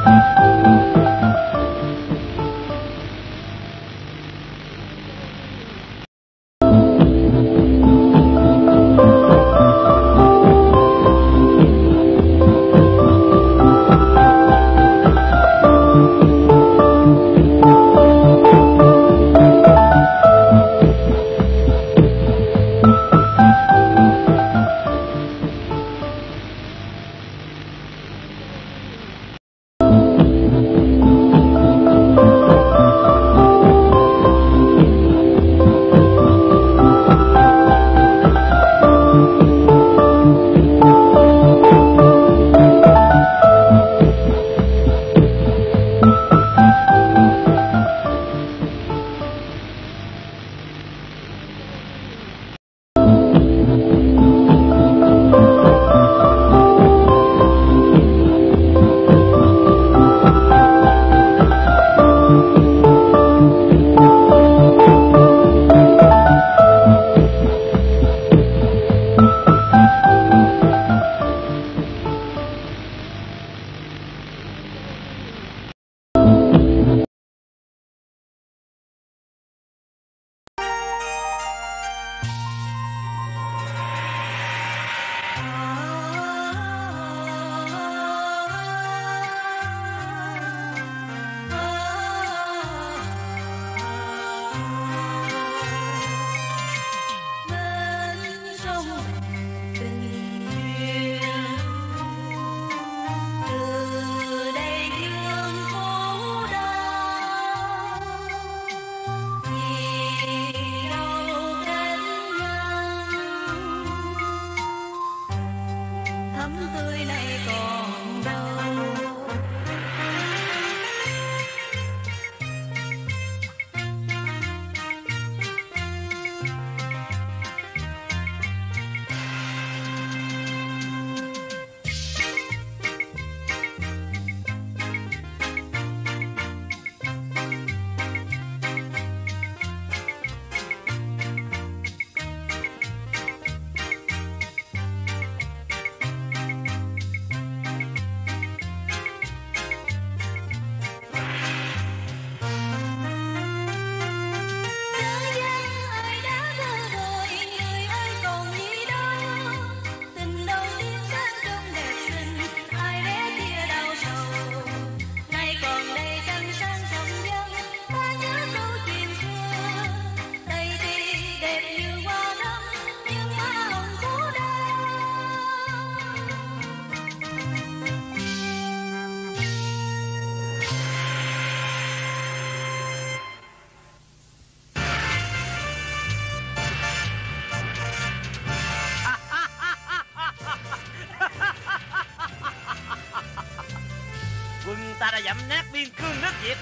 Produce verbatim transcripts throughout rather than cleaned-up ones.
ta đã dẫm nát biên cương nước Việt,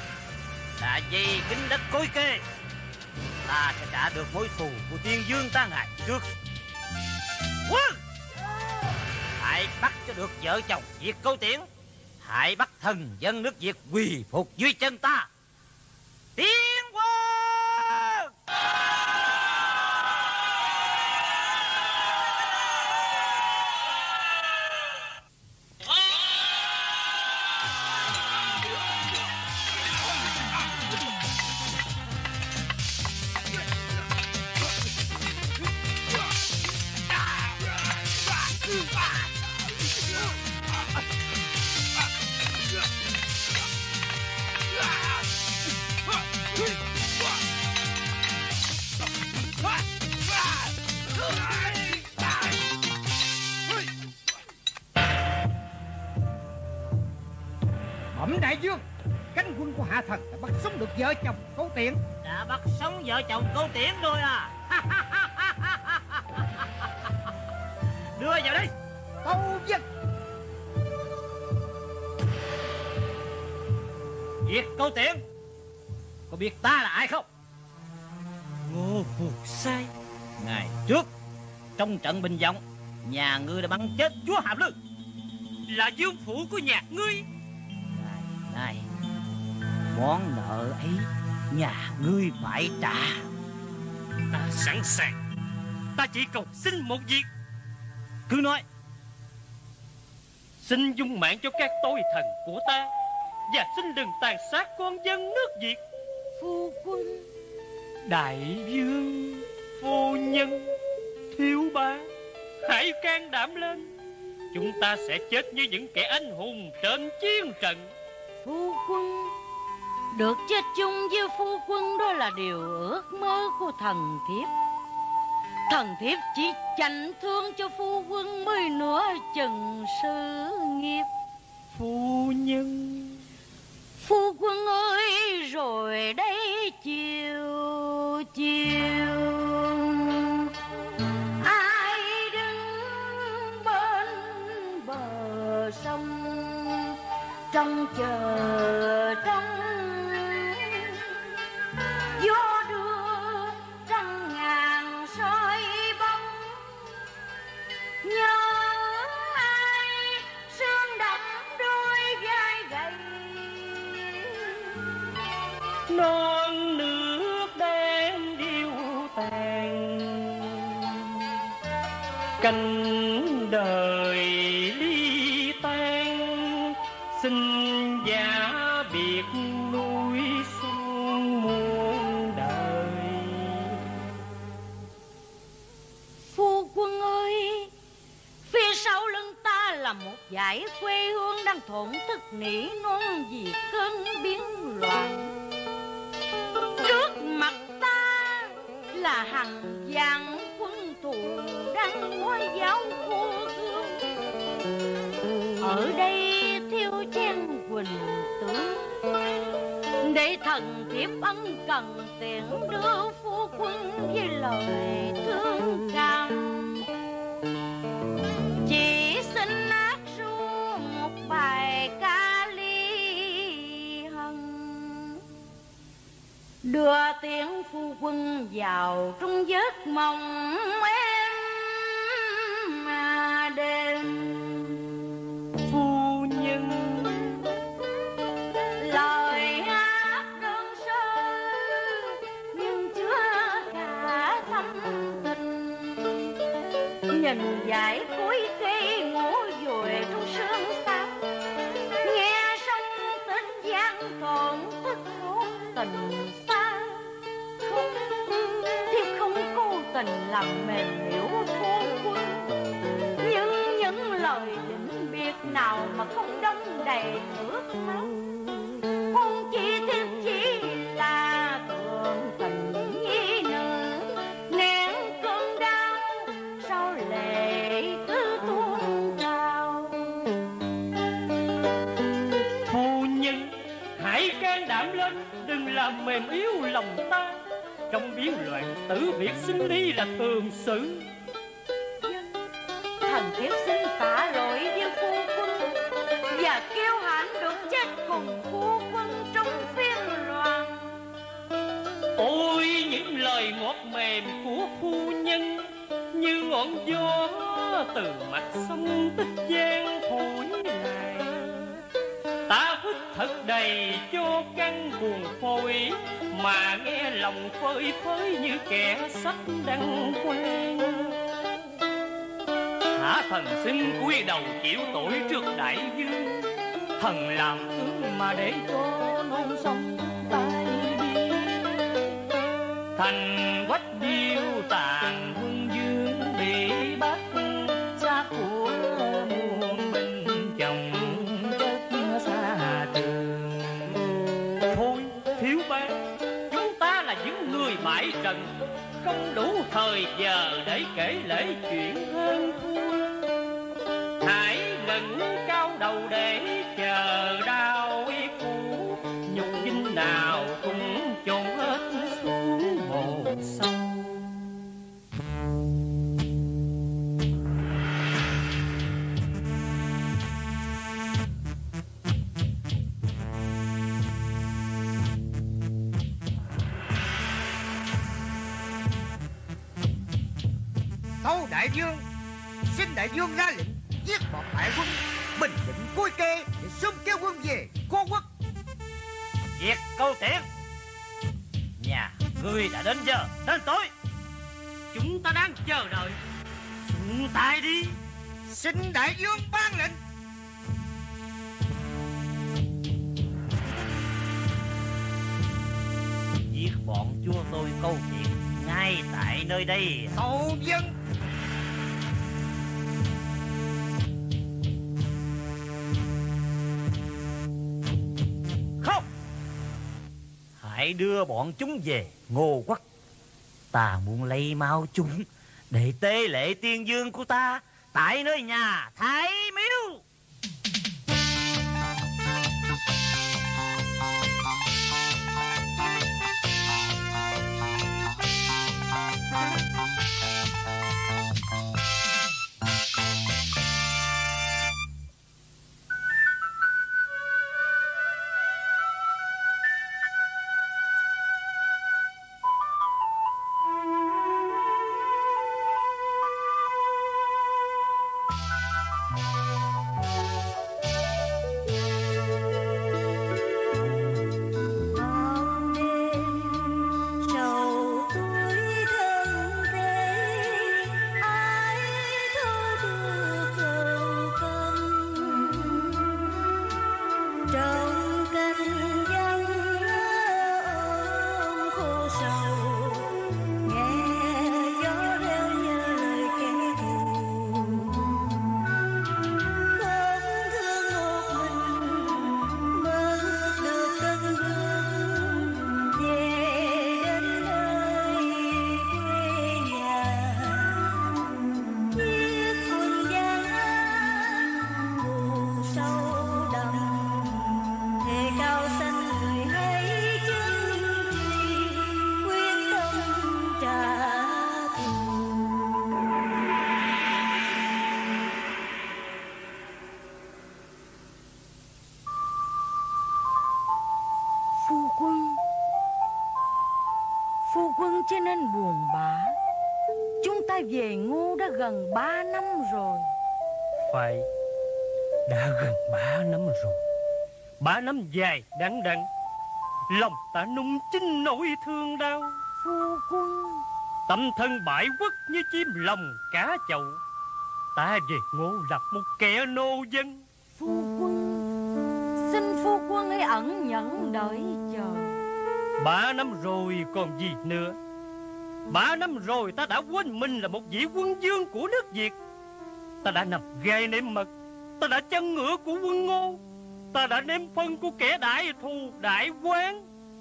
đã dày kính đất cối kê. Ta sẽ trả được mối thù của Tiên Dương ta ngày trước. Quân, hãy bắt cho được vợ chồng Việt Câu Tiễn. Hãy bắt thần dân nước Việt quỳ phục dưới chân ta. Tiến quân! Bẩm đại vương, cánh quân của hạ thần đã bắt sống được vợ chồng Câu Tiễn. Đã bắt sống vợ chồng Câu Tiễn rồi à? Đưa vào đây. Tâu dân. Việt Câu Tiễn, có biết ta là ai không? Ngô Phục Sai. Ngày trước trong trận Bình Vọng, nhà ngươi đã bắn chết chúa Hàm Lư. Là dương phủ của nhà ngươi. Này, này, món nợ ấy nhà ngươi phải trả. Ta sẵn sàng. Ta chỉ cầu xin một việc. Cứ nói. Xin dung mạng cho các tôi thần của ta. và xin đừng tàn sát con dân nước Việt. Phu quân. Đại vương, phu nhân, thiếu bá, hãy can đảm lên. Chúng ta sẽ chết như những kẻ anh hùng trên chiến trận. Phu quân, được chết chung với phu quân đó là điều ước mơ của thần thiếp. Thần thiếp chỉ chạnh thương cho phu quân mới nửa chừng sự nghiệp. Phu nhân, phu quân ơi, rồi đây chiều chiều ai đứng bên bờ sông trong chờ trong gió đưa trăng ngàn soi bóng, nhớ ai sương đậm đôi vai gầy, non nước đen điêu tàn, cánh đời ly tan, xin giả biệt núi xuân muôn đời. Phu quân ơi, phía sau lưng ta là một dải quê hương đang thổn thức nỉ non vì cơn biến loạn. Trước mặt ta là hàng vạn quân thù đang ngói giáo khô gương. Ở đây thiêu chen quỳnh tướng, để thần thiếp ân cần tiện đưa phu quân với lời thương cảm. Chỉ xin hát ru một bài ca ly hân, đưa tiếng phu quân vào trong giấc mộng em mà đêm. Phu nhân, lời hát đơn sơ nhưng chứa cả thâm tình, nhìn dải cối cây ngủ vùi trong sương xa, nghe sông tích giang còn thức hôn tình xa. Không, thiếp không cố tình làm mềm yếu phu quân, nhưng những lời định biệt nào mà không đông đầy ước thao. Không chỉ thiếp chỉ là tượng tình nhi nữ, nén cơn đau sao lệ cứ tuôn trào. phu nhân, hãy can đảm lên, đừng làm mềm yếu lòng ta. Trong biến loạn tử biệt sinh ly là thường sự. Thần thiếp xin tạ lỗi với phu quân và kêu hãnh được chết cùng phu quân trong phiên loạn. Ôi những lời ngọt mềm của phu nhân, như ngọn gió từ mặt sông Tích Giang thổi lại. Ta hít thật đầy cho căn buồn phôi, mà nghe lòng phơi phới như kẻ sách đăng quang. Hạ thần xin cúi đầu chịu tội trước đại vương, thần làm tướng mà để cho non sông tay đi. Thành quách điêu tàn quân dương bị bắt, xác của muôn binh chồng chất xa trường. Thôi thiếu bá, chúng ta là những người bại trận, không đủ thời giờ để kể lể chuyện hơn thua. Hãy ngẩng cao đầu để chờ đau cũ, nhục dinh nào cũng chôn hết xuống hồ sâu. Tâu đại vương, xin đại vương ra lệnh giết bọn bại quân, bình định cối kê để sớm kéo quân về Cô Quốc. Việc câu tiễn, nhà ngươi đã đến giờ đến tối, Chúng ta đang chờ đợi. xuống tay đi. Xin đại vương ban lệnh. bọn chúa tôi câu chuyện ngay tại nơi đây. Hầu dân. Không, hãy đưa bọn chúng về Ngô Quốc. Ta muốn lấy máu chúng để tế lễ tiên dương của ta tại nơi nhà Thái Miếu. Cho nên buồn bã. Chúng ta về Ngô đã gần ba năm rồi. Phải, đã gần ba năm rồi. Ba năm dài đắng đắng, lòng ta nung chinh nỗi thương đau. Phu quân, tâm thân bãi quốc như chim lòng cá chậu. Ta về Ngô là một kẻ nô dân. Phu quân, xin phu quân hãy ẩn nhẫn đợi chờ. Ba năm rồi còn gì nữa. Ba năm rồi ta đã quên mình là một vị quân vương của nước Việt. Ta đã nằm gai nếm mật. Ta đã chân ngựa của quân Ngô. Ta đã nếm phân của kẻ đại thù đại quán.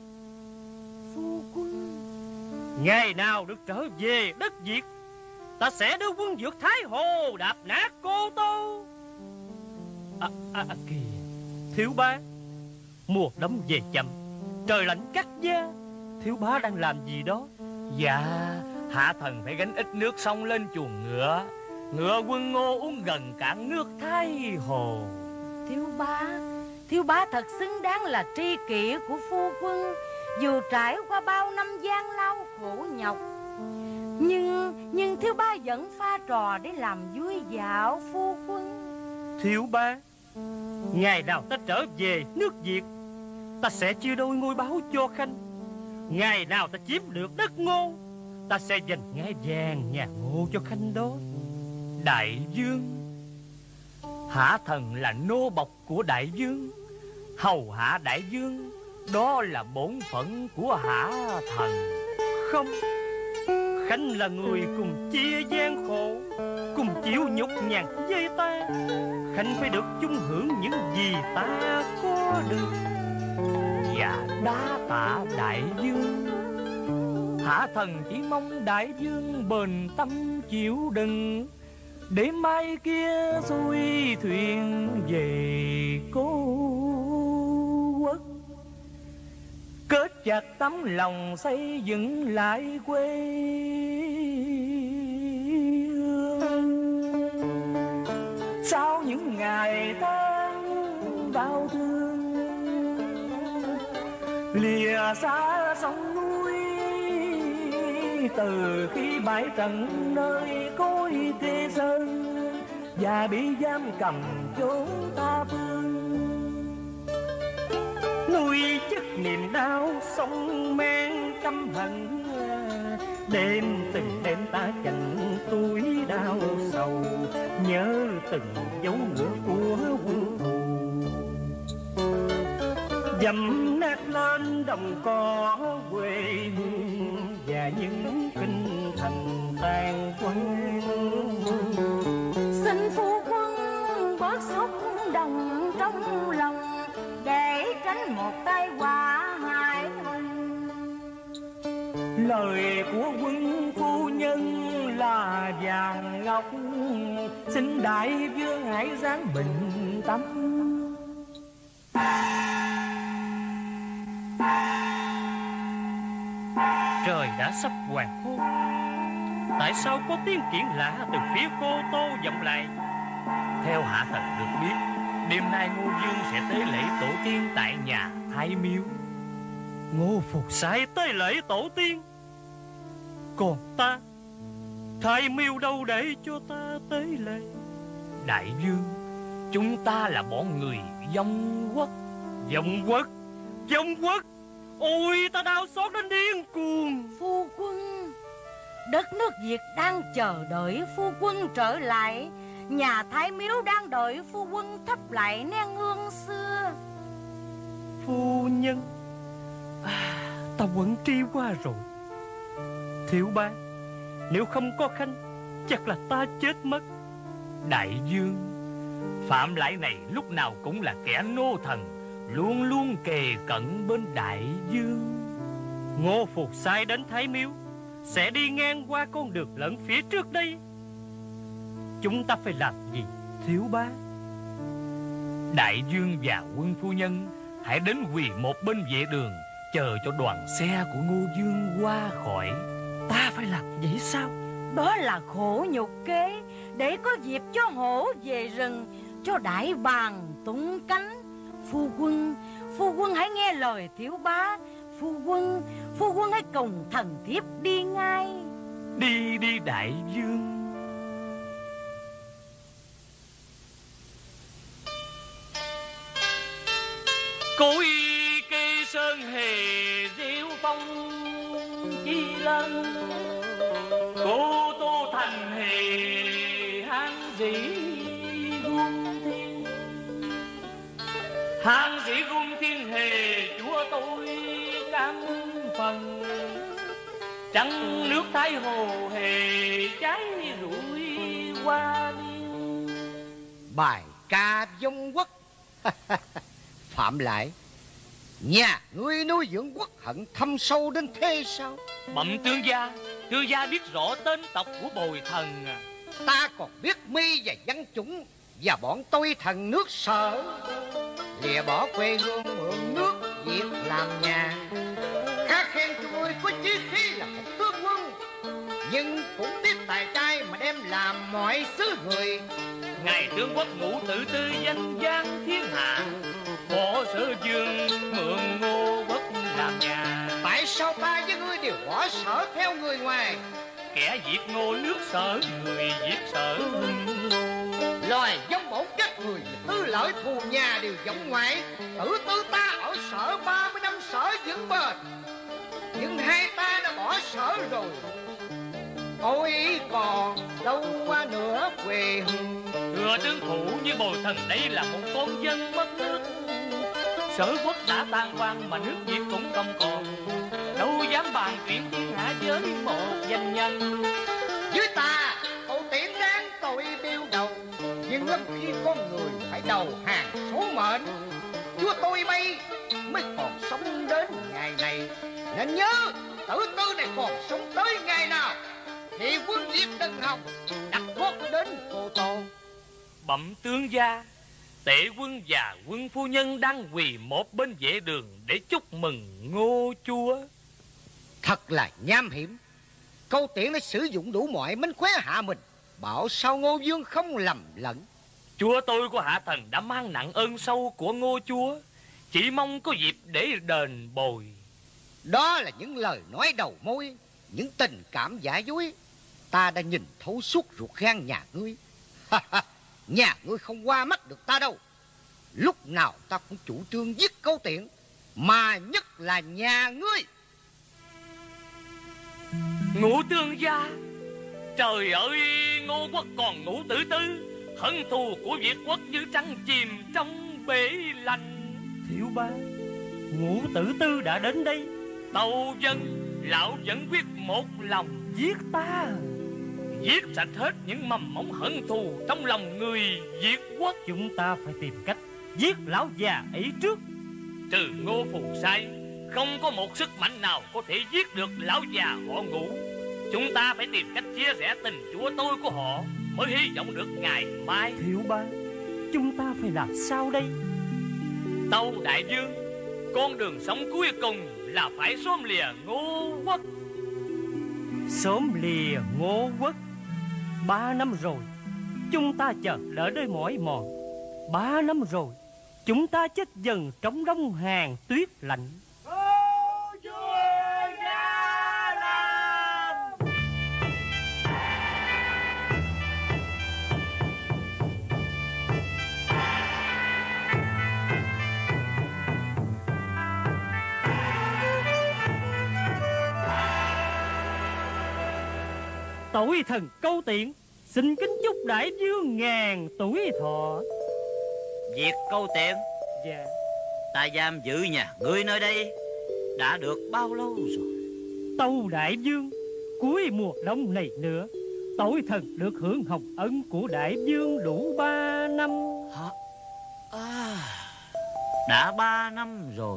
Phu quân, ngày nào được trở về đất Việt, ta sẽ đưa quân vượt Thái Hồ đạp nát Cô Tô. À, à, à kìa, thiếu bá, mùa đông về chậm, trời lạnh cắt da. Thiếu bá đang làm gì đó? Dạ, hạ thần phải gánh ít nước sông lên chuồng ngựa. Ngựa quân Ngô uống gần cạn nước Thái Hồ. Thiếu bá, thiếu bá thật xứng đáng là tri kỷ của phu quân. Dù trải qua bao năm gian lao khổ nhọc, Nhưng nhưng thiếu bá vẫn pha trò để làm vui dạo phu quân. Thiếu bá, ngày nào ta trở về nước Việt, ta sẽ chia đôi ngôi báu cho Khanh. Ngày nào ta chiếm được đất Ngô, ta sẽ dành ngai vàng nhà Ngô cho Khanh đó. Đại vương, hạ thần là nô bộc của đại vương, hầu hạ đại vương, đó là bổn phận của hạ thần. Không, Khanh là người cùng chia gian khổ, cùng chịu nhục nhằn với ta. Khanh phải được chung hưởng những gì ta có được. Dạ đa tạ đại vương. Hạ thần chỉ mong đại vương bền tâm chịu đựng, để mai kia xuôi thuyền về Cố Quốc, kết chặt tấm lòng xây dựng lại quê hương. Sau những ngày tháng đau thương, lìa xa sông núi, từ khi bãi trận nơi cối Kê Sơn và bị giam cầm chốn tha phương, nuôi chất niềm đau sông men căm hận. Đêm từng đêm ta chạnh túi đau sầu, nhớ từng dấu ngựa của quân thù. dầm nát lên đồng cỏ quê hương và những kinh thành tàn quân. Xin phu quân bớt xúc động trong lòng để tránh một tai họa hại. Lời của quân phu nhân là vàng ngọc, xin đại vương hãy ráng bình tâm. Trời đã sắp hoàng hôn, tại sao có tiếng kiển lạ từ phía Cô Tô vọng lại? Theo hạ thần được biết, đêm nay Ngô Dương sẽ tế lễ tổ tiên tại nhà Thái Miếu. Ngô Phục sai tế lễ tổ tiên, còn ta, Thái Miếu đâu để cho ta tế lễ? Đại vương, chúng ta là bọn người vong quốc. Vong quốc, vong quốc, ôi ta đau xót đến điên cuồng. Phu quân, đất nước Việt đang chờ đợi phu quân trở lại. Nhà Thái Miếu đang đợi phu quân thắp lại nén hương xưa. Phu nhân, à, ta quẩn tri qua rồi. Thiếu bá, nếu không có Khanh, chắc là ta chết mất. Đại vương, Phạm Lại này lúc nào cũng là kẻ nô thần, luôn luôn kề cận bên đại vương. Ngô Phục sai đến Thái Miếu sẽ đi ngang qua con đường lẫn phía trước đây. Chúng ta phải làm gì, thiếu bá? Đại vương và quân phu nhân hãy đến quỳ một bên vệ đường, chờ cho đoàn xe của Ngô Dương qua khỏi. Ta phải làm vậy sao? Đó là khổ nhục kế, để có dịp cho hổ về rừng, cho đại bàng tung cánh. Phu quân, phu quân hãy nghe lời thiếu bá. Phu quân, phu quân hãy cùng thần thiếp đi ngay. Đi đi đại vương. Cối cây sơn hề diệu phong chi lân, Cô Tô thành hề hán dĩ quân thiên. Hán dĩ quân thiên hề chúa tôi cam phần, trăng nước Thái Hồ hề cháy rủi qua điên. Bài ca vong quốc. Phạm Lại, nhà ngươi nuôi dưỡng quốc hận thâm sâu đến thế sao? Bẩm tướng gia, tướng gia biết rõ tên tộc của Bồi Thần à. Ta còn biết mi và văn chủng và bọn tôi thần nước Sở lìa bỏ quê hương mượn nước Việt làm nhà. Khá khen tôi có chí khí là một tướng quân, nhưng cũng biết tài trai mà đem làm mọi xứ người. Ngài tướng quốc Ngũ Tự Tư danh giang thiên hạ, bỏ Sở Dương mượn Ngô quốc làm nhà. Tại sao ta với ngươi đều bỏ Sở theo người ngoài? Kẻ diệt Ngô nước Sở, người diệt Sở hưng Ngô. Loài giống bổn các người tư lợi thù nhà đều giống ngoại. Tử tư ta ở Sở ba mươi năm Sở vững bền, nhưng hai ta đã bỏ Sở rồi. Tôi còn đâu qua nữa quê hương. Thưa tướng phủ, như Bồi Thần đây là một con dân mất nước. Sở quốc đã tan hoang mà nước Việt cũng không còn, đâu dám bàn chuyện thiên hạ với một danh nhân. Với ta, cậu tiễn đáng tôi biêu đầu, nhưng lắm khi con người phải đầu hàng số mệnh. Chúa tôi bay mới còn sống đến ngày này, nên nhớ Tử Tư này còn sống tới ngày nào thì quân Việt đừng hòng đặt gót đến Cô Tô. Bẩm tướng gia, Tể quân và quân phu nhân đang quỳ một bên vệ đường để chúc mừng Ngô chúa. Thật là nham hiểm. Câu tiễn đã sử dụng đủ mọi mánh khóe hạ mình, bảo sao Ngô Vương không lầm lẫn. Chúa tôi của hạ thần đã mang nặng ơn sâu của Ngô chúa, chỉ mong có dịp để đền bồi. Đó là những lời nói đầu môi, những tình cảm giả dối. Ta đã nhìn thấu suốt ruột gan nhà ngươi. Nhà ngươi không qua mắt được ta đâu. Lúc nào ta cũng chủ trương giết Câu Tiễn, mà nhất là nhà ngươi. Ngũ tướng gia, trời ơi, Ngô quốc còn Ngũ Tử Tư, hận thù của Việt quốc như trăng chìm trong bể lạnh. Thiếu bá, Ngũ Tử Tư đã đến đây. Tâu Dân, lão vẫn quyết một lòng Giết ta, giết sạch hết những mầm móng hận thù trong lòng người Việt quốc. chúng ta phải tìm cách giết lão già ấy trước. Trừ Ngô Phù Sai, không có một sức mạnh nào có thể giết được lão già họ Ngũ. Chúng ta phải tìm cách chia rẽ tình chúa tôi của họ, mới hy vọng được ngày mai. Thiếu Ba, chúng ta phải làm sao đây? Tâu đại vương, con đường sống cuối cùng là phải xóm lìa Ngô quốc. Xóm lìa Ngô quốc. Ba năm rồi chúng ta chờ đợi nơi mỏi mòn. Ba năm rồi chúng ta chết dần trong đông hàng tuyết lạnh. Tội thần Câu Tiễn xin kính chúc đại vương ngàn tuổi thọ. Việc Câu Tiễn, Dạ. ta giam giữ nhà ngươi nơi đây đã được bao lâu rồi? Tâu đại vương, cuối mùa đông này nữa, tội thần được hưởng hồng ân của đại vương đủ ba năm. Hả? À, đã ba năm rồi.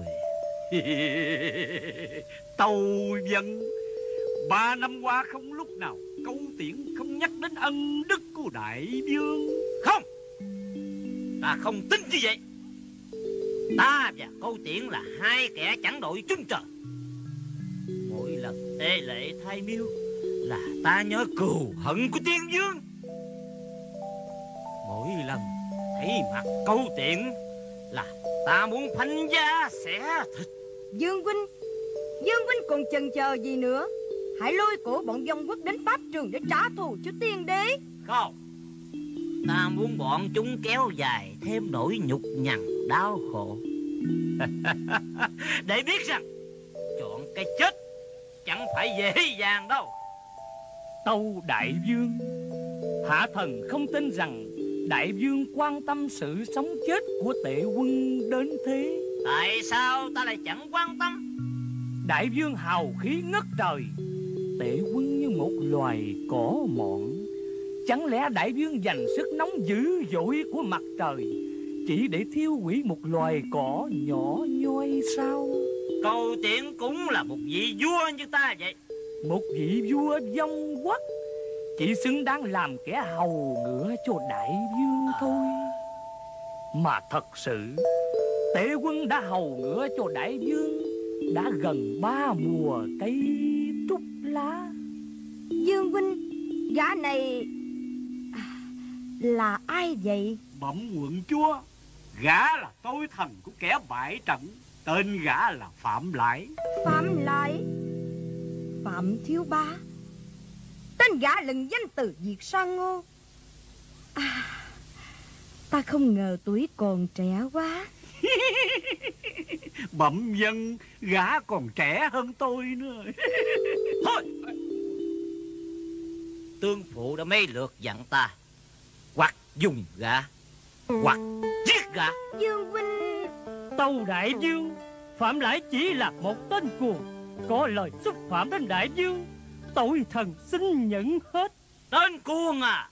Tâu Dân, ba năm qua không lúc nào Câu Tiễn không nhắc đến ân đức của đại vương. Không, ta không tin như vậy. Ta và Câu Tiễn là hai kẻ chẳng đội chung trời. Mỗi lần tê lệ thay miêu là ta nhớ cừu hận của tiên vương. Mỗi lần thấy mặt Câu Tiễn là ta muốn phanh da xẻ thịt. Dương huynh, Dương huynh còn chần chờ gì nữa? Hãy lôi cổ bọn Vong Quốc đến pháp trường để trả thù cho tiên đế. Không, ta muốn bọn chúng kéo dài thêm nỗi nhục nhằn đau khổ. Để biết rằng chọn cái chết chẳng phải dễ dàng đâu. Tâu đại vương, hạ thần không tin rằng đại vương quan tâm sự sống chết của Tệ quân đến thế. Tại sao ta lại chẳng quan tâm? Đại vương hào khí ngất trời, Tệ quân như một loài cỏ mọn. Chẳng lẽ đại vương dành sức nóng dữ dội của mặt trời chỉ để thiêu hủy một loài cỏ nhỏ nhoi sao? Câu Tiễn cũng là một vị vua như ta vậy. Một vị vua Vong Quốc chỉ xứng đáng làm kẻ hầu ngựa cho đại vương thôi. Mà thật sự Tệ quân đã hầu ngựa cho đại vương đã gần ba mùa cây trúc lá. Dương huynh, gã này là ai vậy? Bẩm quận chúa, gã là tôi thần của kẻ bại trận. Tên gã là Phạm Lại. Phạm Lại? Phạm Thiếu Ba? Tên gã lừng danh từ Việt Sang Ngô. À, ta không ngờ tuổi còn trẻ quá. Bẩm Dân, gã còn trẻ hơn tôi nữa. Thôi, tương phụ đã mấy lượt dặn ta hoặc dùng gã hoặc giết gã. Dương huynh. Tâu đại vương, Phạm Lại chỉ là một tên cuồng, có lời xúc phạm đến đại vương, tội thần xin nhận hết. Tên cuồng à?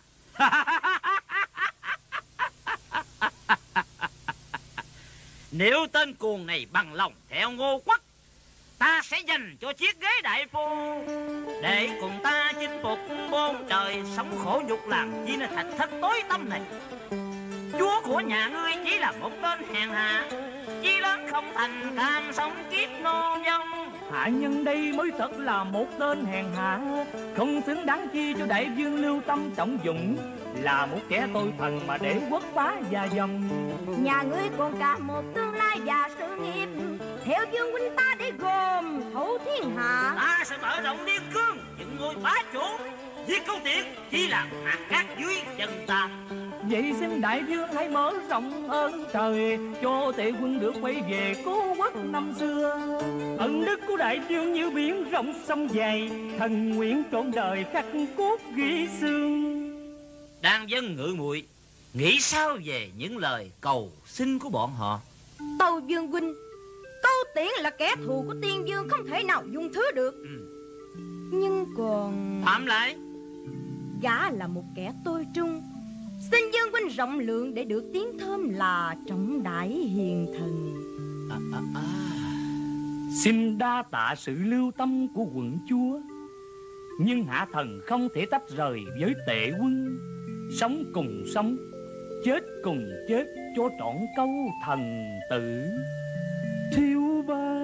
Nếu tên cuồng này bằng lòng theo Ngô Quốc, ta sẽ dành cho chiếc ghế đại phu để cùng ta chinh phục bôn trời sống khổ nhục làm chi nơi thạch thất tối tăm này. Chúa của nhà ngươi chỉ là một tên hèn hạ, chí lớn không thành cam sống kiếp nô nhân. Hạ nhân đây mới thật là một tên hèn hạ, không xứng đáng chi cho đại vương lưu tâm trọng dụng, là một kẻ tội thần mà để quốc bá gia dòng. Nhà ngươi còn cả một tương lai và sự nghiệp, theo Dương huynh ta để gồm thấu thiên hạ. Ta sẽ mở rộng biên cương, những ngôi bá chủ. Giết Câu Tiễn chỉ là hạt cát dưới chân ta. Vậy xin đại vương hãy mở rộng ơn trời, cho Tệ quân được quay về cố quốc năm xưa. Ân đức của đại vương như biển rộng sông dài, thần nguyện trọn đời khắc cốt ghi xương. Đang dân ngự muội nghĩ sao về những lời cầu xin của bọn họ? Tâu Dương huynh, Câu Tiễn là kẻ thù của Tiên Dương, không thể nào dung thứ được. Ừ. Nhưng còn Phạm lại, gã là một kẻ tôi trung. Xin Dương huynh rộng lượng để được tiếng thơm là trọng đại hiền thần. à, à, à. Xin đa tạ sự lưu tâm của quận chúa, nhưng hạ thần không thể tách rời với Tệ quân. Sống cùng sống, chết cùng chết, cho trọn câu thần tử. Thiếu ba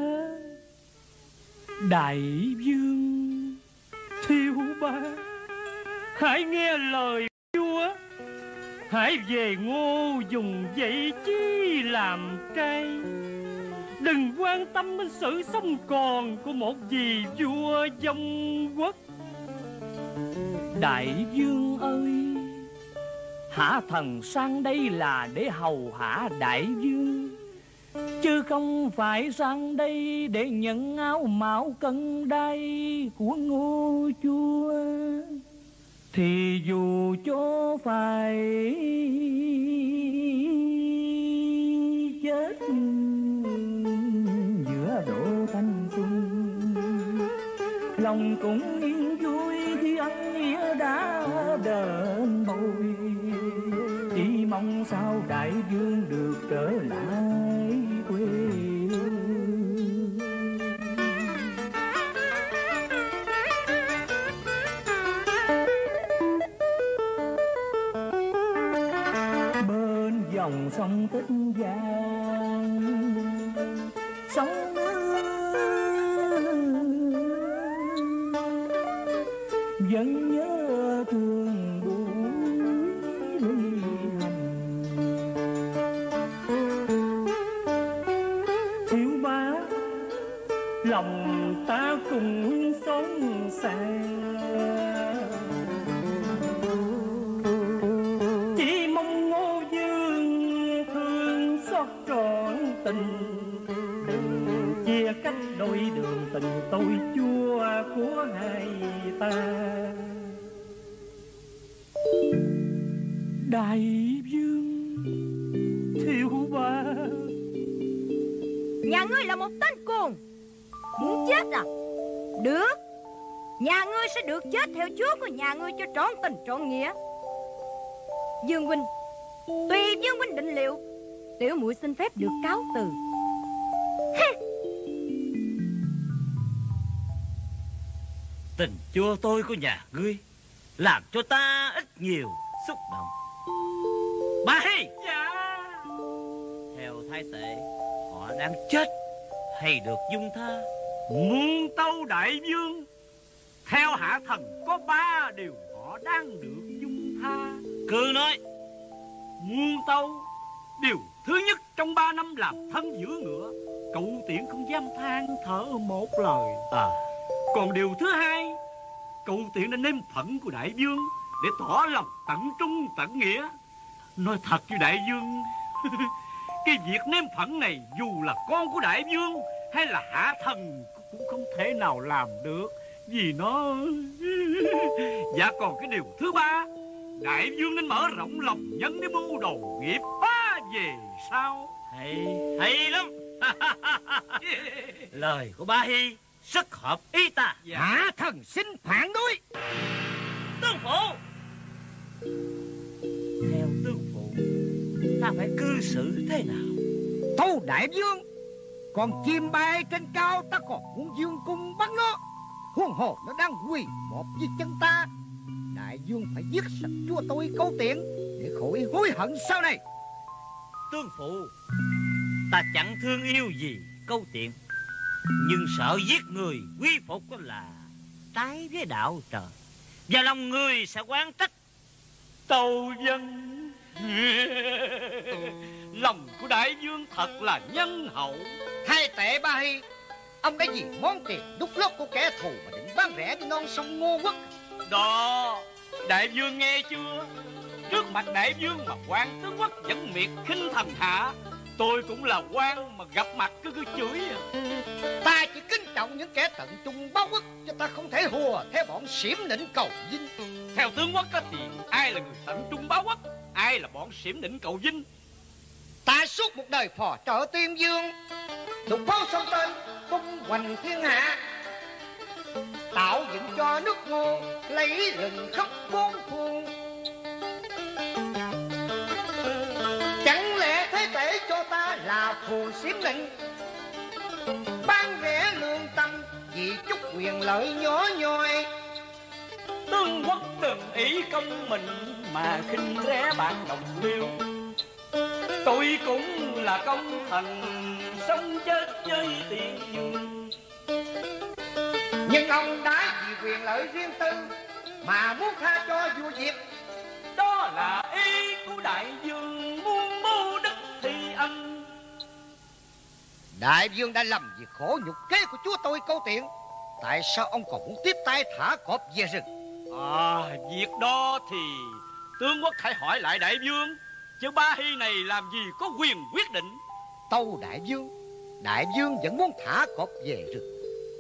Đại vương, thiếu ba, hãy nghe lời chúa. Hãy về Ngô dùng vậy chi làm cay. Đừng quan tâm đến sự sống còn của một vị vua vong quốc. Đại vương ơi, hạ thần sang đây là để hầu hạ đại vương, chứ không phải sang đây để nhận áo mão cân đai của Ngô chúa. Thì dù cho phải chết giữa độ thanh xuân, lòng cũng yên vui khi ân nghĩa đã đền bồi. Chỉ mong sao đại vương được trở lại quê hương. Bên dòng sông Tích Giang, sông vẫn nhớ thương buổi ly hành. Thiếu bá, lòng ta cùng sống xa, chỉ mong Ngô vương thương xót trọn tình. Đừng chia cách đôi đường tình tôi chua của hai ta. Đại vương, thiếu ba. Nhà ngươi là một tên cuồng, muốn chết à? Được, nhà ngươi sẽ được chết theo chúa của nhà ngươi cho trọn tình trọn nghĩa. Dương huynh, tùy Dương huynh định liệu. Tiểu muội xin phép được cáo từ. Tình chua tôi của nhà ngươi làm cho ta ít nhiều xúc động. Bà Hy, Dạ. theo thái tệ, họ đang chết hay được dung tha? Muôn tâu đại vương, theo hạ thần có ba điều họ đang được dung tha. Cứ nói. Muôn tâu, điều thứ nhất, trong ba năm làm thân giữa ngựa, cậu Tiễn không dám than thở một lời. À, Còn điều thứ hai, cậu Tiễn đã nếm phận của đại vương để tỏ lòng tận trung tận nghĩa. Nói thật với đại vương, cái việc nếm phận này dù là con của đại vương hay là hạ thần cũng không thể nào làm được, vì nó... Dạ, còn cái điều thứ ba, đại vương nên mở rộng lòng nhân để mưu đồ nghiệp phá về sau. hay, hay lắm. Lời của Ba Hy rất hợp ý ta. Dạ. Hạ thần xin phản đối. Tướng phụ, theo tướng phụ, ta phải cư xử thế nào? Tâu đại vương, còn chim bay trên cao ta còn muốn dương cung bắn nó. Huống hồ nó đang quỳ một dưới chân ta. Đại vương phải giết sạch chúa tôi Câu Tiễn để khỏi hối hận sau này. Tướng phụ, ta chẳng thương yêu gì Câu Tiễn, nhưng sợ giết người quy phục có là trái với đạo trời, và lòng người sẽ oán trách. Tâu dân. Lòng của đại vương thật là nhân hậu. Thay tệ Ba Hy, ông đã vì món tiền đúc lót của kẻ thù mà định bán rẻ cho non sông Ngô Quốc. Đó, đại vương nghe chưa? Trước mặt đại vương mà quan tướng quốc vẫn miệt khinh thần hạ, tôi cũng là quan mà gặp mặt cứ cứ chửi à. Ta chỉ kính trọng những kẻ tận trung báo quốc, cho ta không thể hùa theo bọn xiểm nịnh cầu vinh. Theo tướng quốc á thì ai là người tận trung báo quốc, ai là bọn xiểm nịnh cầu vinh? Ta suốt một đời phò trợ Tiên Dương, tục báo sông tên tung hoành thiên hạ, tạo dựng cho nước Ngô lấy lừng khắp bốn phương. Chẳng lẽ thế tể cho ta là phù xiếm nịnh, ban rẻ lương tâm vì chút quyền lợi nhỏ nhoi. Tướng quốc đừng ý công mình mà khinh rẻ bạn đồng liêu. Tôi cũng là công thần sống chết với tiền dương, nhưng ông đã vì quyền lợi riêng tư mà muốn tha cho vua Diệp. đó là ý của đại vương muốn mưu đức thi ân. Đại vương đã lầm vì khổ nhục kế của chúa tôi Câu Tiện, tại sao ông còn muốn tiếp tay thả cọp về rừng? À, việc đó thì tướng quốc hãy hỏi lại đại vương, chứ Ba Hy này làm gì có quyền quyết định. Tâu đại vương, đại vương vẫn muốn thả cọp về rừng.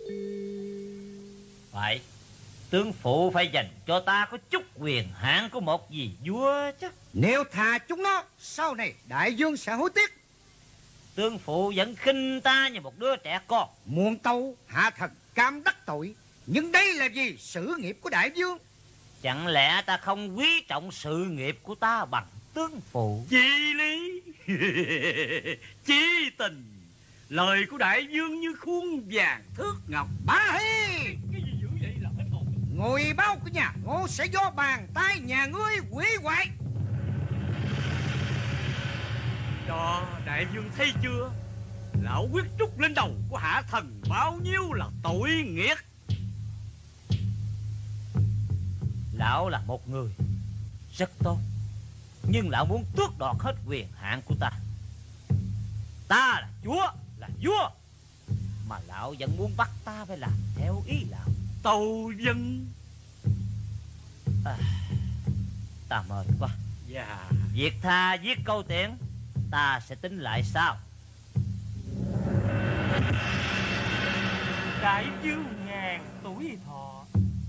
Phải, tướng phụ phải dành cho ta có chút quyền hạn của một vị vua chứ. Nếu thà chúng nó, sau này đại vương sẽ hối tiếc. Tướng phụ vẫn khinh ta như một đứa trẻ con. Muôn tâu hạ thần cam đắc tội, nhưng đây là gì sự nghiệp của đại vương? Chẳng lẽ ta không quý trọng sự nghiệp của ta bằng tướng phụ? Chí lý chí tình, lời của đại vương như khuôn vàng thước ngọc. Ba Hy, Cái gì dữ vậy là hết hồn. ngồi bao của nhà Ngô sẽ do bàn tay nhà ngươi hủy hoại. Đó, đại vương thấy chưa, lão quyết trút lên đầu của hạ thần bao nhiêu là tội nghiệt. Lão là một người rất tốt, nhưng lão muốn tước đoạt hết quyền hạn của ta. Ta là chúa, là vua, mà lão vẫn muốn bắt ta phải làm theo ý lão. Tâu dân. À, ta mệt quá. Dạ. Việc tha giết Câu Tiễn ta sẽ tính lại sau. Đại vương ngàn tuổi thọ.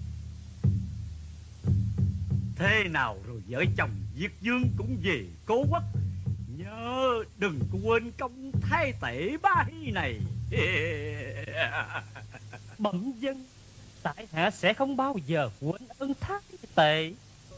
Thế nào rồi vợ chồng Diệt Dương cũng về Cố Quốc, nhớ đừng có quên công thái tể Ba Hy này. Bẩm dân, tại hạ sẽ không bao giờ quên ơn thái tệ.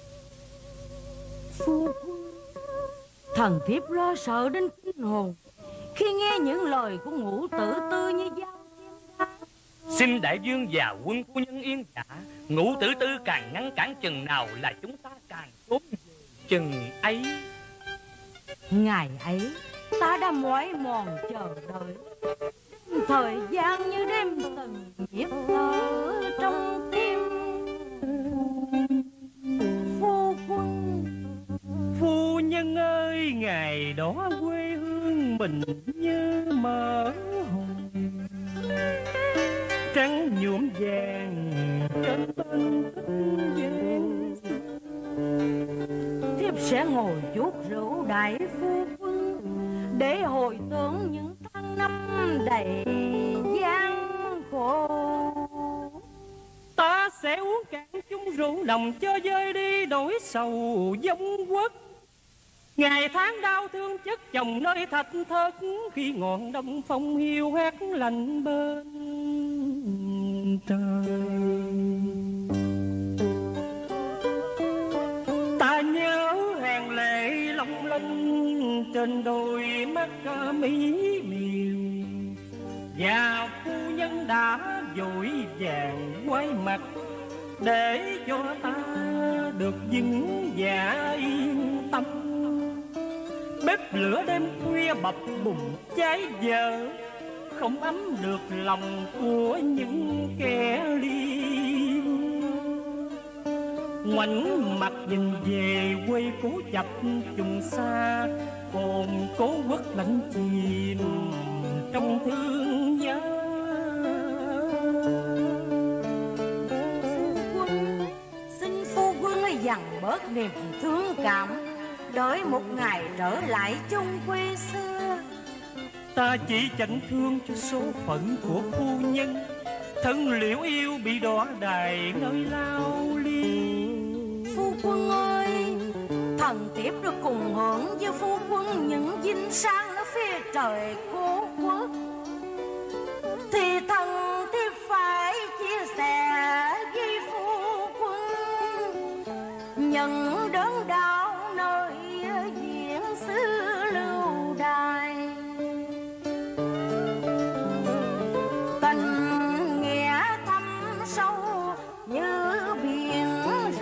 Phu quân, thần thiếp lo sợ đến kinh hồn khi nghe những lời của Ngũ Tử Tư như dao chém đá. Xin đại vương và quân phu nhân yên dạ. Ngũ Tử Tư càng ngăn cản chừng nào là chúng ta càng trốn về chừng ấy. Ngày ấy ta đã mỏi mòn chờ đợi, thời gian như đêm từng nhịp thở trong tim. Phu quân, Phu nhân ơi, ngày đó quê hương mình như mơ hồ, trắng nhuộm vàng trên bên tích vàng. thiếp sẽ ngồi chuốt rượu đại phu quân để hồi tưởng những tháng năm đầy gian khổ. Ta sẽ uống cạn chung rượu nồng cho vơi đi nỗi sầu vong quốc. Ngày tháng đau thương chất chồng nơi thạch thất, khi ngọn đông phong hiu hắt lạnh bên trời. Ta nhớ hàng lệ long lanh trên đôi mắt mỹ miều, và phu nhân đã vội vàng quay mặt để cho ta được vững dạ yên tâm. Bếp lửa đêm khuya bập bùng cháy dở, không ấm được lòng của những kẻ liên. Ngoảnh mặt nhìn về quê cố chập trùng xa, hồn Cố Quốc lạnh chìm trong thương nhớ. Phu quân, xin phu quân hãy dằn bớt niềm thương cảm, đợi một ngày trở lại chung quê xưa. Ta chỉ chẳng thương cho số phận của phu nhân, thân liễu yêu bị đọa đày nơi lao liên. Phu quân ơi, thần thiếp được cùng hưởng với phu quân những vinh sang ở phía trời Cố Quốc.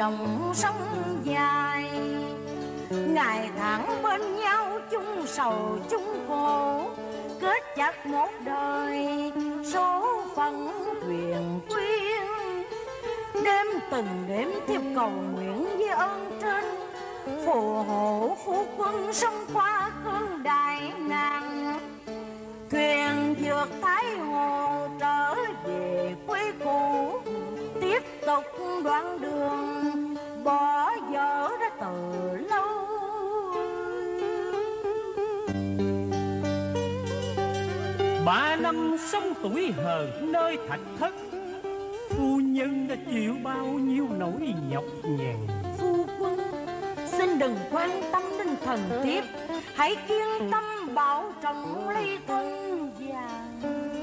dòng sông dài, ngày tháng bên nhau chung sầu chung khổ, kết chặt một đời số phận thuyền quyên. Đêm từng đêm thiếp cầu nguyện với ơn trên, phù hộ phu quân sông qua cơn đại nạn, thuyền vượt Thái Hồ trở về quê cũ, tiếp tục đoạn đường bỏ dở đã từ lâu. Ba năm sống tuổi hờn nơi thạch thất, phu nhân đã chịu bao nhiêu nỗi nhọc nhằn. Phu quân xin đừng quan tâm đến thần thiếp, hãy kiên tâm bảo trọng lấy thân vàng.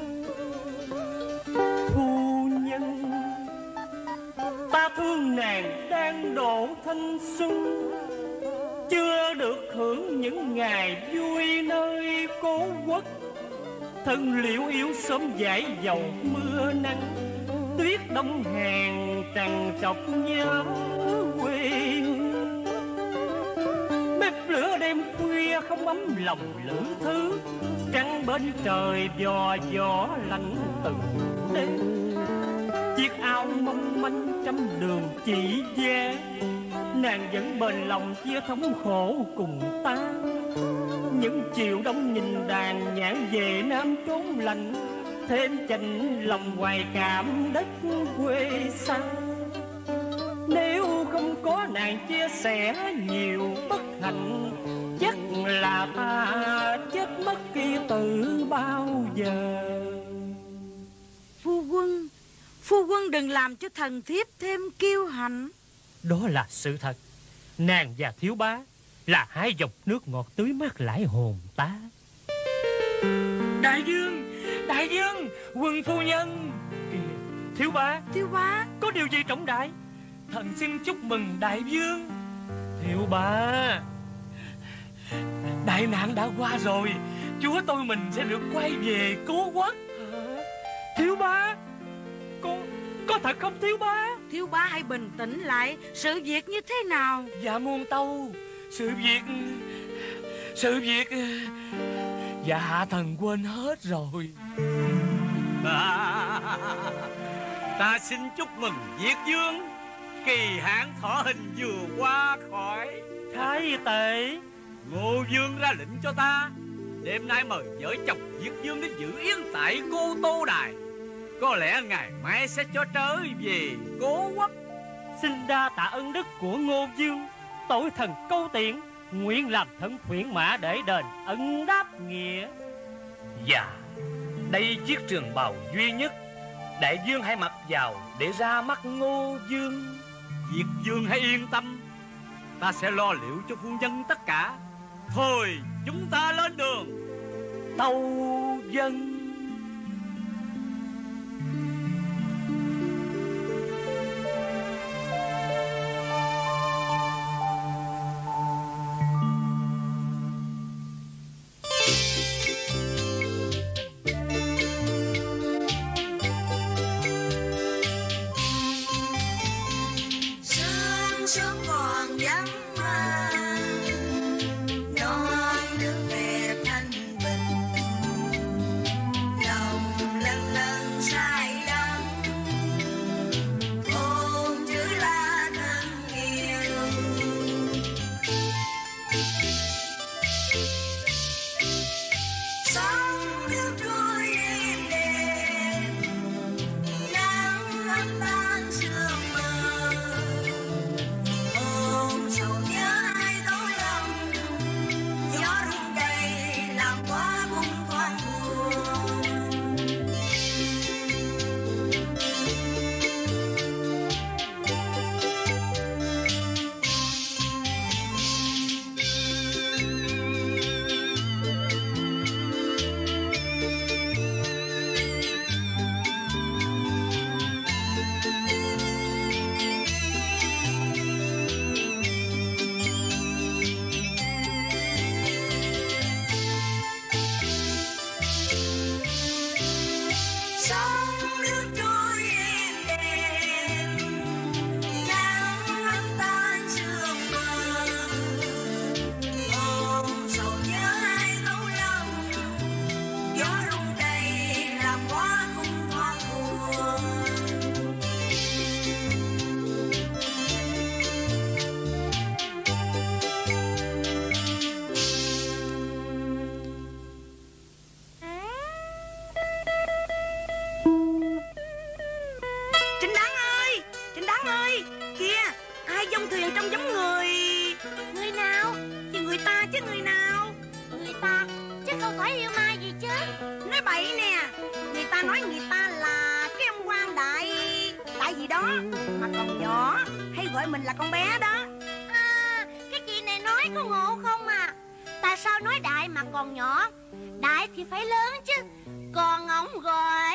Phu nhân, ta thương nàng đang độ thanh xuân, chưa được hưởng những ngày vui nơi cố quốc. Thân liễu yếu sớm giải dầu mưa nắng, tuyết đông hàng trằn trọc nhớ quê hương. Bếp lửa đêm khuya không ấm lòng lữ thứ, trăng bên trời dò gió lạnh từng đêm. Chiếc áo mong manh trăm đường chỉ ve, nàng vẫn bền lòng chia thống khổ cùng ta. Những chiều đông nhìn đàn nhãn về nam chốn lạnh, thêm chạnh lòng hoài cảm đất quê xa. Nếu không có nàng chia sẻ nhiều bất hạnh, chắc là ta chết mất khi từ bao giờ. Phu quân, phu quân đừng làm cho thần thiếp thêm kiêu hãnh. Đó là sự thật. Nàng và thiếu bá là hai dòng nước ngọt tưới mát lãi hồn ta. Đại vương, đại vương, quân phu nhân. Kìa, thiếu bá, Thiếu bá, có điều gì trọng đại? Thần xin chúc mừng đại vương. Thiếu bá, đại nạn đã qua rồi, chúa tôi mình sẽ được quay về cố quốc. Thiếu bá, có, có thật không thiếu bá? thiếu bá hãy bình tĩnh lại. Sự việc như thế nào? Dạ muôn tâu, sự việc Sự việc Dạ hạ thần quên hết rồi. À, ta xin chúc mừng Việt vương, kỳ hạn thọ hình vừa qua khỏi. Thái tể, Ngô vương ra lệnh cho ta đêm nay mời vợ chồng Việt vương đến dự yến tại Cô Tô Đài. Có lẽ ngày mai sẽ cho trở về cố quốc. xin đa tạ ân đức của Ngô vương. Tội thần câu tiễn, nguyện làm thân khuyển mã để đền ân đáp nghĩa. Dạ, đây chiếc trường bào duy nhất, đại vương hãy mặc vào để ra mắt Ngô vương. Việt vương hãy yên tâm, ta sẽ lo liệu cho phu nhân tất cả. Thôi chúng ta lên đường. Tâu dân. nói người ta là cái ông quan đại đại gì đó mà còn nhỏ, hay gọi mình là con bé đó. À, cái chị này nói có ngộ không à? Tại sao nói đại mà còn nhỏ? Đại thì phải lớn chứ. Còn ông gọi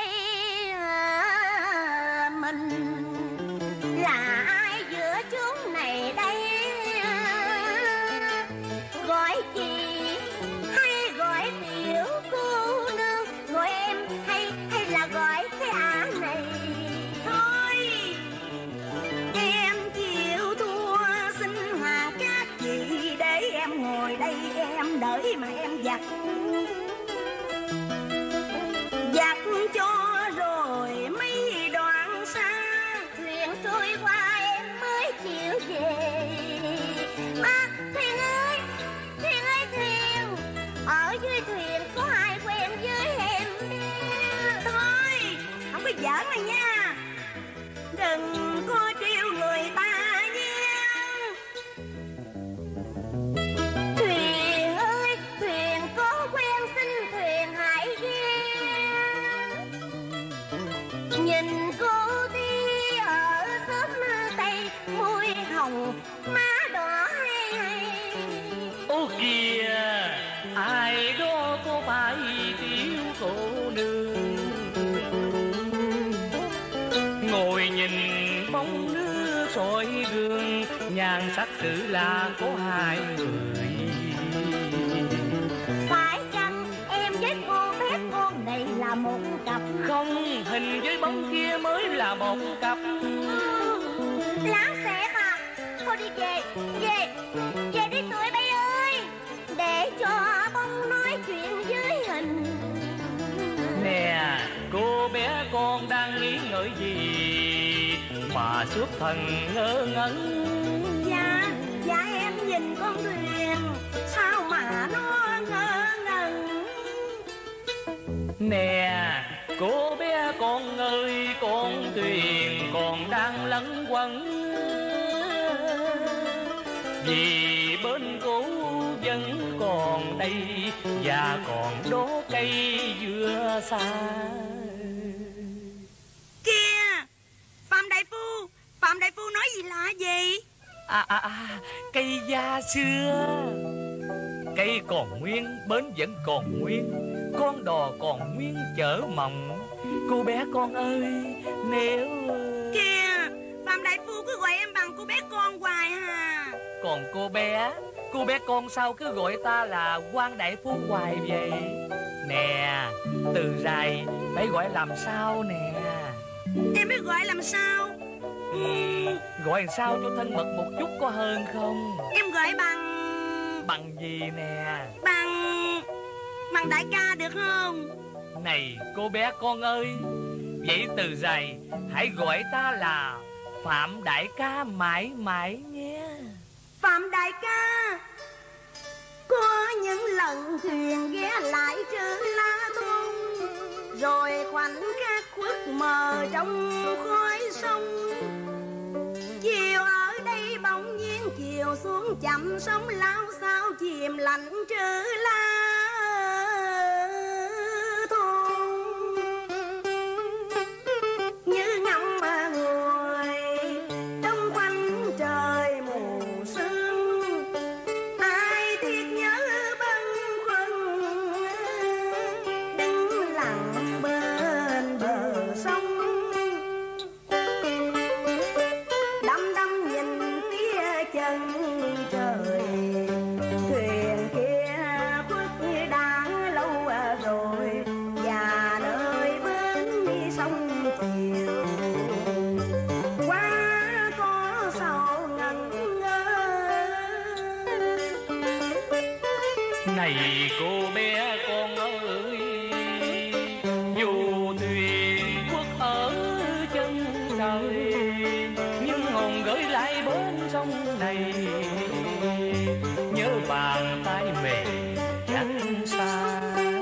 à, mình là ai giữa chốn này đây? Gọi chị hay gọi tiểu cô nương? Gọi em hay hay là gọi cái ả này? Thôi em chịu thua, xin hòa các chị để em ngồi đây em đợi mà em giặt giặt cho rồi mấy đoạn xa. Thuyền trôi qua em mới chịu về. À, Thuyền ơi, Thuyền ơi Thuyền, ở dưới thuyền có ai quen với em? Thôi không có giỡn này nha, đừng có trêu người ta nha. Thuyền ơi, Thuyền có quen xin Thuyền hãy ghé. Nhìn cô đi ở xóm Tây, môi hồng má đỏ hay hay. Ô kìa, ai đó có phải tiểu cô nương ngồi nhìn bóng nước soi gương, nhan sắc tự là có hai người. Phải chăng em với cô bé con này là một cặp? Không, hình với bóng kia mới là một cặp. Láng xẹt à? Thôi đi về, về, về đi tụi bay ơi, để cho bông nói chuyện với hình. Nè, cô bé con đang nghĩ ngợi gì mà suốt thần ngơ ngẩn? Dạ, dạ em nhìn con thuyền sao mà nó ngơ ngẩn. Nè, cô bé con ơi, con thuyền còn đang lẩn quẩn, vì bên cô vẫn còn đây và còn đố cây dừa xa. Kìa, Phạm đại phu, Phạm đại phu nói gì lạ gì? À à à, cây gia xưa. Cây còn nguyên, bến vẫn còn nguyên, con đò còn nguyên chở mộng. Cô bé con ơi, nếu... Kìa, Phạm đại phu cứ gọi em bằng cô bé con hoài hà. Còn cô bé, cô bé con sao cứ gọi ta là quan đại phu hoài vậy? Nè, từ dài phải gọi làm sao nè? Em biết gọi làm sao? Ừ, gọi làm sao cho thân mật một chút có hơn không? Em gọi bằng... Bằng gì nè? Bằng... Bằng đại ca được không? Này cô bé con ơi, vậy từ dài hãy gọi ta là Phạm đại ca mãi mãi nhé. Phạm đại ca, có những lần thuyền ghé lại chữ La Thôn, rồi khoảnh khắc khuất mờ trong khói sông. Chiều ở đây bỗng nhiên chiều xuống chậm, sóng lao sao chìm lạnh chữ La Thôn. Như ngắm mà ngồi trong quanh trời mù sương, ai thiết nhớ bâng khuâng đứng lặng bên bờ sông. Đăm đăm nhìn phía chân trời, thuyền kia khuất đã lâu rồi, và nơi bên sông chiều quá có sao ngẩn ngơ. Này cô bé con ơi, dù thuyền khuất ở chân trời, nhưng hồn gửi lại bên sông này, nhớ bàn tay mềm chẳng xa.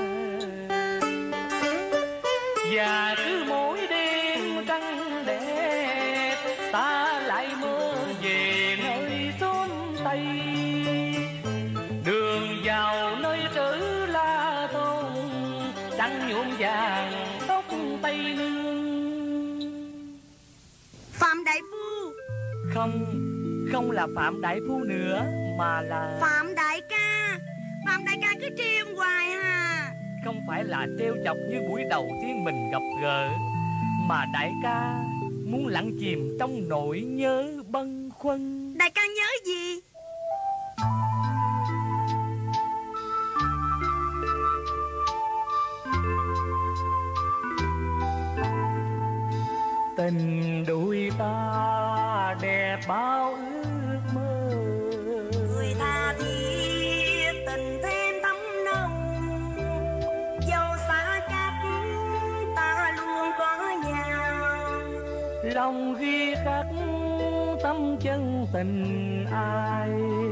Và cứ mỗi đêm trăng đẹp, ta lại mơ về nơi xóm Tây, đường vào nơi trữ La Thôn, trăng nhuộm vàng tóc Tây Tây Nương. Phạm đại phu. Không, không là Phạm đại phu nữa, mà là Phạm đại ca. Phạm đại ca cứ trêu hoài hà. không phải là trêu chọc như buổi đầu tiên mình gặp gỡ, mà đại ca muốn lặng chìm trong nỗi nhớ bâng khuâng. Đại ca nhớ gì? Tình đôi ta đẹp bao ước mơ, Người tha thiết tình thêm thắm nồng, dẫu xa cách ta luôn có nhau. lòng ghi khắc tâm chân tình ai.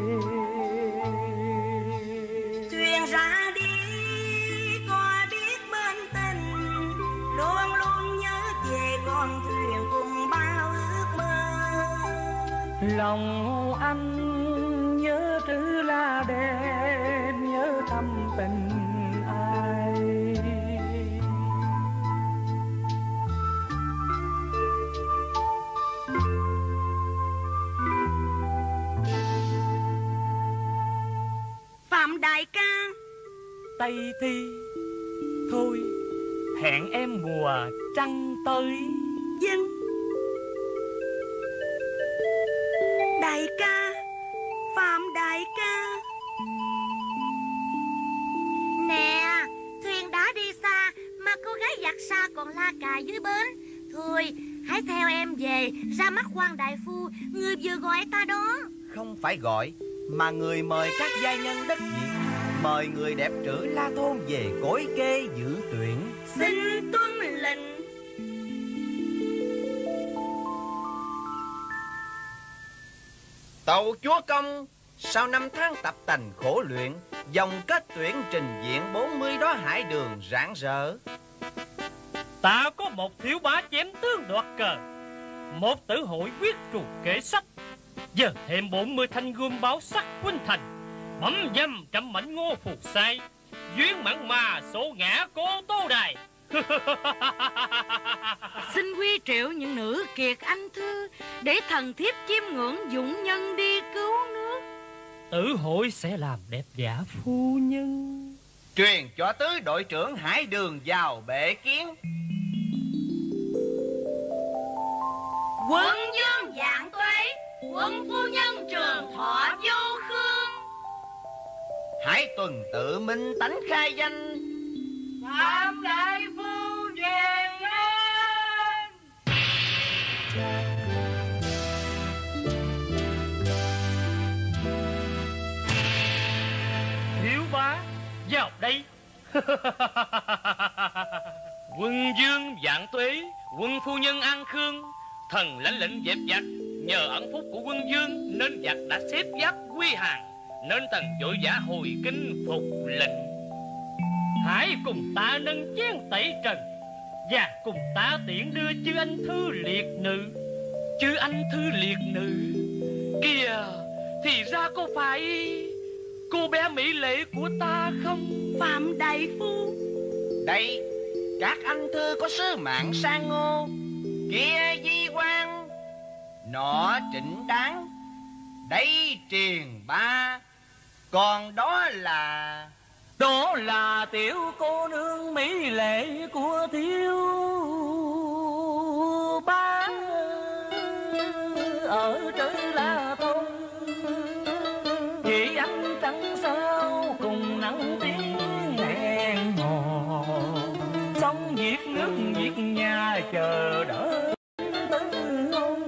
Thuyền ra đi có biết bên tình, luôn luôn nhớ về con thuyền cùng bao ước mơ. Lòng anh nhớ trữ la đêm, nhớ thăm tình ai. Phạm đại ca. Tây Thi, thôi hẹn em mùa trăng tới. Dân. Đại ca. Phạm đại ca. Nè, thuyền đã đi xa mà cô gái giặt xa còn la cà dưới bến. Thôi, hãy theo em về ra mắt quan đại phu, người vừa gọi ta đó. Không phải gọi, mà người mời các giai nhân đất Việt, mời người đẹp trữ La Thôn về cối kê dự tuyển. Xin tuân lệnh. Tàu chúa công sau năm tháng tập tành khổ luyện, dòng kết tuyển trình diện bốn mươi đó hải đường rạng rỡ. Ta có một thiếu bá chém tướng đoạt cờ, một tử hội quyết trù kể sách, giờ thêm bốn mươi thanh gươm báo sắc huynh thành, bấm dâm trăm mảnh ngô phục sai, duyên mặn mà số ngã cô Tô Đài. Xin quy triệu những nữ kiệt anh thư, để thần thiếp chiêm ngưỡng dũng nhân đi cứu nước. Tử hội sẽ làm đẹp giả phu nhân. Truyền cho tứ đội trưởng hải đường vào bệ kiến. Quân dương vạn tuế, quân phu nhân trường thọ vô khương. Hải tuần tự minh tánh khai danh. Phạm đại phu về an. Thiếu bá vào đây. Quân dương vạn tuế, quân phu nhân an khương. Thần lãnh lệnh dẹp giặc, nhờ ẩn phúc của quân dương nên giặc đã xếp giáp quy hàng, nên thần vội vã hồi kinh phục lệnh. Hãy cùng ta nâng chén tẩy trần, và cùng ta tiễn đưa chư anh thư liệt nữ. Chư anh thư liệt nữ kìa, thì ra có phải cô bé mỹ lệ của ta không? Phạm đại phu. Đây, các anh thư có sứ mạng sang ngô, kia di quan, nọ trịnh đáng, đây truyền ba, còn đó là... Đó là tiểu cô nương mỹ lệ của thiếu bá ở trên La Thôn. Chị anh trắng sao cùng nắng tiếng hẹn hò, sống việc nước việc nhà chờ đợi tứ hôn.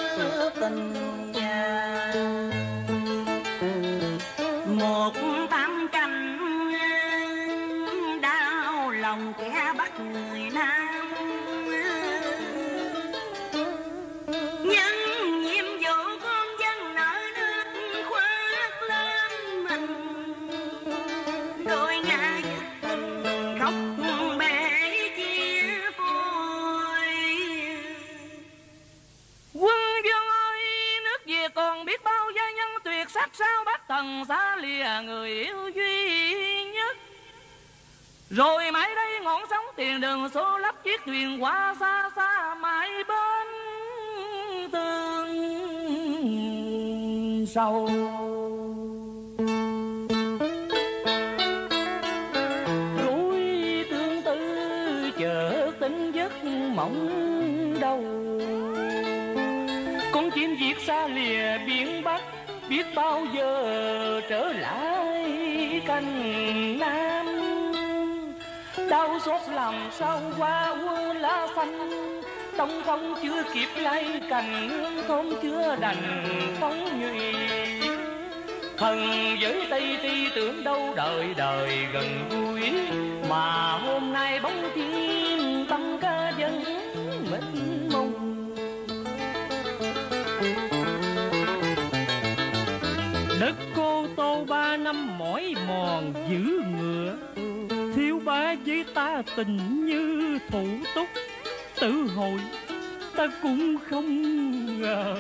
Một tám sao bác thần xa lìa người yêu duy nhất. Rồi mãi đây ngọn sóng tiền đường số lấp chiếc thuyền qua xa xa mãi bên tương sâu. Rối tương tư chợt tỉnh giấc mộng đâu. Con chim diệt xa lìa biển Bắc, biết bao giờ trở lại cành Nam. Đau xót làm sao qua quân lá xanh, đông phong chưa kịp lay cành hương thơm chưa đành phóng nhụy. Thần với Tây Ti tưởng đâu đời đời gần gũi, mà hôm nay bóng chim tăng ca dân mênh mông. Đất Cô Tô ba năm mỏi mòn giữ ngựa, thiếu bá với ta tình như thủ túc. Tử hồi ta cũng không ngờ.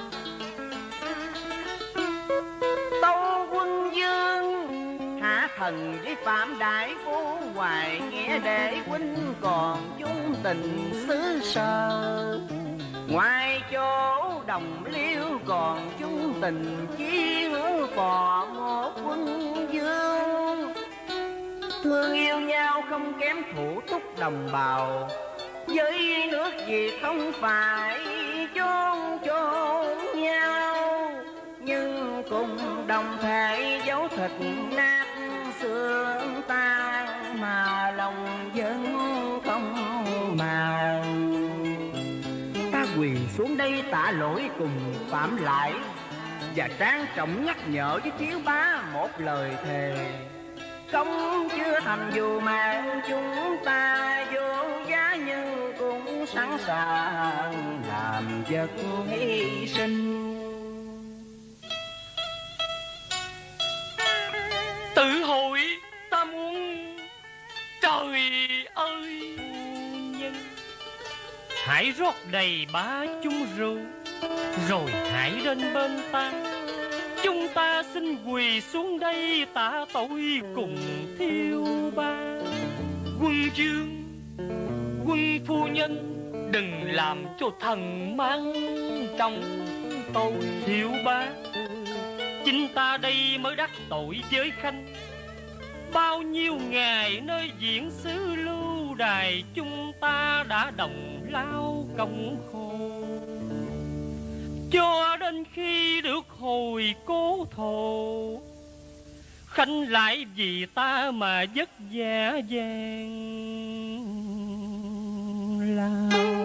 Tâu Quân Dương hạ thần với Phạm Đại Phu, hoài nghĩa để huynh còn chung tình xứ sở. Ngoài chỗ đồng liêu còn chung tình chí hướng phò một Quân Dương. Thương yêu nhau không kém thủ túc đồng bào, với nước Việt không phải chôn chôn nhau. Nhưng cùng đồng thể dấu thịt nát xương tan, mà lòng vẫn không màng. Ta quỳ xuống đây tạ lỗi cùng Phạm Lại, và trang trọng nhắc nhở với thiếu bá một lời thề. Công chưa thành dù mạng chúng ta vô giá, nhưng cũng sẵn sàng làm vật hy sinh. Tự hội ta muốn, trời ơi nhân, Hãy rót đầy ba chung rượu, rồi hãy đến bên ta. Chúng ta xin quỳ xuống đây tạ tội cùng thiếu ba. Quân Dương, quân phu nhân, đừng làm cho thần mang trong tôi. Thiếu ba, chính ta đây mới đắc tội với Khanh. Bao nhiêu ngày nơi diễn xứ lưu đài, chúng ta đã đồng lao công khổ, cho đến khi được hồi cố thổ. Khanh lại vì ta mà vất vả gian lao.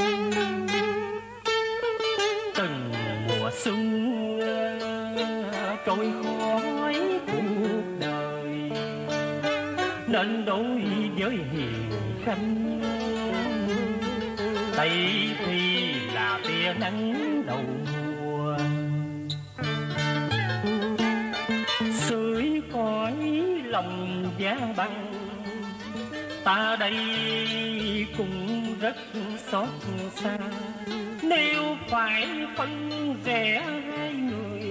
Từng mùa xuân trôi khỏi cuộc đời, nên đối với hiền Khanh, Tây thì là tia nắng đầu mùa, sưởi cõi lòng giá băng. Ta đây cũng rất xót xa, nếu phải phân rẽ hai người,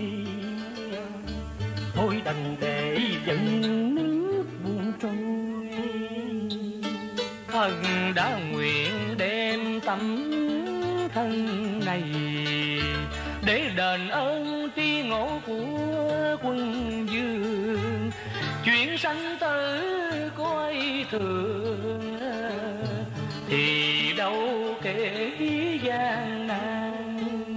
thôi đành để dần nước buồn trôi. Thần đã nguyện đem tấm thân này, để đền ơn tri ngộ của Quân Dương. Chuyện sanh tử coi thường, thì đâu kể gian nan.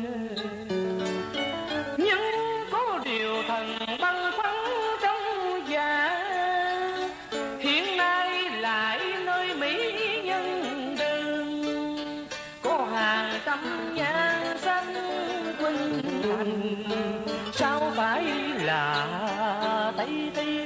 Nhưng có điều thần băn khoăn trong dạ, hiện nay lại nơi Mỹ nhân đơn, có hàng trăm nhan xanh Quân Thành, sao phải là Tây Ti.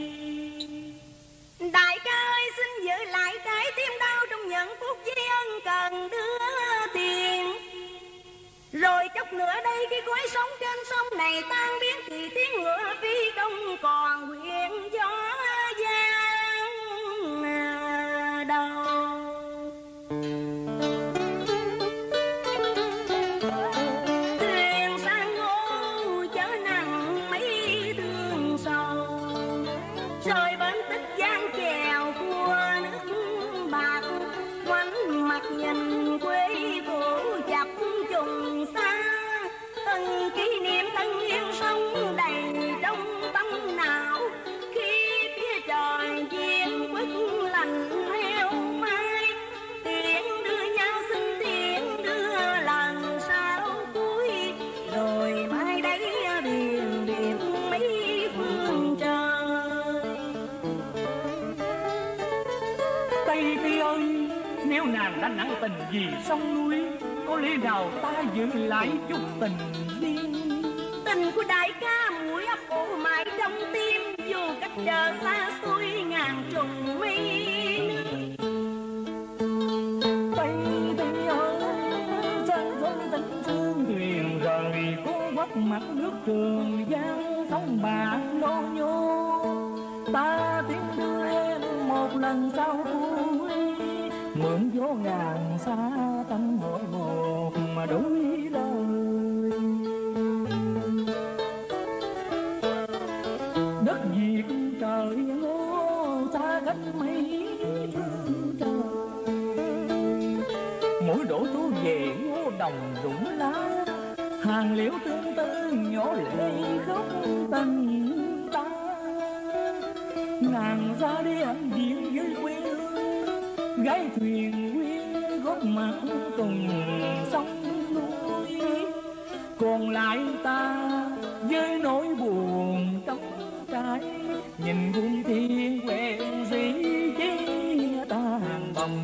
Đại ca ơi, xin giữ lại trái tim đau trong những phút giây ân cần đưa tiền. Rồi chốc nữa đây khi khói sóng trên sông này tan biến, thì tiếng ngựa phi không còn huyện gió giang đâu. Thuyền sang ngô chở nặng mấy nàng đã nặng tình vì sông núi, có lẽ nào ta giữ lại chút tình duyên. Tình của đại ca mũi ấp ủ mãi trong tim, dù cách chờ xa xôi ngàn trùng mi nước. Tay tay ơi chân chân tình thương thuyền rời cố quất mặt nước Trường Giang sóng bạc nô nhô. Ta tiếng đưa em một lần sau cuối, mượn gió ngàn xa tâm mỗi một mà đối lời. Đất Việt trời ngô xa cách mấy phương trời, mỗi đổ tú về ngô đồng rụng lá, hàng liễu tương tư nhỏ lệ khóc tình ta. Nàng ra đi ăn điện với quê hương, gái thuyền quyên góp mặt cùng sông núi, còn lại ta với nỗi buồn trống trải, nhìn vùng thiên quen dĩ chia ta hàng bồng.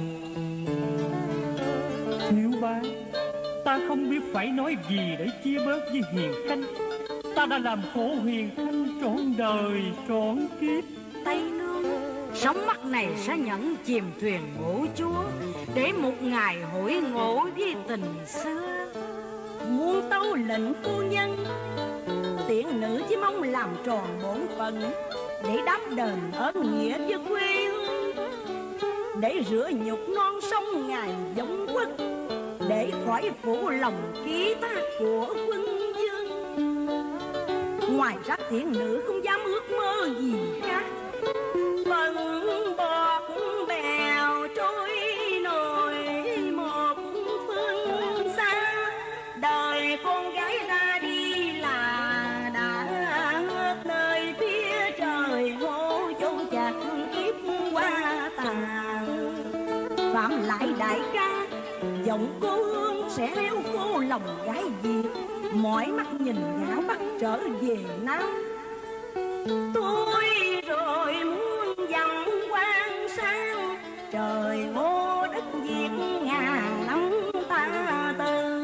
Thiếu ba, ta không biết phải nói gì để chia bớt với Hiền Khanh. Ta đã làm khổ Hiền Khanh trọn đời trọn kiếp. Tây Nương, sóng mắt này sẽ nhẫn chìm thuyền ngũ chúa, để một ngày hội ngộ với tình xưa. Muôn tâu lệnh phu nhân, tiện nữ chỉ mong làm tròn bổn phận, để đáp đền ơn nghĩa với quê hương, để rửa nhục non sông ngài giống quốc, để khỏi phủ lòng ký thác của quân dương. Ngoài ra tiện nữ không dám ước mơ gì khác. Phần bọt bèo trôi nổi một phương xa, đời con gái ra đi là đã hết nơi phía trời hô châu chặt kiếp qua tàn. Phạm lại đại ca, giọng cô hương sẽ réo khô lòng gái Việt, mỏi mắt nhìn gã bắt trở về Nam. Tôi rồi muốn dặm quan sang, trời ngô đất Việt ngàn năm ta tư.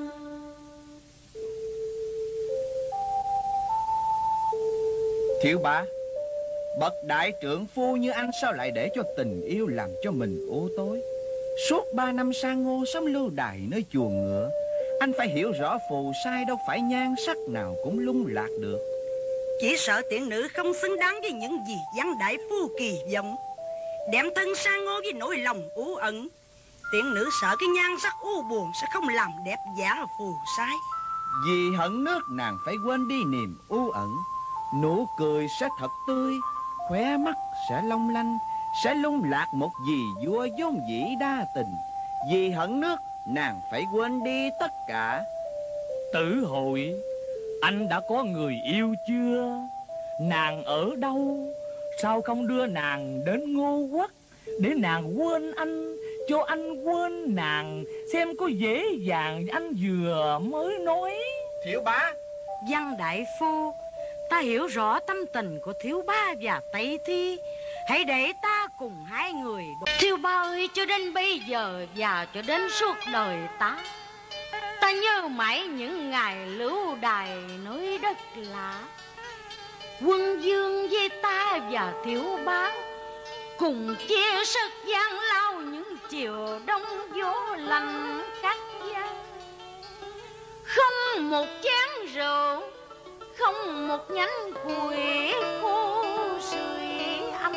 Thiếu bá, bậc đại trượng phu như anh sao lại để cho tình yêu làm cho mình ô tối? Suốt ba năm sang ngô sống lưu đày nơi chuồng ngựa, anh phải hiểu rõ phù sai đâu phải nhan sắc nào cũng lung lạc được. Chỉ sợ tiện nữ không xứng đáng với những gì văn đại phu kỳ vọng, đem thân sang ngô với nỗi lòng u ẩn. Tiện nữ sợ cái nhan sắc u buồn sẽ không làm đẹp giả phù sai. Vì hận nước nàng phải quên đi niềm u ẩn, nụ cười sẽ thật tươi, khóe mắt sẽ long lanh, sẽ lung lạc một gì vua vốn dĩ đa tình. Vì hận nước nàng phải quên đi tất cả. Tử Hội, anh đã có người yêu chưa? Nàng ở đâu? Sao không đưa nàng đến Ngô Quốc, để nàng quên anh, cho anh quên nàng, xem có dễ dàng anh vừa mới nói. Thiếu bá, Văn đại phu, ta hiểu rõ tâm tình của thiếu ba và Tây Thi. Hãy để ta cùng hai người. Thiếu ba ơi, cho đến bây giờ và cho đến suốt đời ta, ta nhớ mãi những ngày lưu đày nơi đất lạ. Quân dương với ta và thiếu bá cùng chia sức gian lao những chiều đông gió lạnh cắt da. Không một chén rượu, không một nhánh củi khô sưởi ấm.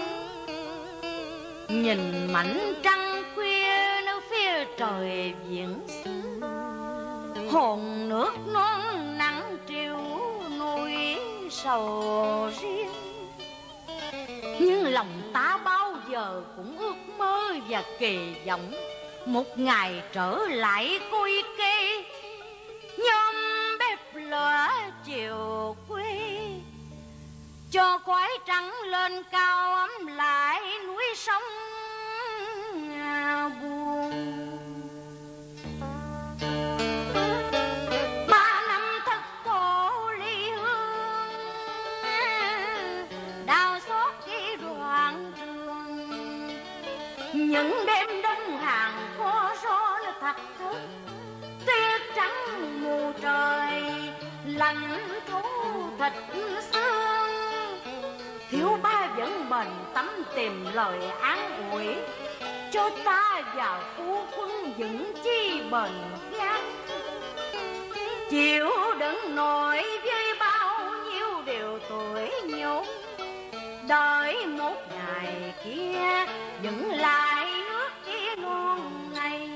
Nhìn mảnh trăng khuya nơi phía trời viễn xưa, hồn nước non nắng triều núi sầu riêng. Nhưng lòng ta bao giờ cũng ước mơ và kỳ vọng một ngày trở lại côi kê, nhóm bếp lửa chiều quê, cho quái trắng lên cao ấm lại núi sông buồn. Ba năm thất cổ ly hương, đau xót khi đoạn trường. Những đêm đông hàng khói thạch thất, tuyết trắng mù trời, lạnh thấu thịt xương. Thiếu ba vẫn bền tâm tìm lời an ủi, cho ta vào phu quân vững chi bền gác. Chịu đựng nổi với bao nhiêu điều tuổi nhục, đợi một ngày kia dựng lại nước kia ngon ngày.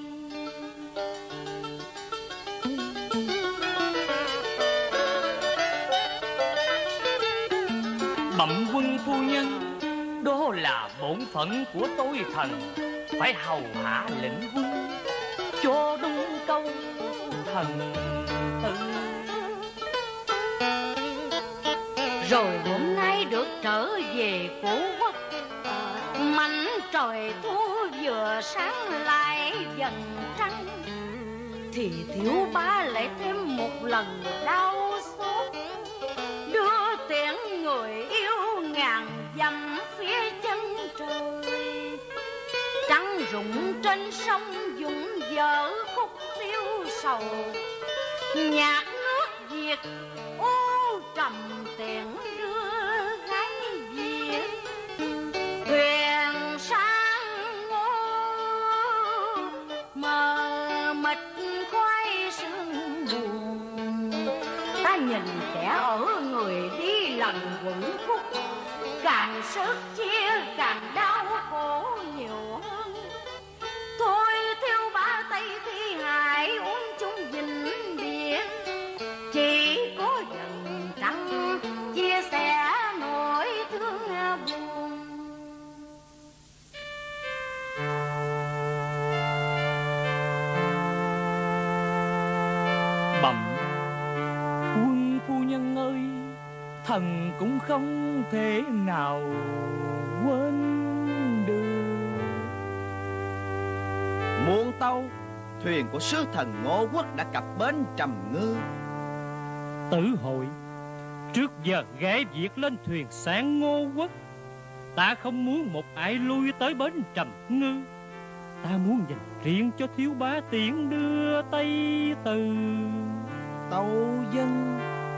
Bẩm quân phu nhân, đó là bổn phận của tôi thần, phải hầu hạ lệnh quân cho đúng câu thần tự. Rồi hôm nay được trở về cố quốc, mảnh trời thu vừa sáng lại dần trăng, thì thiếu bá lại thêm một lần đau xót, đưa tiễn người yêu ngàn dặm phía chân trời. Trăng rụng trên sông dũng dở khúc tiêu sầu, nhạc nước Việt ô trầm tiễn đưa gái Việt. Thuyền sang ngô mờ mịt khoai sương buồn, ta nhìn kẻ ở người đi lần quẩn khúc, càng sức chia càng đau khổ nhiều hơn. Thôi theo ba tay thi hại uống chung vĩnh biệt, chỉ có dần trăng chia sẻ nỗi thương buồn. Bẩm quân phu nhân ơi, thần cũng không thể nào quên được. Muôn tâu, thuyền của sứ thần Ngô Quốc đã cập bến Trầm Ngư. Tử hội, trước giờ gái Việt lên thuyền sang Ngô Quốc, ta không muốn một ai lui tới bến Trầm Ngư. Ta muốn dành riêng cho thiếu bá tiễn đưa Tây Từ. Tâu dân.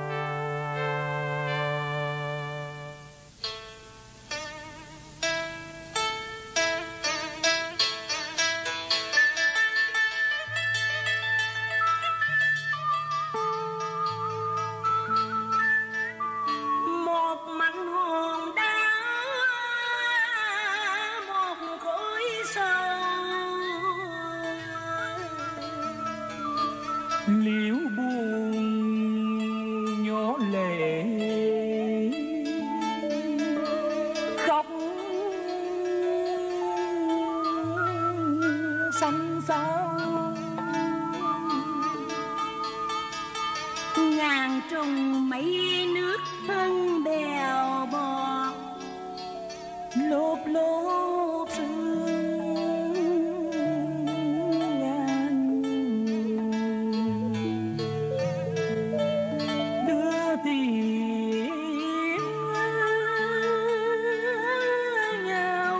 Liễu buồn nhỏ lệ khóc xanh xao, ngàn trùng mấy nước thân bèo bọt, lốp lốp sương ngàn đưa tiếng nhau.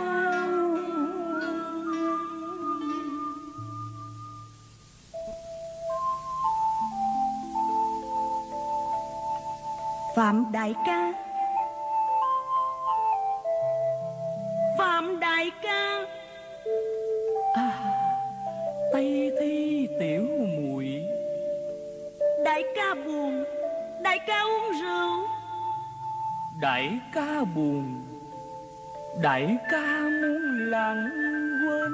Phạm đại ca, Phạm đại ca. À, Tây Thi tiểu muội. Đại ca buồn, đại ca uống rượu. Đại ca buồn, đại ca muốn lãng quên.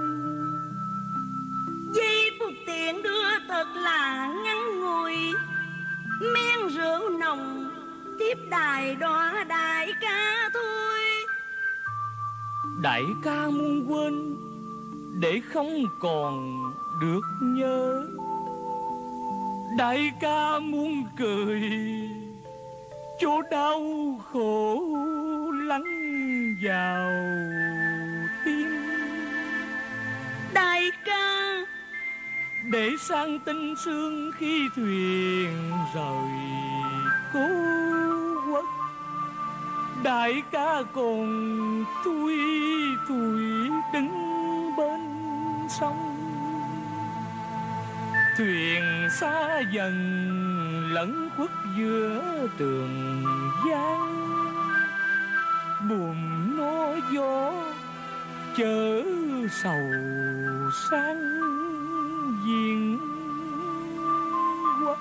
Giây phút tiện đưa thật là ngắn ngủi, men rượu nồng tiếp đài đọa đại ca thôi. Đại ca muốn quên để không còn được nhớ. Đại ca muốn cười cho đau khổ lắng vào tim. Đại ca để sang tinh sương khi thuyền rời cố quốc. Đại ca còn thui thủi đứng bên sông, thuyền xa dần lẫn khuất giữa trường giang, buồn nó gió chở sầu sang diện quốc.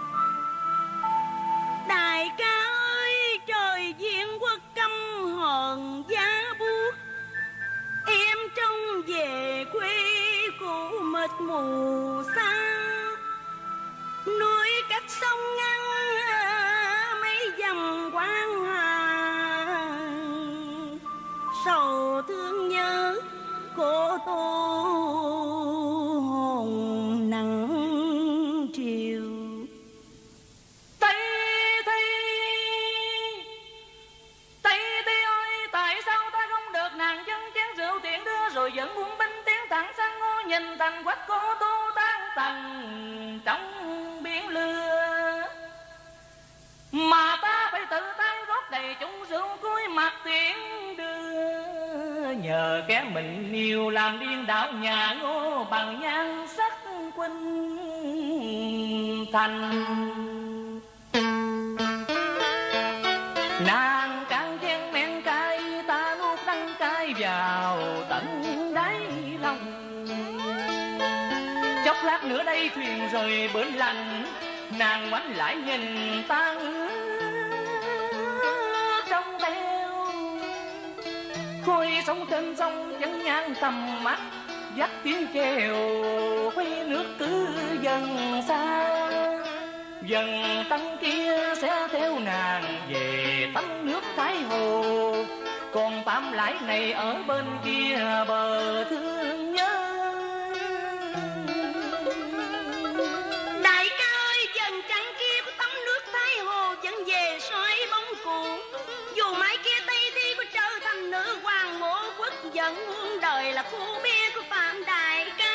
Đại ca ơi, trời diện quốc căm hờn giá buốt, em trông về quê cũ mệt mù xa, núi cách sông ngăn mấy dặm quang hà, sầu thương nhớ cô tô hồn nặng chiều. Tây Thi, Tây Thi ơi, tại sao ta không được nàng dân chén rượu tiện đưa, rồi dẫn quân binh tiến thẳng sang Ngô, nhìn thành quách cô tô tan tành trong biển lửa, mà ta phải tự tay rót đầy chung rượu cuối mặt tiễn đưa. Nhờ kẻ mình yêu làm điên đảo nhà Ngô bằng nhan sắc huynh thành. Nàng càng chen men cay, ta nuốt đắng cay vào tận đáy lòng. Chốc lát nữa đây thuyền rời bến lạnh, nàng ngoảnh lại nhìn ta trong theo. Khôi sóng trên sông vẫn ngang tầm mắt, dắt tiếng chèo quay nước cứ dần xa. Dần tấm kia sẽ theo nàng về tắm nước Thái Hồ, còn tạm lãi này ở bên kia bờ thương nhớ. Đại ca ơi, dần trăng kia của tắm nước Thái Hồ vẫn về soi bóng cũ, dù mãi kia Tây Thi có trở thành nữ hoàng mộ quốc, vẫn muôn đời là cô bé của Phạm đại ca.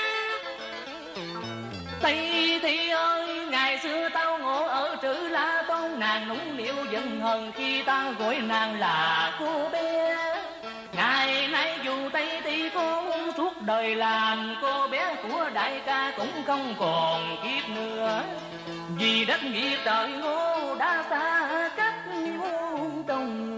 Tây Thi ơi, ngày xưa tao ngộ ở Trữ La Tôn, nàng nũng nịu giận hờn khi ta gọi nàng là cô bé. Ngày nay dù Tây Thi có muốn suốt đời làm cô bé của đại ca cũng không còn kiếp nữa, vì đất nghĩa trời Ngô đã xa cách muôn trùng.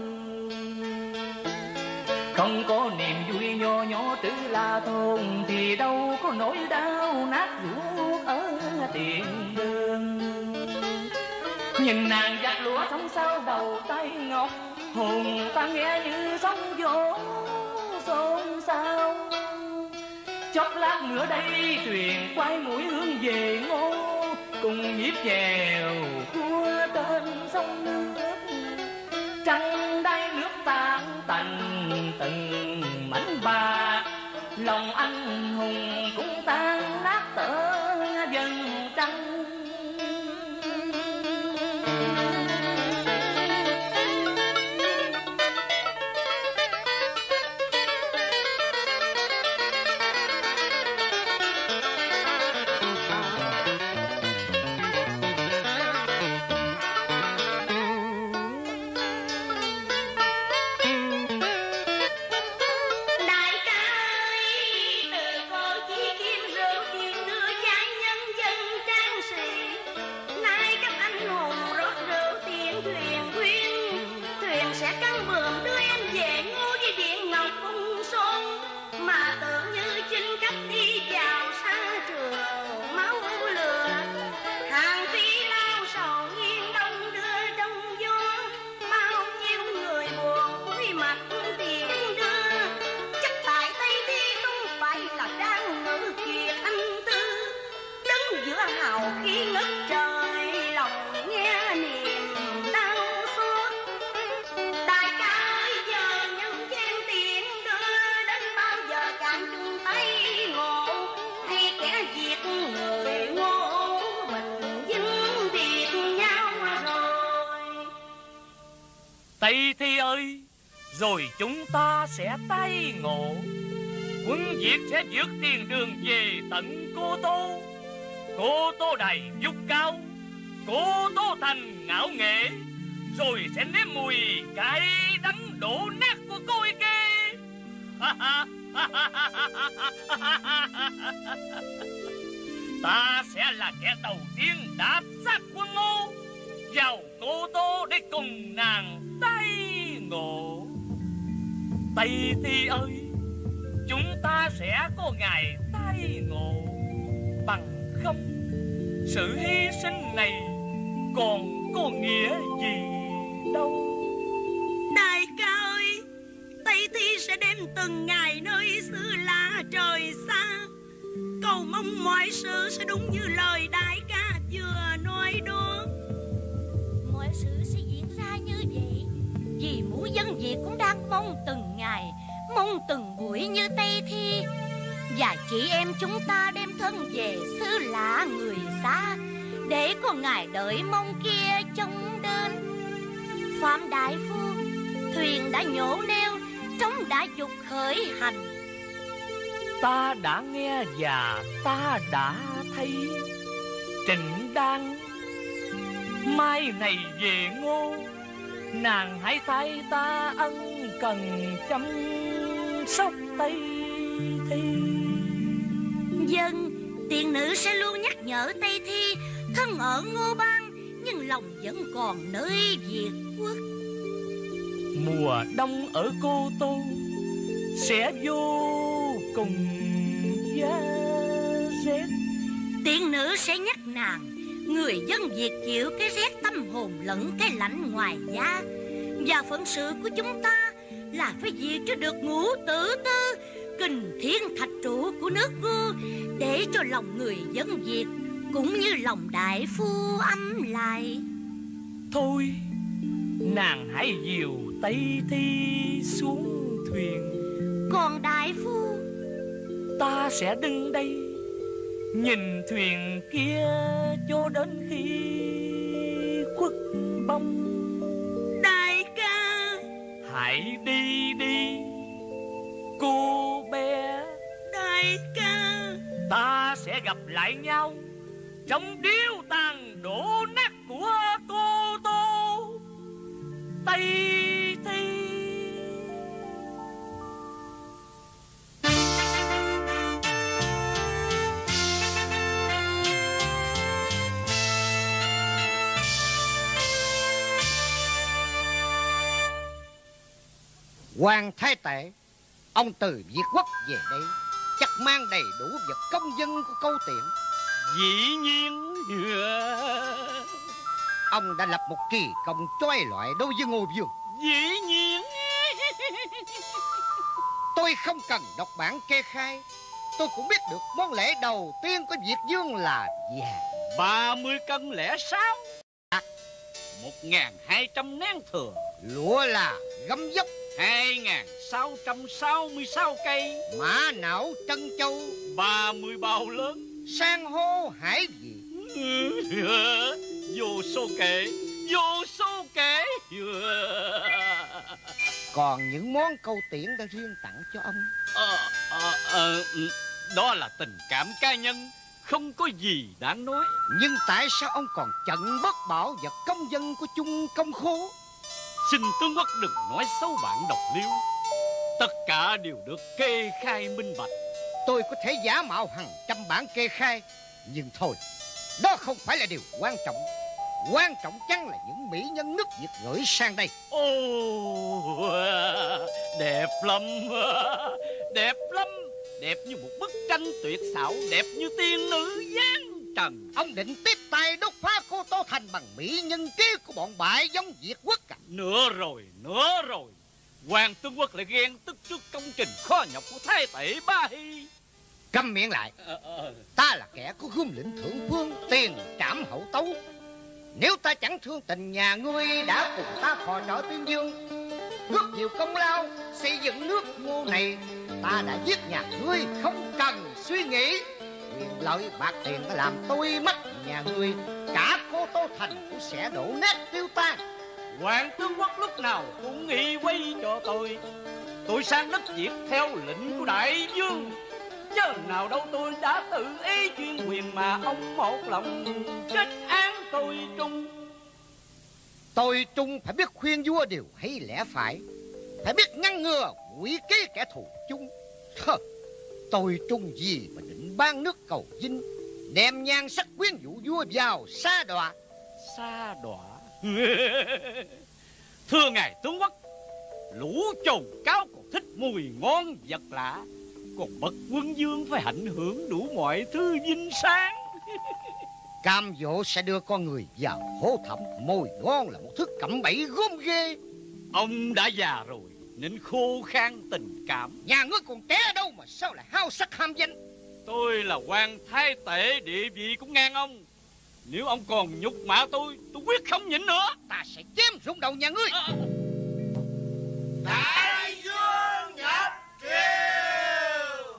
Không có niềm vui nho nhỏ Trữ La Thôn thì đâu có nỗi đau nát ruột ở tiền đường. Nhìn nàng giặt lúa trong sau đầu tay ngọc, hồn ta nghe như sóng vỗ xôn xao. Chốc lát nữa đây thuyền quay mũi hướng về Ngô, cùng nhịp chèo cua trên sông nước. Trăng đáy nước tan tành từng mảnh bạc, lòng anh hùng cũng tan nát tở dần trăng. Tây Thi ơi, rồi chúng ta sẽ tái ngộ. Quân Việt sẽ vượt tiền đường về tận Cô Tô. Cô Tô đầy vút cao, Cô Tô thành ngạo nghệ, rồi sẽ nếm mùi cay đắng đổ nát của côi kê. ta sẽ là kẻ đầu tiên đạp xác quân Ngô vào Cô Tô để cùng nàng tái ngộ. Tây Thi ơi, chúng ta sẽ có ngày tái ngộ, bằng không sự hy sinh này còn có nghĩa gì đâu. Đại ca ơi, Tây Thi sẽ đem từng ngày nơi xứ lạ trời xa. Cầu mong mọi sự sẽ đúng như lời đại ca vừa nói đó. Mọi sự sẽ diễn ra như vậy vì mũi dân Việt cũng đang mong từng ngày, mong từng buổi như Tây Thi. Và chị em chúng ta đem thân về xứ lạ người xa, để có ngày đợi mong kia trông đến. Phạm đại phu, thuyền đã nhổ neo, trống đã dục khởi hành. Ta đã nghe và ta đã thấy Trịnh Đan mai này về Ngô, nàng hãy thay ta ân cần chăm sóc Tây Thi. Dân, tiền nữ sẽ luôn nhắc nhở Tây Thi thân ở Ngô Bang nhưng lòng vẫn còn nơi Việt Quốc. Mùa đông ở Cô Tô sẽ vô cùng giá rét. Tiền nữ sẽ nhắc nàng, người dân Việt chịu cái rét tâm hồn lẫn cái lạnh ngoài da. Và phận sự của chúng ta là phải diệt cho được Ngũ Tử Tư, kình thiên thạch trụ của nước Ngô, để cho lòng người dân Việt cũng như lòng đại phu ấm lại. Thôi, nàng hãy dìu Tây Thi xuống thuyền. Còn đại phu, ta sẽ đứng đây nhìn thuyền kia cho đến khi khuất bóng. Đại ca, hãy đi đi cô bé. Đại ca, ta sẽ gặp lại nhau trong điếu tàn đổ nát của Cô Tô, Tây Thi. Hoàng thái tể, ông từ Việt Quốc về đây chắc mang đầy đủ vật công dân của Câu Tiễn. Dĩ nhiên. Ông đã lập một kỳ công chói loại đối với Ngô Vương. Dĩ nhiên. Tôi không cần đọc bản kê khai, tôi cũng biết được món lễ đầu tiên của Việt Vương là vàng. Ba mươi cân lẻ sáu, một ngàn hai trăm nén thừa. Lúa là gấm dốc, hai ngàn sáu trăm sáu mươi sáu cây. mã não trân châu, ba mươi bao lớn. san hô hải vị, vô số kể, vô số kể. Còn những món Câu Tiễn đã riêng tặng cho ông. Ờ, ờ, ờ, đó là tình cảm cá nhân, không có gì đáng nói. Nhưng tại sao ông còn chận bất bảo vật công dân của Chung Công Khố? Xin tướng quốc đừng nói xấu bản độc liêu, tất cả đều được kê khai minh bạch. Tôi có thể giả mạo hàng trăm bản kê khai, nhưng thôi, đó không phải là điều quan trọng. Quan trọng chăng là những mỹ nhân nước Việt gửi sang đây. Ồ, đẹp lắm, đẹp lắm. Đẹp như một bức tranh tuyệt xảo, đẹp như tiên nữ giáng trần. Ông định tiếp tay đốt phá Cô Tô Thành bằng mỹ nhân kế của bọn bại giống Việt Quốc à? Nữa rồi, nữa rồi. Hoàng tướng quốc lại ghen tức trước công trình khó nhọc của thái tể Ba Hy. Câm miệng lại. à, à. Ta là kẻ có gươm lĩnh thượng phương, tiền trảm hậu tấu. Nếu ta chẳng thương tình nhà ngươi đã cùng ta phò trợ Tuyên Dương, góp nhiều công lao xây dựng nước Ngô này, ta đã giết nhà ngươi không cần suy nghĩ. Quyền lợi bạc tiền đã làm tôi mất nhà ngươi, cả Cô Tô Thành cũng sẽ đổ nát tiêu tan. Hoàng tướng quốc lúc nào cũng nghĩ quay cho tôi. Tôi sang đất Việt theo lệnh của đại vương, chứ nào đâu tôi đã tự ý chuyên quyền mà ông một lòng kết án tôi Trung. Tôi Trung phải biết khuyên vua điều hay lẽ phải, phải biết ngăn ngừa quỷ kế kẻ thù chung. Hơ, tôi Trung gì mà định ban nước cầu Vinh, đem nhan sắc quyến rũ vua vào sa đọa. Sa đọa? Thưa ngài tướng quốc, lũ trồn cáo còn thích mùi ngon vật lạ, còn bậc quân vương phải hạnh hưởng đủ mọi thứ vinh sáng. Cam dỗ sẽ đưa con người vào hố thẳm. Mùi ngon là một thứ cặm bẫy gớm ghê. Ông đã già rồi nên khô khan tình cảm. Nhà ngươi còn trẻ ở đâu mà sao lại hao sắc ham danh? Tôi là quan thái tể, địa vị cũng ngang ông. Nếu ông còn nhục mạ tôi, tôi quyết không nhịn nữa. Ta sẽ chém rụng đầu nhà ngươi. à... Đại vương nhập triều.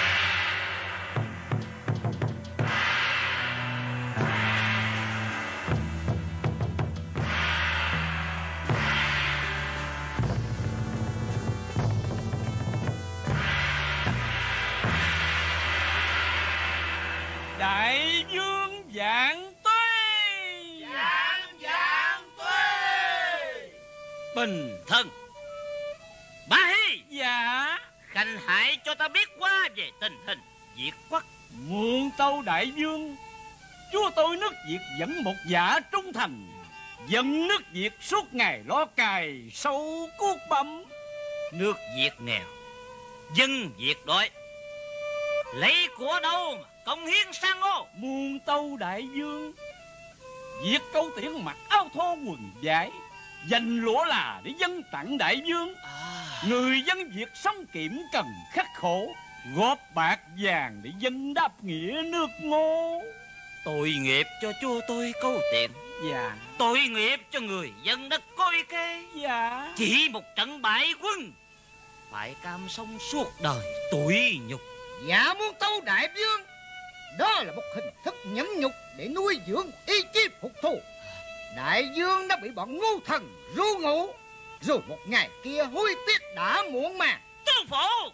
Đại vương vạn tuế. Vạn vạn tuế. Bình Thân Bá Hy. Dạ. Khanh hãy cho ta biết qua về tình hình Việt quốc. Muôn tâu đại vương, chúa tôi nước Việt vẫn một giả trung thành, dân nước Việt suốt ngày lo cài sâu cuốc bấm. Nước Việt nghèo, dân Việt đói, lấy của đâu mà công hiến sang ô. Muôn tâu đại vương, Việt Câu Tiễn mặc áo thô quần vải, dành lũa là để dân tặng đại vương. à. Người dân Việt sống kiệm cần khắc khổ, góp bạc vàng để dân đáp nghĩa nước Ngô. Tội nghiệp cho chúa tôi Câu Tiễn. Dạ. Tội nghiệp cho người dân đất Cối Kê. Dạ. Chỉ một trận bại quân phải cam sống suốt đời tủi nhục. Dạ muôn tâu đại vương, đó là một hình thức nhẫn nhục để nuôi dưỡng ý chí phục thù. Đại vương đã bị bọn ngu thần ru ngủ, rồi một ngày kia hối tiếc đã muộn mà. Tướng phủ,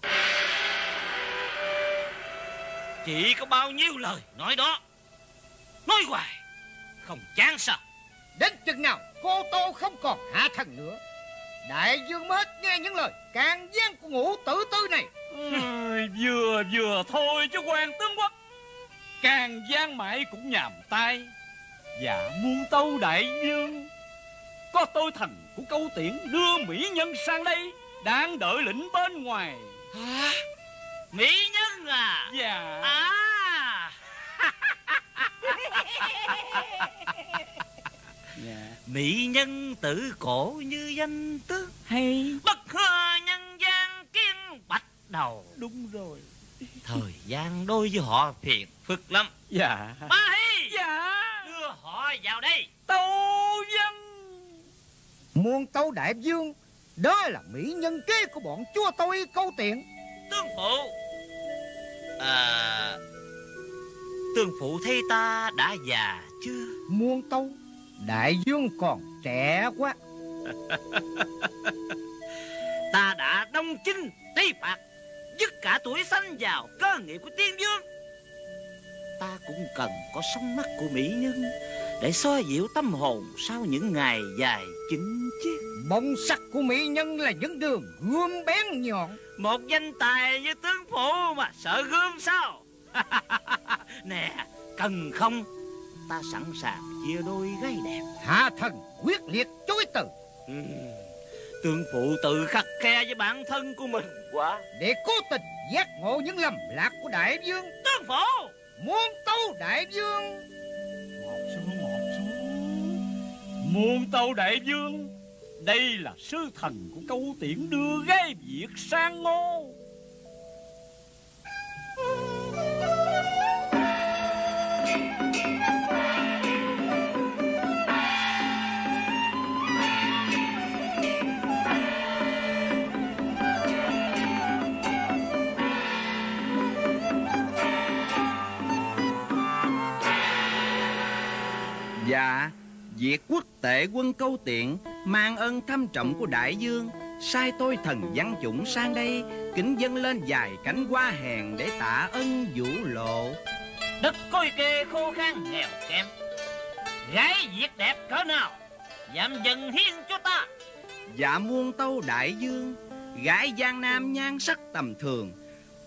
chỉ có bao nhiêu lời nói đó, nói hoài không chán sao? Đến chừng nào cô Tô không còn hạ thần nữa, đại vương mới hết nghe những lời can gian của ngũ tử tư này. Ừ, vừa vừa thôi chứ quan tướng quốc, càng gian mãi cũng nhàm tai. Dạ muôn tâu đại vương, có tôi thần của Câu Tiễn đưa mỹ nhân sang đây, đang đợi lệnh bên ngoài. Hả? Mỹ nhân à? Dạ. À. Dạ. Mỹ nhân tử cổ như danh tước, Hay. bất hư nhân gian kiên bạch đầu. Đúng rồi. Thời gian đôi với họ phiền phức lắm. Dạ. Bá Hy. Dạ. Đưa họ vào đây. Tâu dân. Muôn tâu đại vương, đó là mỹ nhân kế của bọn chúa tôi Câu Tiễn. Tướng phụ. À, tướng phụ thấy ta đã già chưa? Muôn tâu đại vương còn trẻ quá. Ta đã đông chinh tây phạt, dứt cả tuổi xanh vào cơ nghiệp của tiên vương. Ta cũng cần có sóng mắt của mỹ nhân để xoa dịu tâm hồn sau những ngày dài chinh chiến. Bông sắc của mỹ nhân là những đường gươm bén nhọn. Một danh tài như tướng phụ mà sợ gươm sao? Nè, cần không? Ta sẵn sàng chia đôi gái đẹp. Hạ thần quyết liệt chối từ. Ừ, tướng phụ tự khắt khe với bản thân của mình quá, để cố tình giác ngộ những lầm lạc của đại vương. tướng phụ. Muôn tâu đại vương. Một xuống, một xuống. Muôn tâu đại vương, đây là sứ thần của Câu Tiễn đưa gái Việt sang Ngô. Dạ, Việt quốc tể quân Câu Tiễn mang ơn thâm trọng của đại vương, sai tôi thần văn chủng sang đây kính dâng lên vài cánh hoa hèn để tạ ân vũ lộ. Đất Cối Kê khô khan nghèo kém, gái Việt đẹp cỡ nào dám dâng hiến cho ta? Dạ muôn tâu đại vương, gái Giang Nam nhan sắc tầm thường,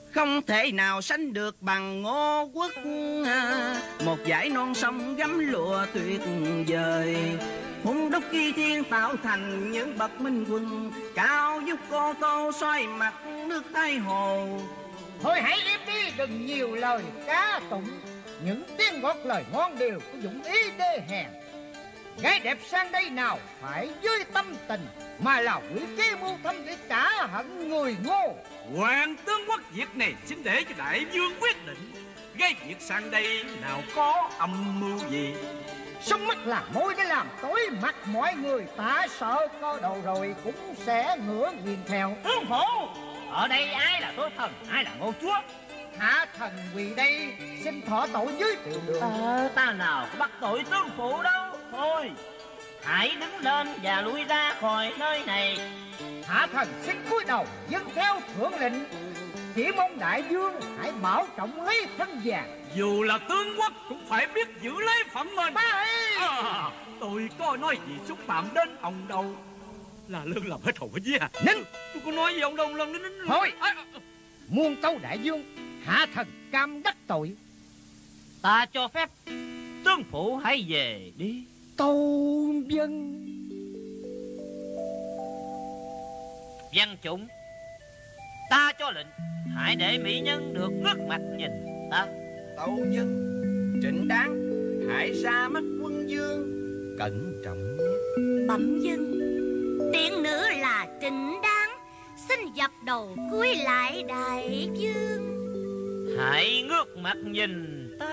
Không thể nào sánh được bằng Ngô Quốc, một dải non sông gấm lụa tuyệt vời. Hung đúc khi thiên tạo thành những bậc minh quân, cao giúp cô tô soi mặt nước Tây Hồ. Thôi hãy im đi, đừng nhiều lời ca tụng. Những tiếng ngọt lời ngon đều của dụng ý đê hèn. Gái đẹp sang đây nào phải với tâm tình, mà là quỷ kế mưu thâm để trả hận người Ngô. Hoàng tướng quốc việc này xin để cho đại vương quyết định. Gái việc sang đây nào có âm mưu gì? Sống mắt làm môi để làm tối mặt mọi người. Ta sợ có đầu rồi cũng sẽ ngửa nhìn theo. Tướng phủ, ở đây ai là tôi thần, ai là Ngô chúa? Hạ thần quỳ đây xin thọ tội với tiểu đường. Ờ, ta nào có bắt tội tướng phủ đâu. Thôi, hãy đứng lên và lui ra khỏi nơi này. Hạ thần xin cúi đầu dâng theo thượng lệnh. Chỉ mong đại vương hãy bảo trọng lấy thân vàng. Dù là tướng quốc cũng phải biết giữ lấy phận mình. À, tôi có nói gì xúc phạm đến ông đâu. Là lương làm hết hồn hết vía à? Nín! Tôi có nói gì ông đâu lần nín. Thôi, muôn tâu đại vương, hạ thần cam đắc tội. Ta cho phép tướng phủ hãy về đi. Tâu dân. Văn chủng, ta cho lệnh hãy để mỹ nhân được ngước mặt nhìn ta. Tâu dân, Trịnh Đáng hãy ra mắt quân vương cẩn trọng nhé. Bẩm dân, tiện nữ là Trịnh Đáng, xin dập đầu cúi lại đại vương. Hãy ngước mặt nhìn ta.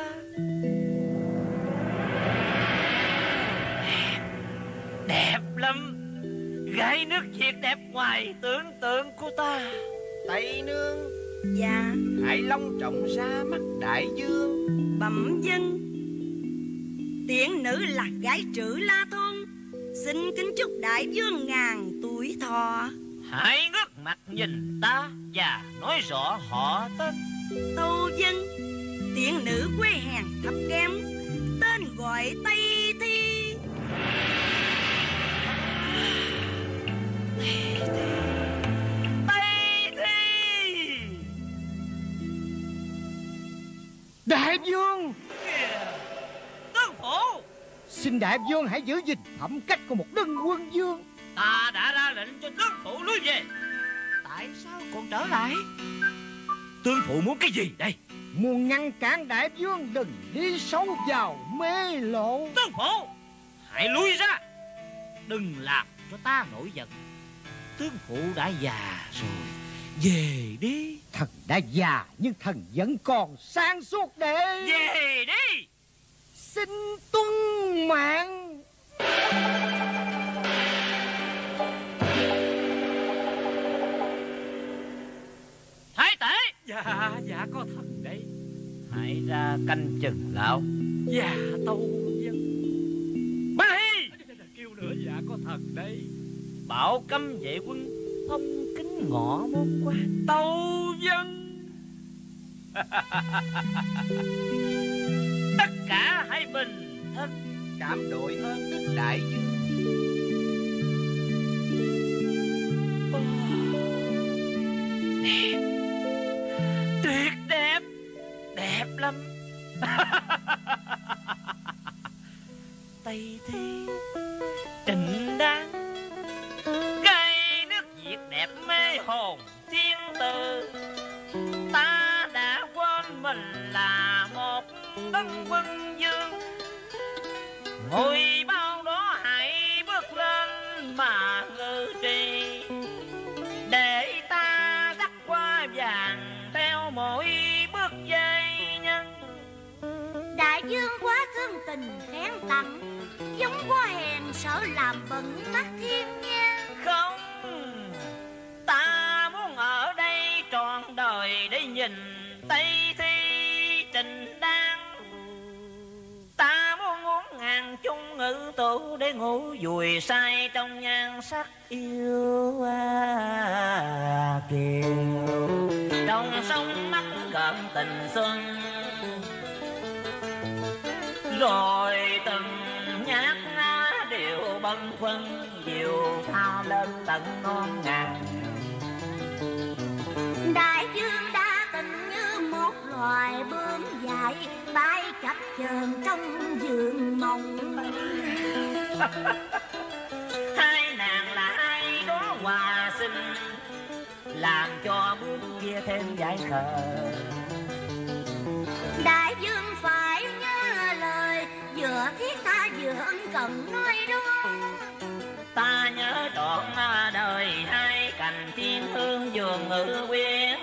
Đẹp, đẹp lắm. Gái nước Việt đẹp ngoài tưởng tượng của ta. Tây nương, Dạ. hãy long trọng ra mắt đại vương. Bẩm dân, tiện nữ là gái Trữ La Thôn, xin kính chúc đại vương ngàn tuổi thọ. Hãy ngước mặt nhìn ta và nói rõ họ tên. Tâu dân, tiện nữ quê hèn thấp kém, tên gọi Tây Thi. Tây Thi. Đại vương, Tướng phủ, xin đại vương hãy giữ gìn phẩm cách của một đương quân vương. ta đã ra lệnh cho tướng phủ lui về. Tại sao còn trở lại? Tướng phủ muốn cái gì đây? Muốn ngăn cản đại vương đừng đi sâu vào mê lộ. Tướng phủ, hãy lui ra. Đừng làm cho ta nổi giận. Tướng phụ đã già rồi, về đi. Thần đã già nhưng thần vẫn còn sáng suốt để Về đi. xin tuân mạng. Thái tể. Dạ, dạ có thần đây. Hãy ra canh chừng lão. Dạ tâu dân. Ba Hi. Kêu nữa, dạ có thần đây. Bảo cấm vệ quân thông kính ngọ môn quan. Tâu dân. Tất cả hãy bình thân. Cảm đội ơn đức đại vương. Đẹp, tuyệt đẹp, đẹp lắm. Tây Thi, Trịnh Đáng, gái nước Việt đẹp mê hồn thiên tử. Ta đã quên mình là một tân quân vương. Ngồi bao đó hãy bước lên mà ngự trì, để ta đắc qua vàng theo mỗi bước dây nhân. Đại vương quá thương tình khen tặng, giống quá hèn sợ làm bận tắc thiên nha. Không, ta muốn ở đây trọn đời để nhìn Tây Thi Trịnh Đáng. Ta muốn uống ngàn chung ngữ tụ để ngủ vùi say trong nhan sắc yêu à, kiều. Trong sông mắt gợn tình xuân, rồi từng nhát ná điệu bâng khuâng, diều thao lên tận non ngàn. Đại vương đã tình chờn trong giường mộng. Hai nàng là ai đó hòa sinh, làm cho bước kia thêm dại khờ. Đại vương phải nhớ lời, vừa thiết tha vừa ân cần nói đó. Ta nhớ trọn đời hai cành thiên hương vườn ngự quyến.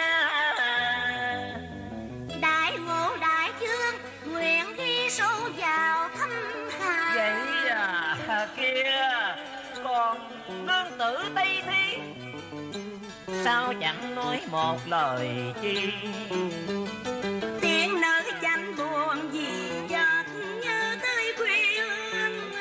Đại ngộ đại vương nguyện khi sâu vào thăm hà. Vậy à kia, còn nương tử Tây Thi sao chẳng nói một lời chi? Tiếng nữ chẳng buồn gì chợt nhớ tới quê hương.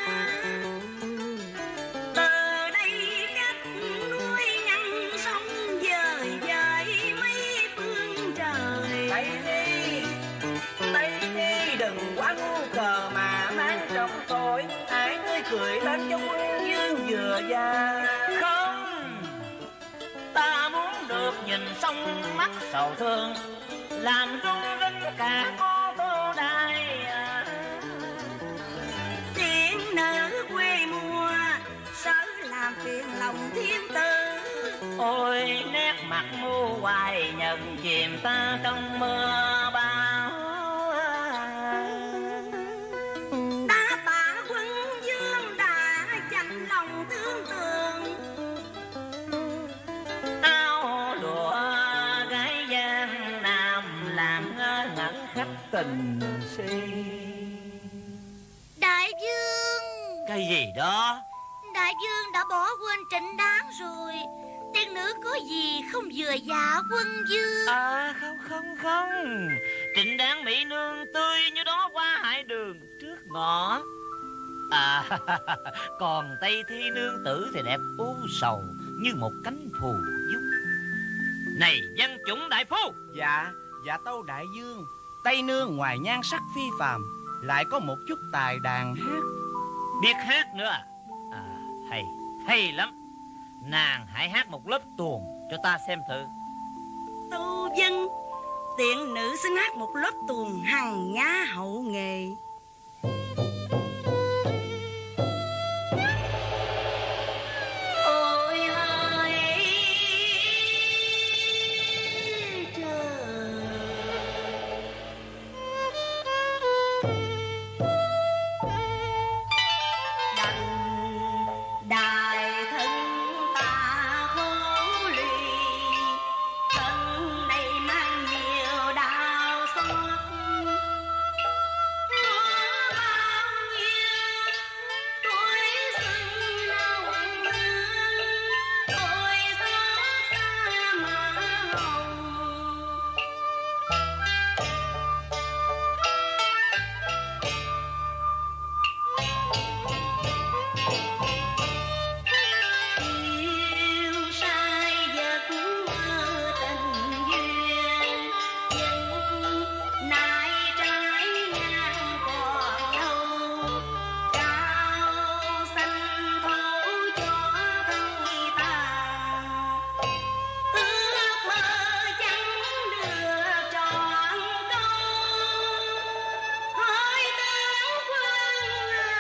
Từ đây cách núi ngăn sông dời dời mấy phương trời. Tây Thi, Tây Thi đừng quá ngu cờ mà mang trong tôi. Hãy ngươi cười lên cho quân dương vừa già. Không, ta muốn được nhìn sông mắt sầu thương, làm rung rinh cả cô tô đài. Tiếng nữ quê mùa sợ làm phiền lòng thiên tử. Ôi nét mặt mu hoài nhận chìm ta trong mưa bão. Ta tạ quân dương đã dành lòng thương tường. Áo lụa gái giang nam làm ngơ ngẩn khách tình si. Đại vương, Cái gì đó? đại vương đã bỏ quên Trịnh Đáng rồi. Tiên nữ có gì không vừa dạ quân dương? À không không không, Trịnh Đáng mỹ nương tươi như đó qua hải đường trước ngõ. À còn Tây Thi nương tử thì đẹp u sầu như một cánh phù dúc. Này dân chúng đại phu. Dạ, dạ tâu đại vương. Tây nương ngoài nhan sắc phi phàm, lại có một chút tài đàn hát. Biết hát nữa à? À hay, hay lắm. Nàng hãy hát một lớp tuồng cho ta xem thử. Tâu dân, tiện nữ xin hát một lớp tuồng hằng nhá hậu nghệ. Ôi hỡi trời, đành đại thân ta khổ lụy, thân này mang nhiều đau xót. Có bao nhiêu tuổi xuân nồng nàn, ôi xót xa mà hồng. Yêu sai giấc mơ tình duyên, nhưng nay trái ngang còn đâu. Cao xanh thấu cho thân ta, ước mơ chẳng được trọn câu. Hỏi tướng quân à,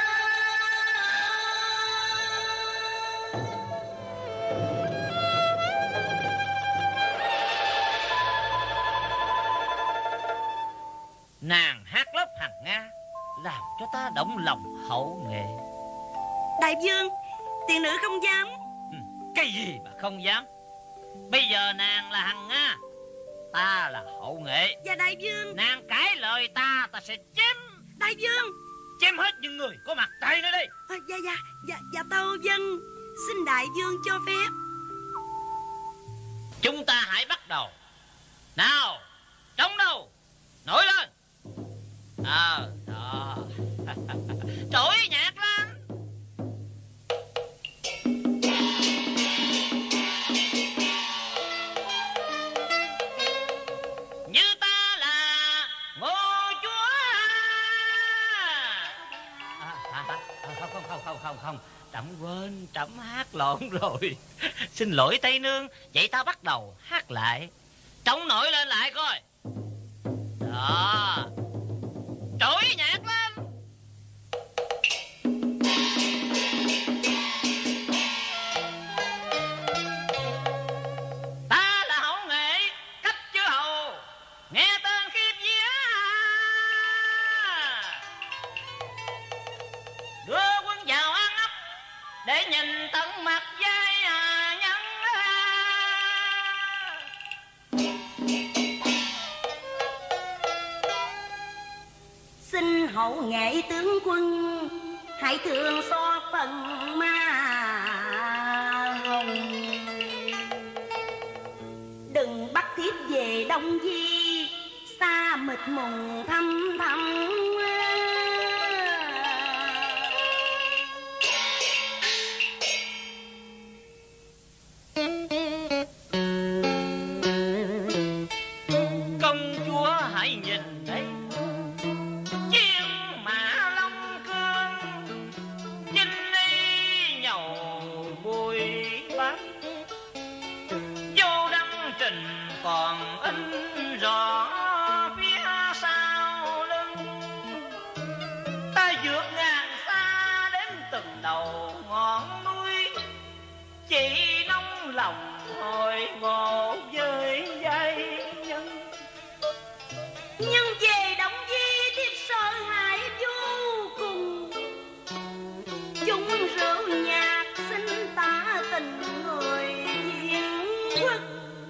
Nàng hát lớp hằng nga làm cho ta động lòng hậu nghệ. đại vương, tiền nữ không dám. Ừ, cái gì mà không dám? Bây giờ nàng là hằng nga, ta là hậu nghệ. Và đại vương, Nàng cãi lời ta, ta sẽ chém đại vương. chém hết những người có mặt tại nơi đây. À, dạ dạ dạ dạ tâu dân, xin đại vương cho phép. Chúng ta hãy bắt đầu. Nào, trống đâu, nổi lên. Ờ, đó. Trỗi nhạc lên. Như ta là ngô chúa. À, hả, hả? Không không không không không không, Trẫm quên, trẫm hát lộn rồi. Xin lỗi Tây nương. Vậy ta bắt đầu hát lại. Trống nổi lên lại coi. Đó. hậu nghệ tướng quân, hãy thương xót phần ma hồng. Đừng bắt thiếp về Đông Di, xa mịt mùng thăm thăm. Công chúa hãy nhìn thấy chiên mã long cương, chinh y nhầu bùi bát, vô đăng trình còn in rõ phía sau lưng. Ta vượt ngàn xa đến từng đầu ngọn núi, chỉ nóng lòng hồi ngộ với giai nhân. Nhưng về Đông Di thiếp sợ hãi vô cùng, chung rượu nhạc xin tả tình người hiền quốc.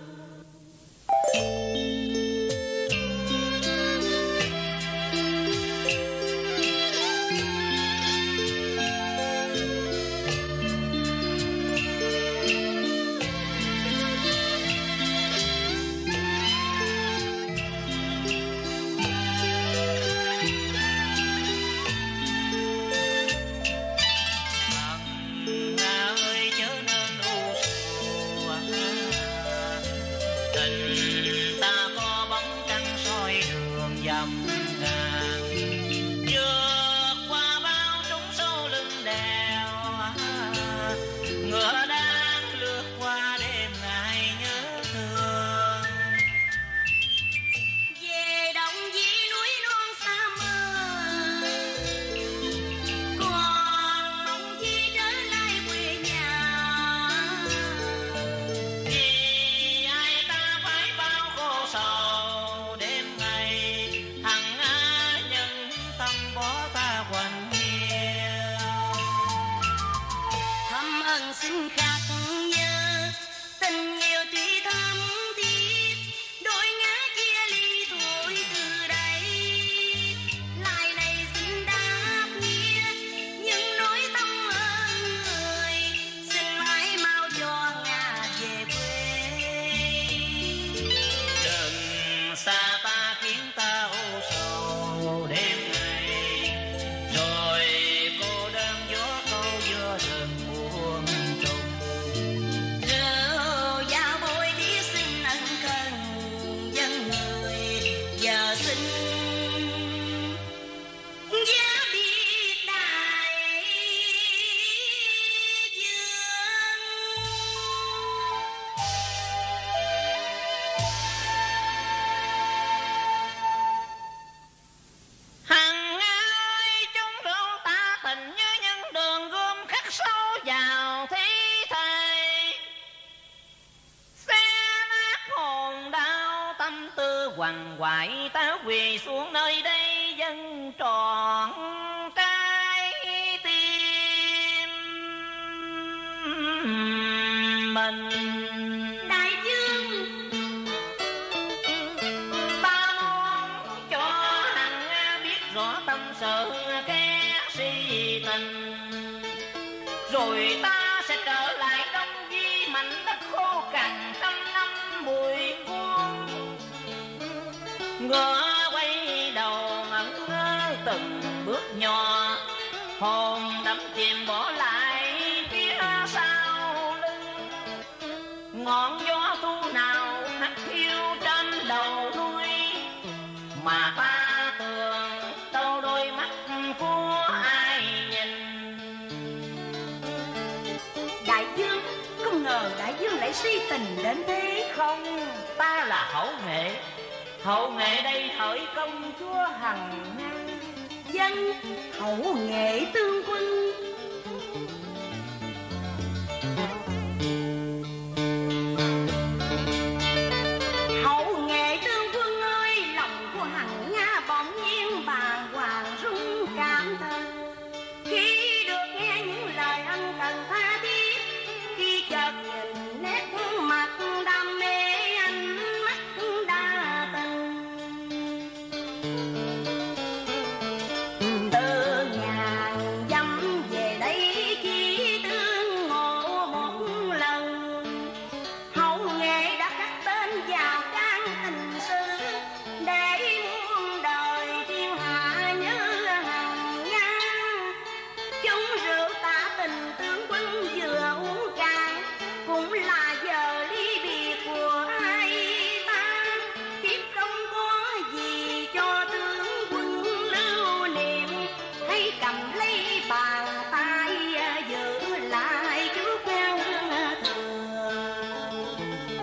Quằn quại ta quỳ xuống nơi đây dân trọn trái tim mình. Đại vương, ta muốn cho hằng biết rõ tâm sự kẻ si tình, rồi ta sẽ trở lại Đông Di mảnh đất khô cằn trăm năm bụi cuốn. Ngựa quay đầu ngẩn ngơ từng bước nhỏ, hồn đắm chìm bỏ lại phía sau lưng. Ngọn gió thu nào hắt hiu trên đầu núi, mà ta tưởng đâu đôi mắt của ai nhìn. đại vương, không ngờ đại vương lại si tình đến thế. Không, ta là Hậu Nghệ. Hậu Nghệ đây hỡi công chúa hằng ngang. Dân Hậu Nghệ tướng quân. Hậu Nghệ tướng quân ơi, lòng của hằng Nga bỗng nhiên bàng hoàng rung cảm thân khi được nghe những lời ân cần tha thiết, khi chợt nhìn nét mặt đam mê, ánh mắt đa tình.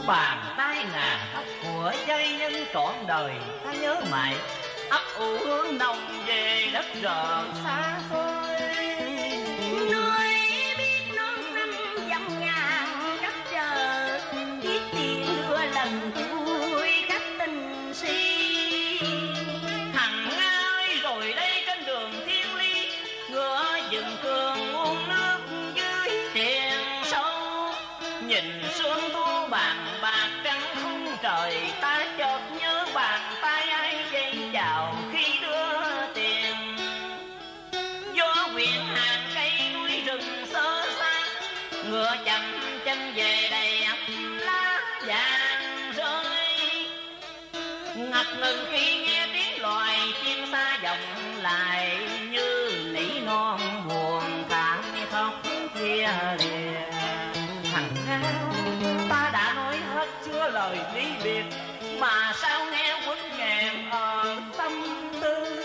Bàn tay ngà ấp của giai nhân trọn đời ta nhớ mãi, ấp ủ hướng nồng về đất rờ xa xôi. Nói biết non năm dặm ngàn đất chờ, biết tiền đưa lần vui khách tình si. Hằng ơi rồi đây trên đường thiên lý, ngựa dừng cường uống nước dưới tiền sâu. Nhìn sương thu bàn bạc trắng không trời, ta chợt nhớ bàn tay ai dây chào khi đưa tiền. Gió quyện hàng cây núi rừng sơ xa, ngựa chậm chân về đầy ấp lá vàng rơi. Ngập ngừng khi nghe tiếng loài chim xa vọng lại, như nỉ non buồn thảm khóc chia lìa. Thằng ngao ta đã nói hết chưa lời ly biệt, mà sao nghe quấn nghẹn ở tâm tư.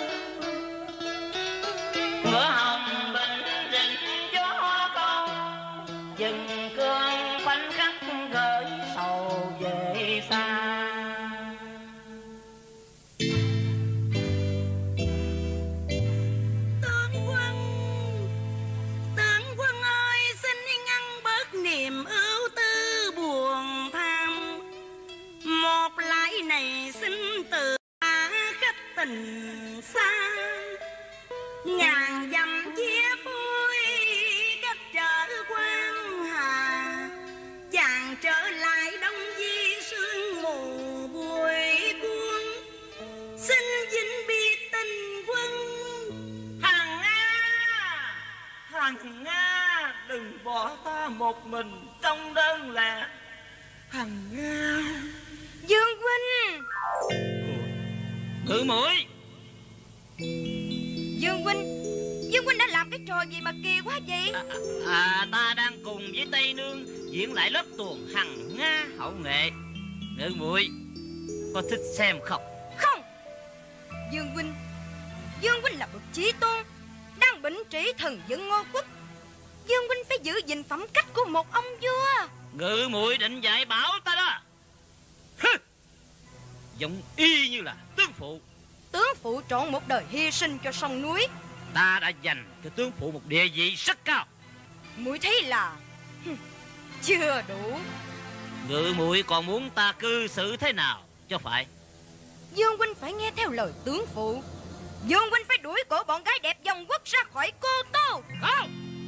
Ngựa hồng bình rình gió câu, dừng cơn khoảnh khắc gửi sầu về xa. Tướng quân, tướng quân ơi, xin ngăn bớt niềm ưu tư buồn tham. Một lãi này xin từ ta khách tình xa, ngàn dặm chia phôi cách trở quan hà. Chàng trở lại đông di sương mù bụi cuốn, xin vĩnh biệt tình quân. Hằng Nga, Hằng Nga, đừng bỏ ta một mình trong đơn lẻ. Hằng Nga. Dương huynh. Ngự muội. Dương huynh, Dương huynh đã làm cái trò gì mà kỳ quá vậy? À, à, ta đang cùng với Tây Nương diễn lại lớp tuồng Hằng Nga hậu nghệ. Ngự muội có thích xem không? Không. Dương huynh, Dương huynh là bậc chí tôn, đang bệnh trị thần dân Ngô Quốc. Dương huynh phải giữ gìn phẩm cách của một ông vua. Ngự muội định dạy bảo ta đó. Hừ, giống y như là tướng phụ. Tướng phụ trọn một đời hy sinh cho sông núi. Ta đã dành cho tướng phụ một địa vị rất cao. Muội thấy là chưa đủ. Ngự muội còn muốn ta cư xử thế nào cho phải? Dương huynh phải nghe theo lời tướng phụ. Dương huynh phải đuổi cổ bọn gái đẹp dòng quốc ra khỏi Cô Tô. Không,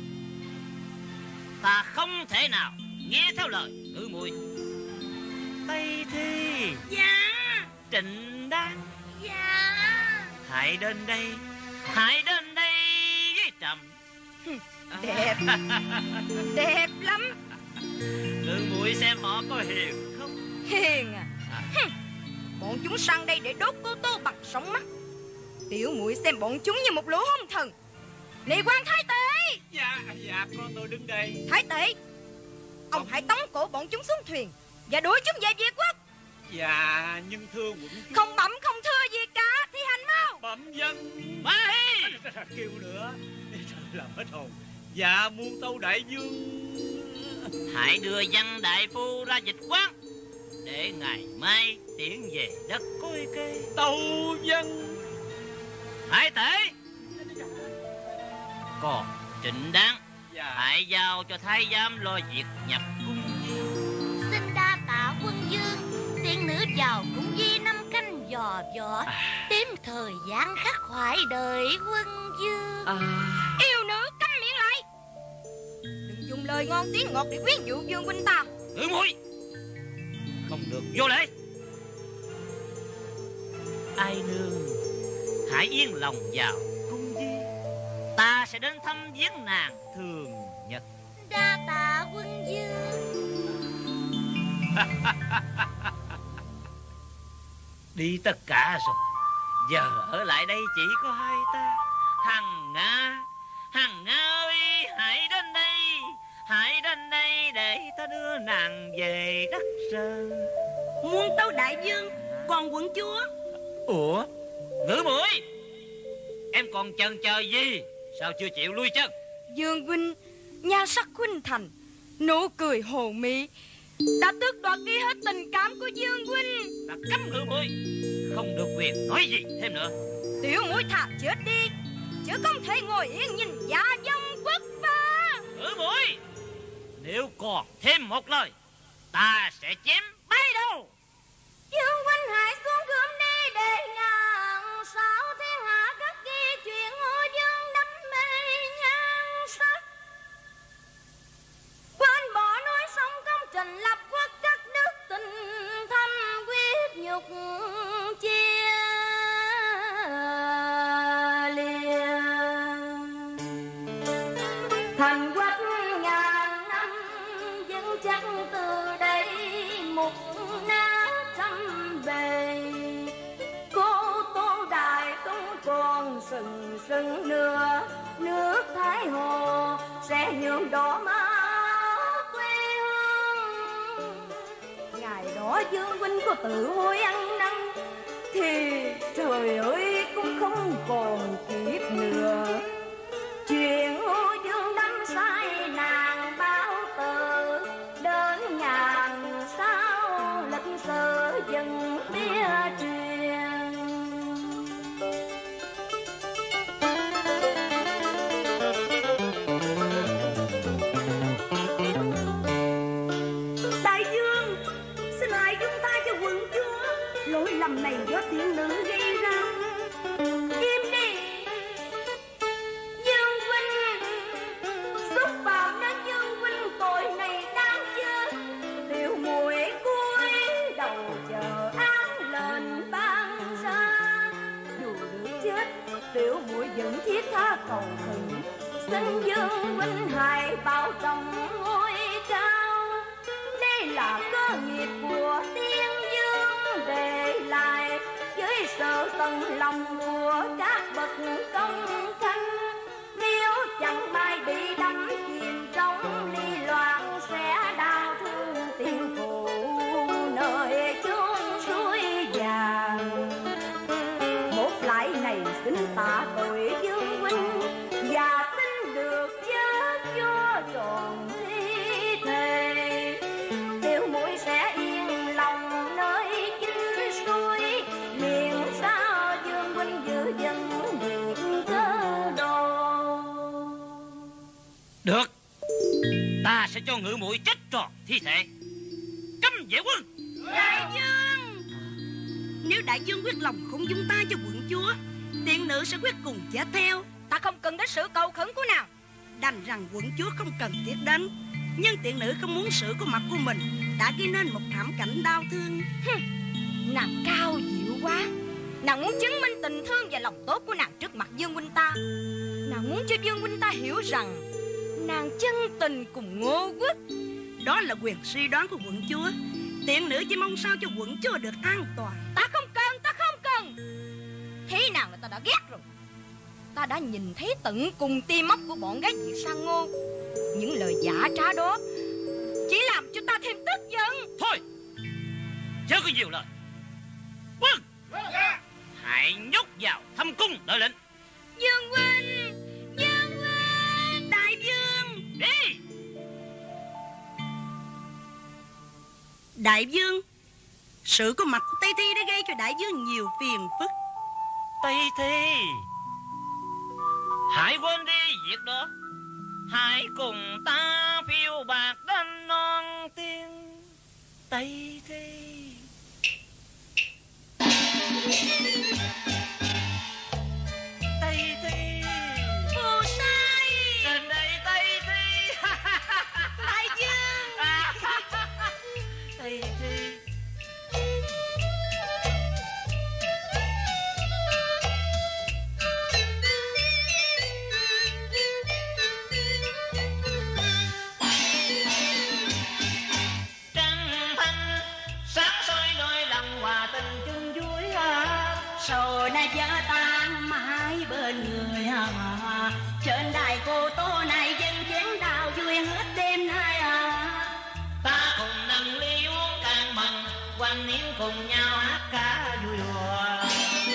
ta không thể nào nghe theo lời ngự muội. Tây Thi. Dạ. Trịnh Đan. Dạ. Hãy đến đây, hãy đến đây với Trầm. Đẹp. Đẹp lắm. Ngự muội xem họ có hiền không? Hiền à, à. Bọn chúng sang đây để đốt Cô Tô bằng sóng mắt. Tiểu muội xem bọn chúng như một lũ hung thần. Này quan thái tể. Dạ, dạ, con tôi đứng đây. Thái tể, ông hãy tống cổ bọn chúng xuống thuyền và đuổi chúng về Việt Quốc. Dạ, nhưng thưa quận chúa. Không bẩm không thưa gì cả, thi hành mau. Bẩm dân. Ba Hi. Kêu nữa, làm hết hồn. Dạ, muôn tâu đại vương. Hãy đưa văn đại phu ra dịch quán, để ngày mai tiễn về đất Cối Kê. Tâu dân. Thái tể. Còn Trịnh Đan, dạ. hãy giao cho thái giám lo việc nhập cung viên. Xin đa tạ quân vương. Tiên nữ vào cung di năm canh dò dò, à. Tìm thời gian khắc khoải đợi quân vương. à. Yêu nữ câm miệng lại. Đừng dùng lời ngon tiếng ngọt để quyến dụ Dương huynh ta. Ngự muội không được vô lễ. Ai nương, hãy yên lòng vào cung di, ta sẽ đến thăm viếng nàng thường nhật. Đa tạ quân vương. Đi tất cả rồi, giờ ở lại đây chỉ có hai ta. Hằng Nga, Hằng Nga ơi, hãy đến đây, hãy đến đây để ta đưa nàng về đất rơ. Muôn tâu đại vương, còn quận chúa. Ủa, Ngự muội, em còn chần chờ gì? Sao chưa chịu lui chân? Dương huynh nhan sắc khuynh thành, nụ cười hồ mị, đã tước đoạt đi hết tình cảm của Dương huynh. Ta cấm ngự muội không được quyền nói gì thêm nữa. Tiểu muội thà chết đi, chứ không thể ngồi yên nhìn dạ dông vất vả. Ngự muội, nếu còn thêm một lời, ta sẽ chém bay đầu. Dương huynh hãy xuống gươm đi để ngàn sao thiên hạ các ghi chuyện Ngô Dương đắm mê nhan sắc. Quên bỏ núi sông công trình lập quốc, cắt đứt tình thâm quyết nhục chia lìa. Thành quách ngàn năm vững chắc từ đây một nát trăm bề. Cô Tô Đại không còn sừng sững nữa, nước Thái Hồ sẽ nhuộm đỏ máu quê hương. Ngày đó Dương huynh có tự hối ăn năn thì trời ơi cũng không còn kịp nữa. Chuyện Ngô Dương đắm say nàng bao tờ, đến ngàn sao lịch sử dần bia truyền. Đại Dương, xin hãy dung tha cho quận chúa. Lỗi lầm này do tiên nữ gây ra. Im đi Dương huynh, xúc phạm đến Dương huynh tội này đáng chết. Tiểu muội cúi đầu chờ án lệnh ban ra. Dù được chết, tiểu muội vẫn thiết tha cầu khẩn, xin Dương huynh hãy bảo trọng ngôi cao. Đây là cơ nghiệp của tiên dương để lại, với sự tận lòng của các bậc công khanh. Nếu chẳng may bị đắm chìm trong ly loạn, sẽ đau thương tiên phụ nơi chốn suối vàng. Một lại này xin tạ tội Dương huynh, và xin được vớt cho tròn thi thể. Tiểu muội sẽ yên lòng nơi chính suối, miền sao Dương huynh giữ dân điện cơ đồ. Được, ta sẽ cho ngự muội chết tròn thi thể. Cấm vệ quân. Đại Dương, nếu Đại Dương quyết lòng không dung ta cho quận chúa, tiện nữ sẽ quyết cùng chết theo. Ta không cần đến sự cầu khẩn của nàng. Đành rằng quận chúa không cần thiết đến, nhưng tiện nữ không muốn sự có mặt của mình đã gây nên một thảm cảnh đau thương. Nàng cao diệu quá. Nàng muốn chứng minh tình thương và lòng tốt của nàng trước mặt Dương huynh ta. Nàng muốn cho Dương huynh ta hiểu rằng nàng chân tình cùng Ngô Quốc. Đó là quyền suy đoán của quận chúa. Tiện nữ chỉ mong sao cho quận chúa được an toàn. Ta không cần, ta không cần. Thế nào là ta đã ghét rồi. Ta đã nhìn thấy tận cùng tim móc của bọn gái Việt Sang Ngô. Những lời giả trá đó chỉ làm cho ta thêm tức giận. Thôi, chớ có nhiều lời. Quân, hãy nhốt vào thâm cung đợi lệnh. Dương huynh, Dương huynh. Đại Dương, đi. Đại Dương, sự có mặt của Tây Thi đã gây cho Đại Dương nhiều phiền phức. Tây Thi, hãy quên đi việc đó. Hãy cùng ta phiêu bạc đến non tiên Tây Thi. Tây Thi, Phù sai. đến đây Tây Thi. Đại Dương, Tây Thi. Trăng thanh sáng soi đôi lòng hòa tình chung vui ha. rồi nay vợ ta mãi bên người à. Trên đài cô Tô này dân chén đào vui hết đêm nay à. Ta cùng nâng ly uống càng mừng, quanh niên cùng nhau hát ca vui đùa.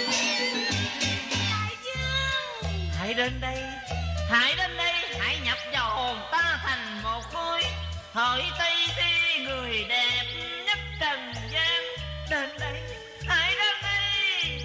Đại Dương, Hãy đến đây, hãy đến đây, hãy nhập vào hồn ta thành một khối. Hỡi Tây Thi người đẹp nhất trần gian đến đây, hãy đến đây.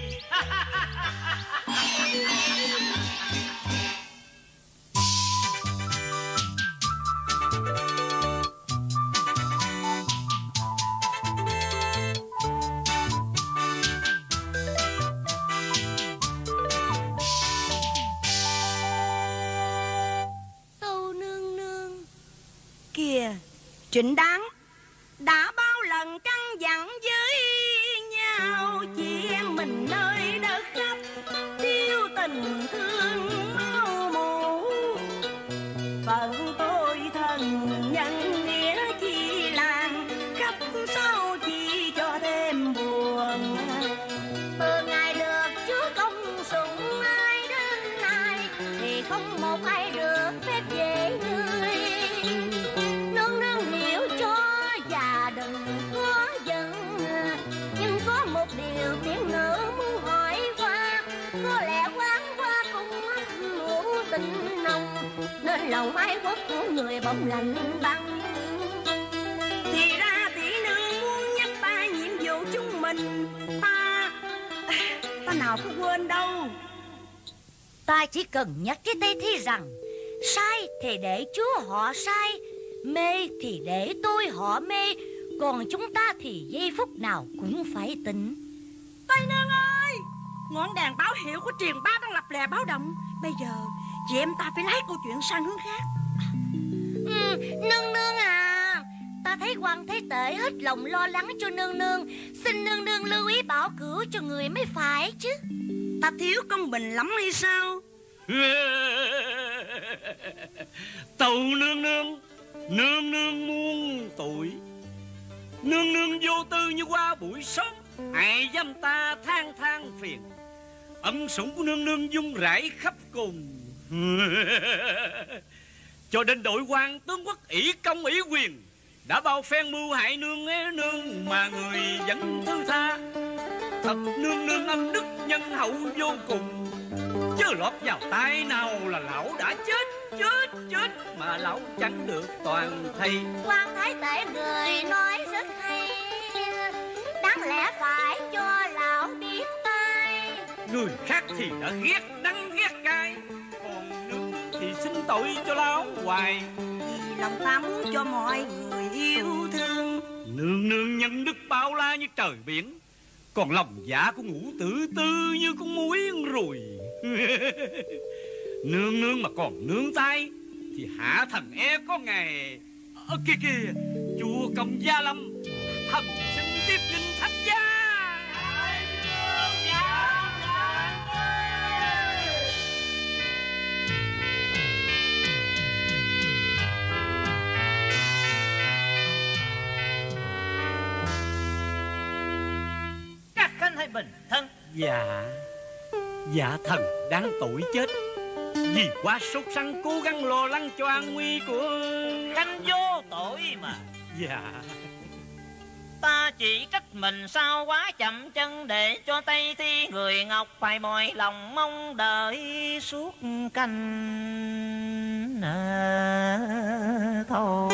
Tâu nương nương. Kìa, Trịnh Đáng đã bao lần căn dặn với nhau, chị em mình nơi đất khách thiếu tình thương máu mủ. Phận tôi thân nhân nghĩa chi làng, khắp sau chi cho thêm buồn. Từ ngày được Chúa công sủng ai đến nay, thì không một ai được phép về người. Nương nương hiểu cho và đừng có giận, nhưng có một điều tiếng ngữ muốn hỏi qua. Có lẽ quán qua cũng ngủ tình nồng, nên lòng ái quốc của người bỗng lạnh băng. Thì ra tỷ nương muốn nhắc ta nhiệm vụ chúng mình, ta ta nào có quên đâu. Ta chỉ cần nhắc với Tây Thi rằng sai thì để Chúa họ sai, mê thì để tôi họ mê, còn chúng ta thì giây phút nào cũng phải tỉnh. Tây nương ơi, ngọn đèn báo hiệu của truyền bá đang lập lè báo động. Bây giờ chị em ta phải lái câu chuyện sang hướng khác. Ừ, nương nương à, ta thấy quan Thế Tể hết lòng lo lắng cho nương nương, xin nương nương lưu ý bảo cửu cho người mới phải chứ. Ta thiếu công bình lắm hay sao? Tâu nương nương, nương nương muôn tuổi, nương nương vô tư như qua buổi sớm, ai dám ta than than phiền. Ân sủng của nương nương dung rải khắp cùng, cho đến đội quan tướng quốc ỷ công ỷ quyền, đã bao phen mưu hại nương é nương mà người vẫn thứ tha. Thật nương nương âm đức nhân hậu vô cùng, chứ lọt vào tay nào là lão đã chết, chết, chết mà lão chẳng được toàn thây. Quan Thái Tể người nói rất hay, đáng lẽ phải cho lão biết tay. Người khác thì đã ghét đắng ghét cay, còn nương nương thì xin tội cho lão hoài. Vì lòng ta muốn cho mọi người yêu thương. Nương nương nhân đức bao la như trời biển, còn lòng dạ của ngũ tử tư như con muối rồi. Nương nương mà còn nương tay thì hạ thần e có ngày. Ờ, kìa kìa, chùa Công Gia Lâm, thần xin tiếp nghinh thánh gia. Các khanh hãy bình thân. Dạ, dạ thần đáng tội chết, vì quá sốt sắng cố gắng lo lắng cho an nguy của Khanh vô tội mà. Dạ. Ta chỉ trách mình sao quá chậm chân, để cho Tây Thi người Ngọc phải mỏi lòng mong đợi suốt canh à, thôi.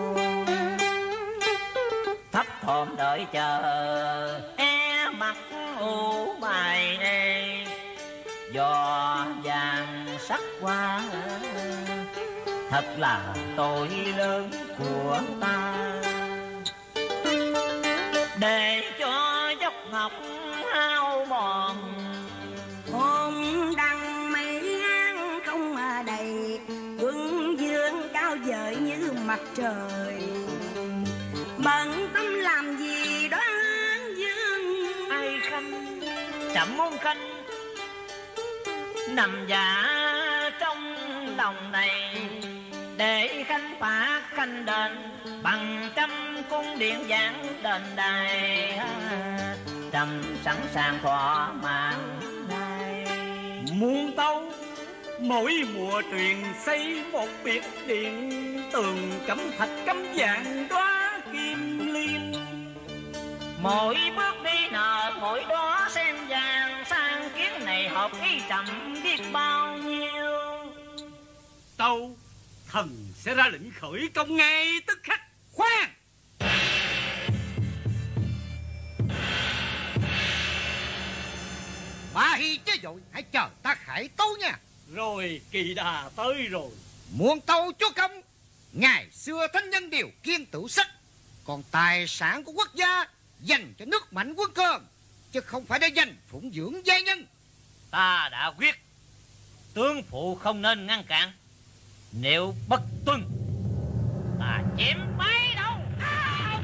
Thấp thỏm đợi chờ e mặt u bài ê, giò vàng sắc hoa thật là tội lớn của ta. Để cho dốc ngọc hao mòn, Hồn đăng mây an không mà đầy, quân dương cao vời như mặt trời. Bận tâm làm gì đó dương? ai khanh chậm môn khanh nằm giả trong lòng này, để khanh phá khanh đền bằng trăm cung điện giảng đền đài, trầm sẵn sàng thỏa mãn này. Muôn tâu mỗi mùa truyền xây một biệt điện, tường cẩm thạch cắm vàng đóa kim liên. Mỗi bước đi nở mỗi đó sen vàng, sang kiến này hợp ý chậm biết bao nhiêu. Tâu thần sẽ ra lệnh khởi công ngay tức khắc. Khoan, hi chứ vội, hãy chờ ta khải tấu nha. Rồi, kỳ đà tới rồi. Muôn tâu chúa công, ngày xưa thánh nhân đều kiêng tử sắc, còn tài sản của quốc gia dành cho nước mạnh quân cường, chứ không phải để dành phụng dưỡng giai nhân. Ta đã quyết, tướng phụ không nên ngăn cản. Nếu bất tuân, ta chém bay đâu. À,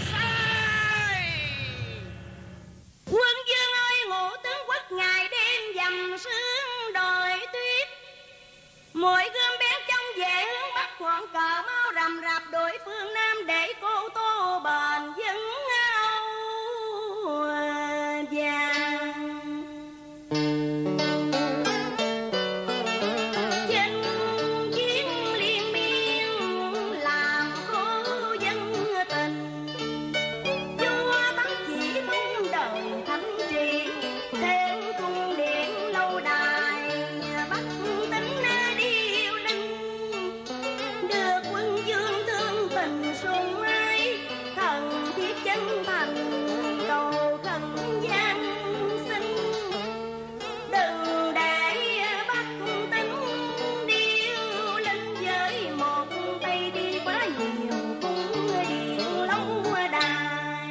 quân vương ơi, ngũ tướng quốc ngày đêm dầm sương đồi tuyết, mỗi gươm bén trong về hướng bắc, ngọn cờ mau rầm rạp đội phương nam, để cô tô bền vững âu vàng. Chinh chiến liên miên làm khô dân tình, vua tấn chỉ muôn đời thánh trị, thêm cung điện lâu đài bắc tính đi yêu linh, được quân vương thương tình sùng ái, thần thiết chân thành cầu khẩn gian sinh, đừng để bắc tính điêu linh với một tay đi quá nhiều cung điện lâu đài.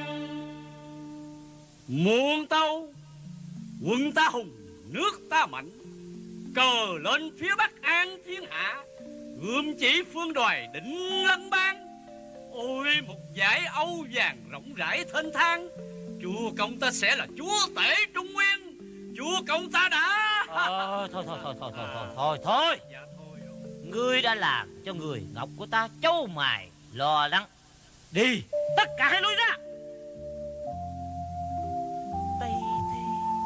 Muôn tâu, quân ta hùng, nước ta mạnh, cờ lên phía bắc an thiên hạ, gươm chỉ phương đoài định lân bang. Ôi, một dải âu vàng rộng rãi thênh thang, chúa công ta sẽ là chúa tể Trung Nguyên. Chúa công ta đã... Ờ, thôi thôi thôi thôi thôi thôi thôi thôi. Dạ, thôi rồi. Ngươi đã làm cho người ngọc của ta châu mài lo lắng. Đi, tất cả hãy lui ra. Tây thi,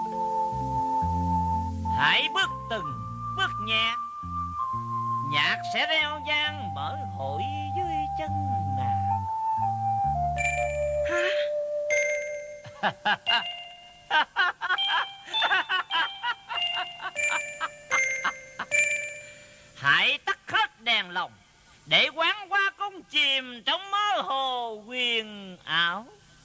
hãy bước từng bước nhẹ, nhạc sẽ reo vang mở hội dưới chân nàng. Hãy tắt hết đèn lồng, để quán hoa cung chìm trong mơ hồ huyền ảo.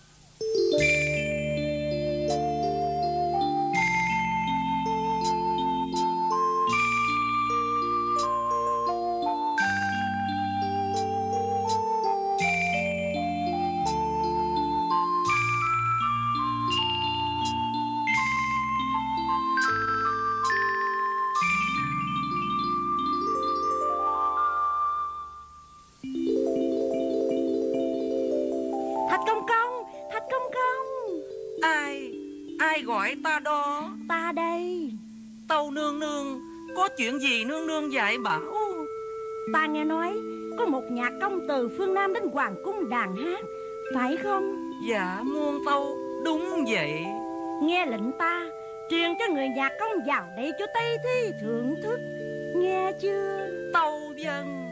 Ai gọi ta đó? Ta đây. Tâu nương nương, có chuyện gì nương nương dạy bảo? Ta nghe nói có một nhạc công từ phương Nam đến hoàng cung đàn hát, phải không? Dạ muôn tâu, đúng vậy. Nghe lệnh ta, truyền cho người nhạc công vào đây cho Tây Thi thưởng thức, nghe chưa? Tâu vâng.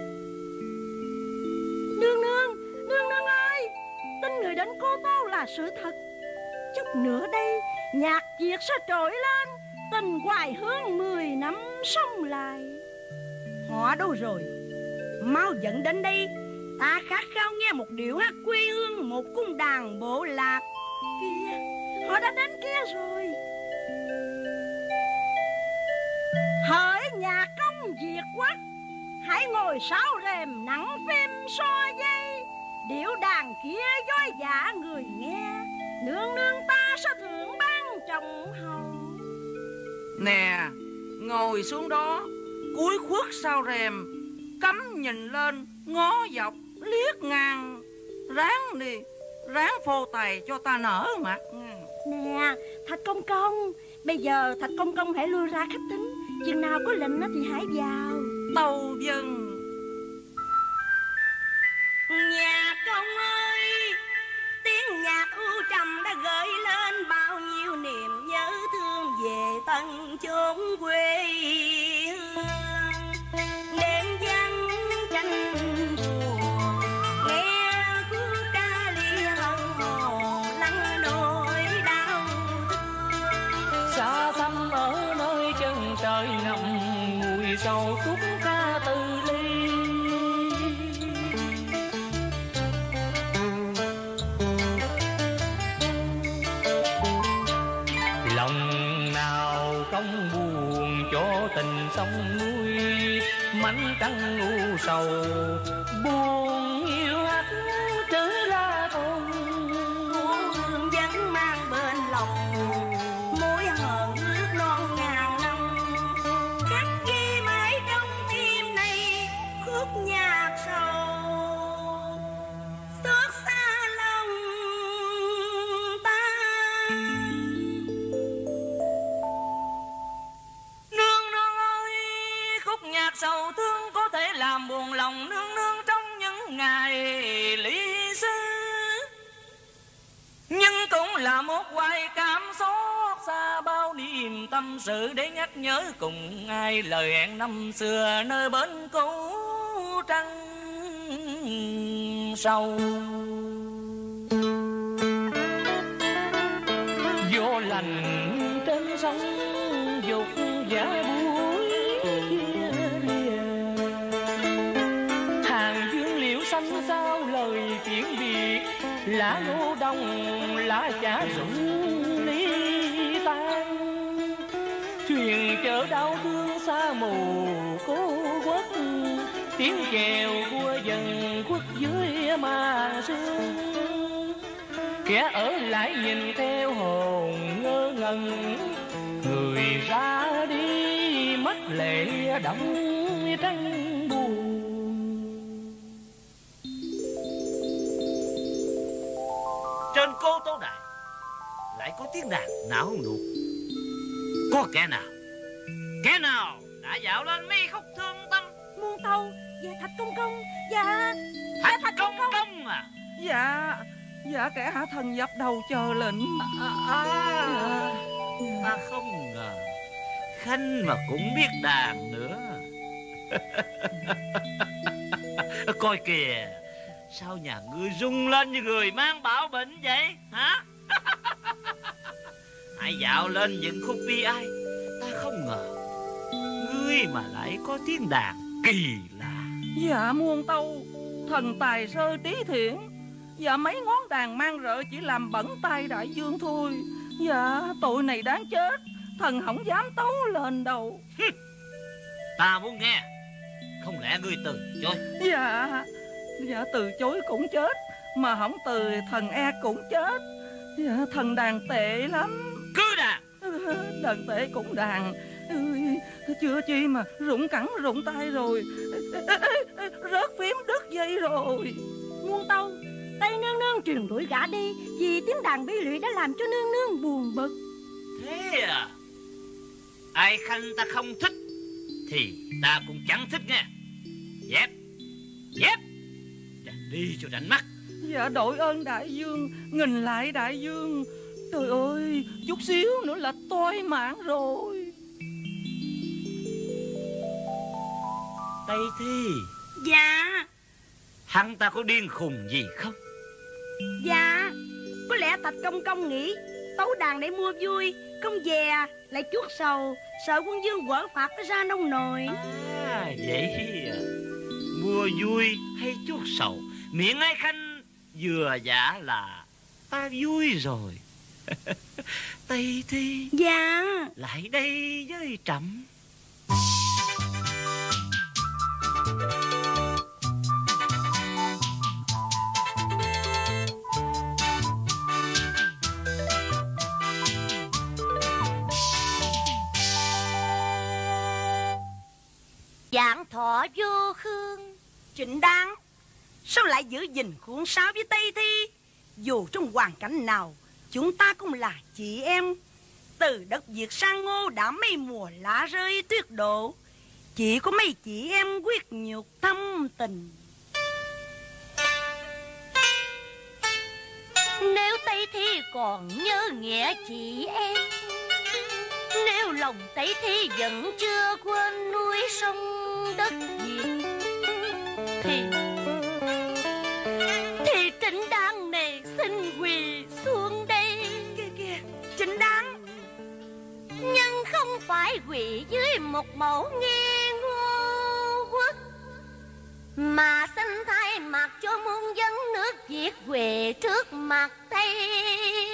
Nương nương, nương nương ơi, tin người đến Cô Tô là sự thật. Chút nữa đây nhạc Việt sẽ trỗi lên, tình hoài hương mười năm sống lại. Họ đâu rồi? Mau dẫn đến đây, ta khát khao nghe một điệu hát quê hương, một cung đàn bộ lạc. Kìa, họ đã đến kia rồi. Hỡi nhạc công Việt quốc, hãy ngồi sáu rèm nắng phim so dây, điệu đàn kia dối dạ người nghe, nương nương ta sẽ thưởng ban trọng hầu. Nè, ngồi xuống đó, cúi khuất sau rèm, cắm nhìn lên, ngó dọc, liếc ngang. Ráng đi, ráng phô tài cho ta nở mặt. Nè, Thạch Công Công, bây giờ Thạch Công Công hãy lui ra khách tính, chừng nào có lệnh thì hãy vào. Tâu vâng. Nhạc công ơi, tiếng nhạc u trầm đã gợi lên bao nhiêu niềm nhớ thương về tận chốn quê hương. Đêm vắng tranh buồn, nghe khúc ca ly hân hồn lắng nỗi đau thương. Xa xăm ở nơi chân trời nằm ngùi sầu khúc ca từ ly. Lòng nào tình sông núi, mảnh trăng u sầu buồn yêu hát trở ra thôi. Cô hương vẫn mang bên lòng mối hờn ước non ngàn năm, khắc ghi mãi trong tim này khúc nhạc sầu xót xa lòng ta. Nương nương ơi, khúc nhạc sầu thương có thể làm buồn lòng nương nương trong những ngày ly xứ, nhưng cũng là một hoài cảm xót xa bao niềm tâm sự để nhắc nhớ cùng ai lời hẹn năm xưa nơi bến cũ trăng sâu. Vô lành trên sông dục giá buổi kia rìa, hàng dương liễu xanh sao lời tiễn biệt, lá ngô đông lá chả rụng ly tan. Thuyền chở đau thương xa mù cố quốc, tiếng chèo vua dần khuất dưới màn sương. Kẻ ở lại nhìn theo hồn ngơ ngẩn, người ra đi mất lệ đẫm trăng buồn. Trên cô Tố Đại lại có tiếng đàn nào không được. Có kẻ nào Kẻ nào đã dạo lên mi khúc thương tâm? Muôn Tâu và Thạch Công Công. Dạ Thạch, Thạch Công Công. Công à? Dạ Dạ kẻ hạ thần dập đầu chờ lệnh. À, à, à. Ta không ngờ Khanh mà cũng biết đàn nữa. Coi kìa, sao nhà ngươi rung lên như người mang bão bệnh vậy hả? Hãy dạo lên những khúc bi ai. Ta không ngờ ngươi mà lại có tiếng đàn kỳ lạ. Dạ Muôn Tâu, thần tài sơ trí thiện. Dạ mấy ngón đàn mang rợ chỉ làm bẩn tay đại dương thôi. Dạ tội này đáng chết, thần không dám tấu lên đâu. Ta muốn nghe. Không lẽ ngươi từ chối? Dạ Dạ từ chối cũng chết, mà không từ thần e cũng chết. Dạ thần đàn tệ lắm. Cứ đàn. Đàn tệ cũng đàn. Chưa chi mà rụng cẳng rụng tay rồi. Rớt phím đứt dây rồi. Muôn Tâu, Tây nương nương truyền đuổi gã đi, vì tiếng đàn bi lụy đã làm cho nương nương buồn bực. Thế à? Ai Khanh ta không thích thì ta cũng chẳng thích nghe. Dẹp Dẹp đi cho rảnh mắt. Dạ đội ơn đại dương, nghìn lại đại dương. Trời ơi, chút xíu nữa là toi mạng rồi. Tây Thi. Dạ. Hắn ta có điên khùng gì không? Dạ, có lẽ Thạch Công Công nghĩ tấu đàn để mua vui, công về lại chuốt sầu, sợ quân vương quở phạt ra nông nồi. À vậy à. Mua vui hay chuốt sầu, miệng Ai Khanh vừa dạ là ta vui rồi. Tây Thi. Dạ. Lại đây với Trẫm. Dạng thọ vô khương. Trịnh Đáng, sao lại giữ gìn khuôn sáo với Tây Thi? Dù trong hoàn cảnh nào, chúng ta cũng là chị em. Từ đất Việt sang Ngô đã mấy mùa lá rơi tuyết độ, chỉ có mấy chị em quyết nhục thâm tình. Nếu Tây Thi còn nhớ nghĩa chị em, nếu lòng Tây Thi vẫn chưa quên núi sông đất Việt, Thì Thì Trịnh Đáng này xin quỳ xuống đây. Kìa kìa, Trịnh Đáng, nhưng không phải quỳ dưới một mẫu nghe ngô quốc, mà xin thay mặt cho muôn dân nước Việt quỳ trước mặt Tây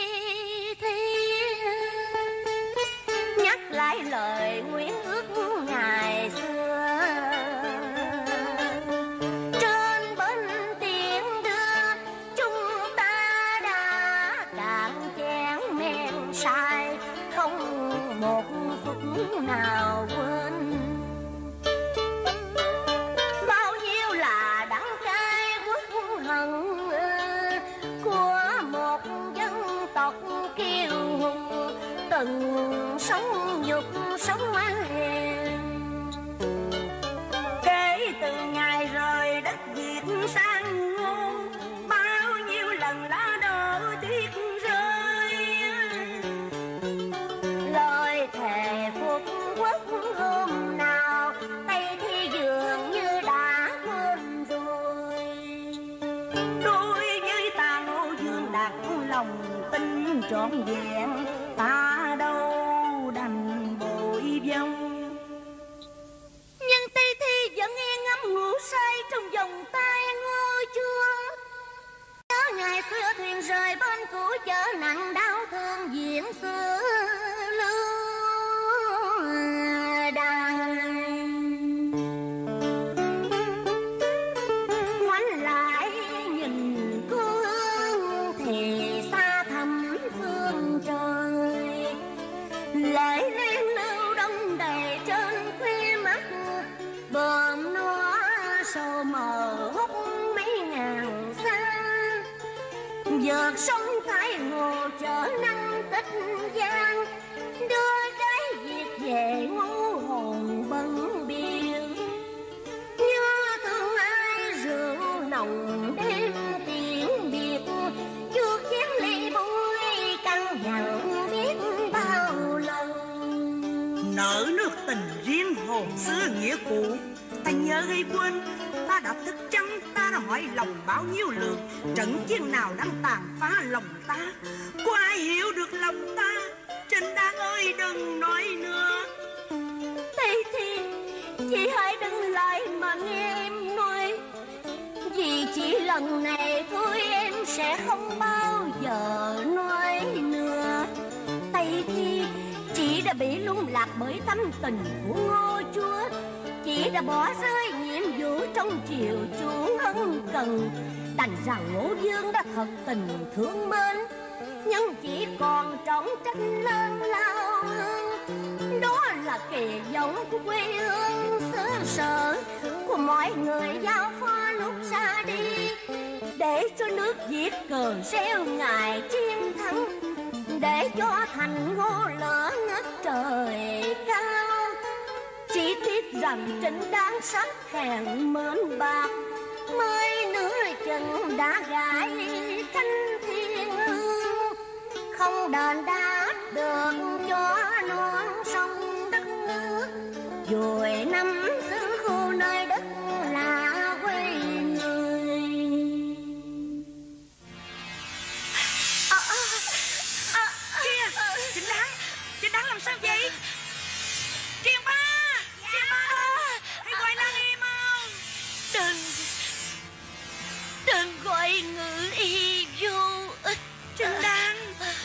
Thi, nhắc lại lời nguyện ước một phút nào quên. Bao nhiêu là đắng cay uất hận của một dân tộc kiêu hùng, từng sống nhục sống hèn. Kể từ ngày rời đất Việt sang Ngô, bao nhiêu lần lá đổ tuyết rơi, lời thề phục quốc hôm nào Tây Thi dường như đã quên rồi. Đối với ta Ngô Dương đặt lòng tin trọn vẹn, ta đâu đành bội vong. Nhưng Tây Thi vẫn nghe ngắm ngủ say trong vòng tay Ngô Chúa. Nhớ ngày xưa thuyền rời bên cũ chở nặng đau thương diễn xưa lưu đài. Ngoảnh lại nhìn cô hương thì xa thẳm phương trời, lệ liên lưu đông đầy trên khuya mắt, bờm nó sầu mờ hút mấy ngàn xa. Vượt sông Thái Hồ chở năng tích giang, đưa trái Việt về ngũ hồn bấn biên. Nhớ thương ai rượu nồng đêm tiếng biệt, chuột chén ly bôi căng dặn biết bao lần. Nợ nước tình riêng hồn xưa nghĩa cũ, ta nhớ gây quên. Ta đã thức trắng, ta đã hỏi lòng bao nhiêu lượt. Trận chiến nào đang tàn phá lòng ta, có ai hiểu được lòng ta? Trinh Đan ơi đừng nói nữa. Tây Thi, chị hãy đừng lại mà nghe em nói. Vì chỉ lần này thôi em sẽ không bao giờ nói nữa. Tây Thi, chị đã bị lung lạc bởi tâm tình của Ngô Chúa. Chị đã bỏ rơi nhiệm vụ trong triều chúa ân cần. Đành rằng Ngô Dương đã thật tình thương mến, nhưng chỉ còn trọng trách lớn lao hơn. Đó là kỳ vọng của quê hương xứ sở, của mọi người giao phó lúc ra đi, để cho nước Việt cờ reo ngày chiến thắng, để cho thành Ngô lửa ngất trời cao. Chỉ tiếc rằng Trinh Đan sắc hèn mến bạc, mới nửa chừng đã gãi cánh thiên hương, không đền đáp được cho non sông đất nước, rồi năm xứ khu nơi đất là quê người. À, à, à, kìa, Trinh Đan, Trinh Đan làm sao vậy? Triền Ba, Triền Ba đâu? Hãy gọi Lan Y mau. Đừng, đừng gọi ngự y vô ích. Trinh Đan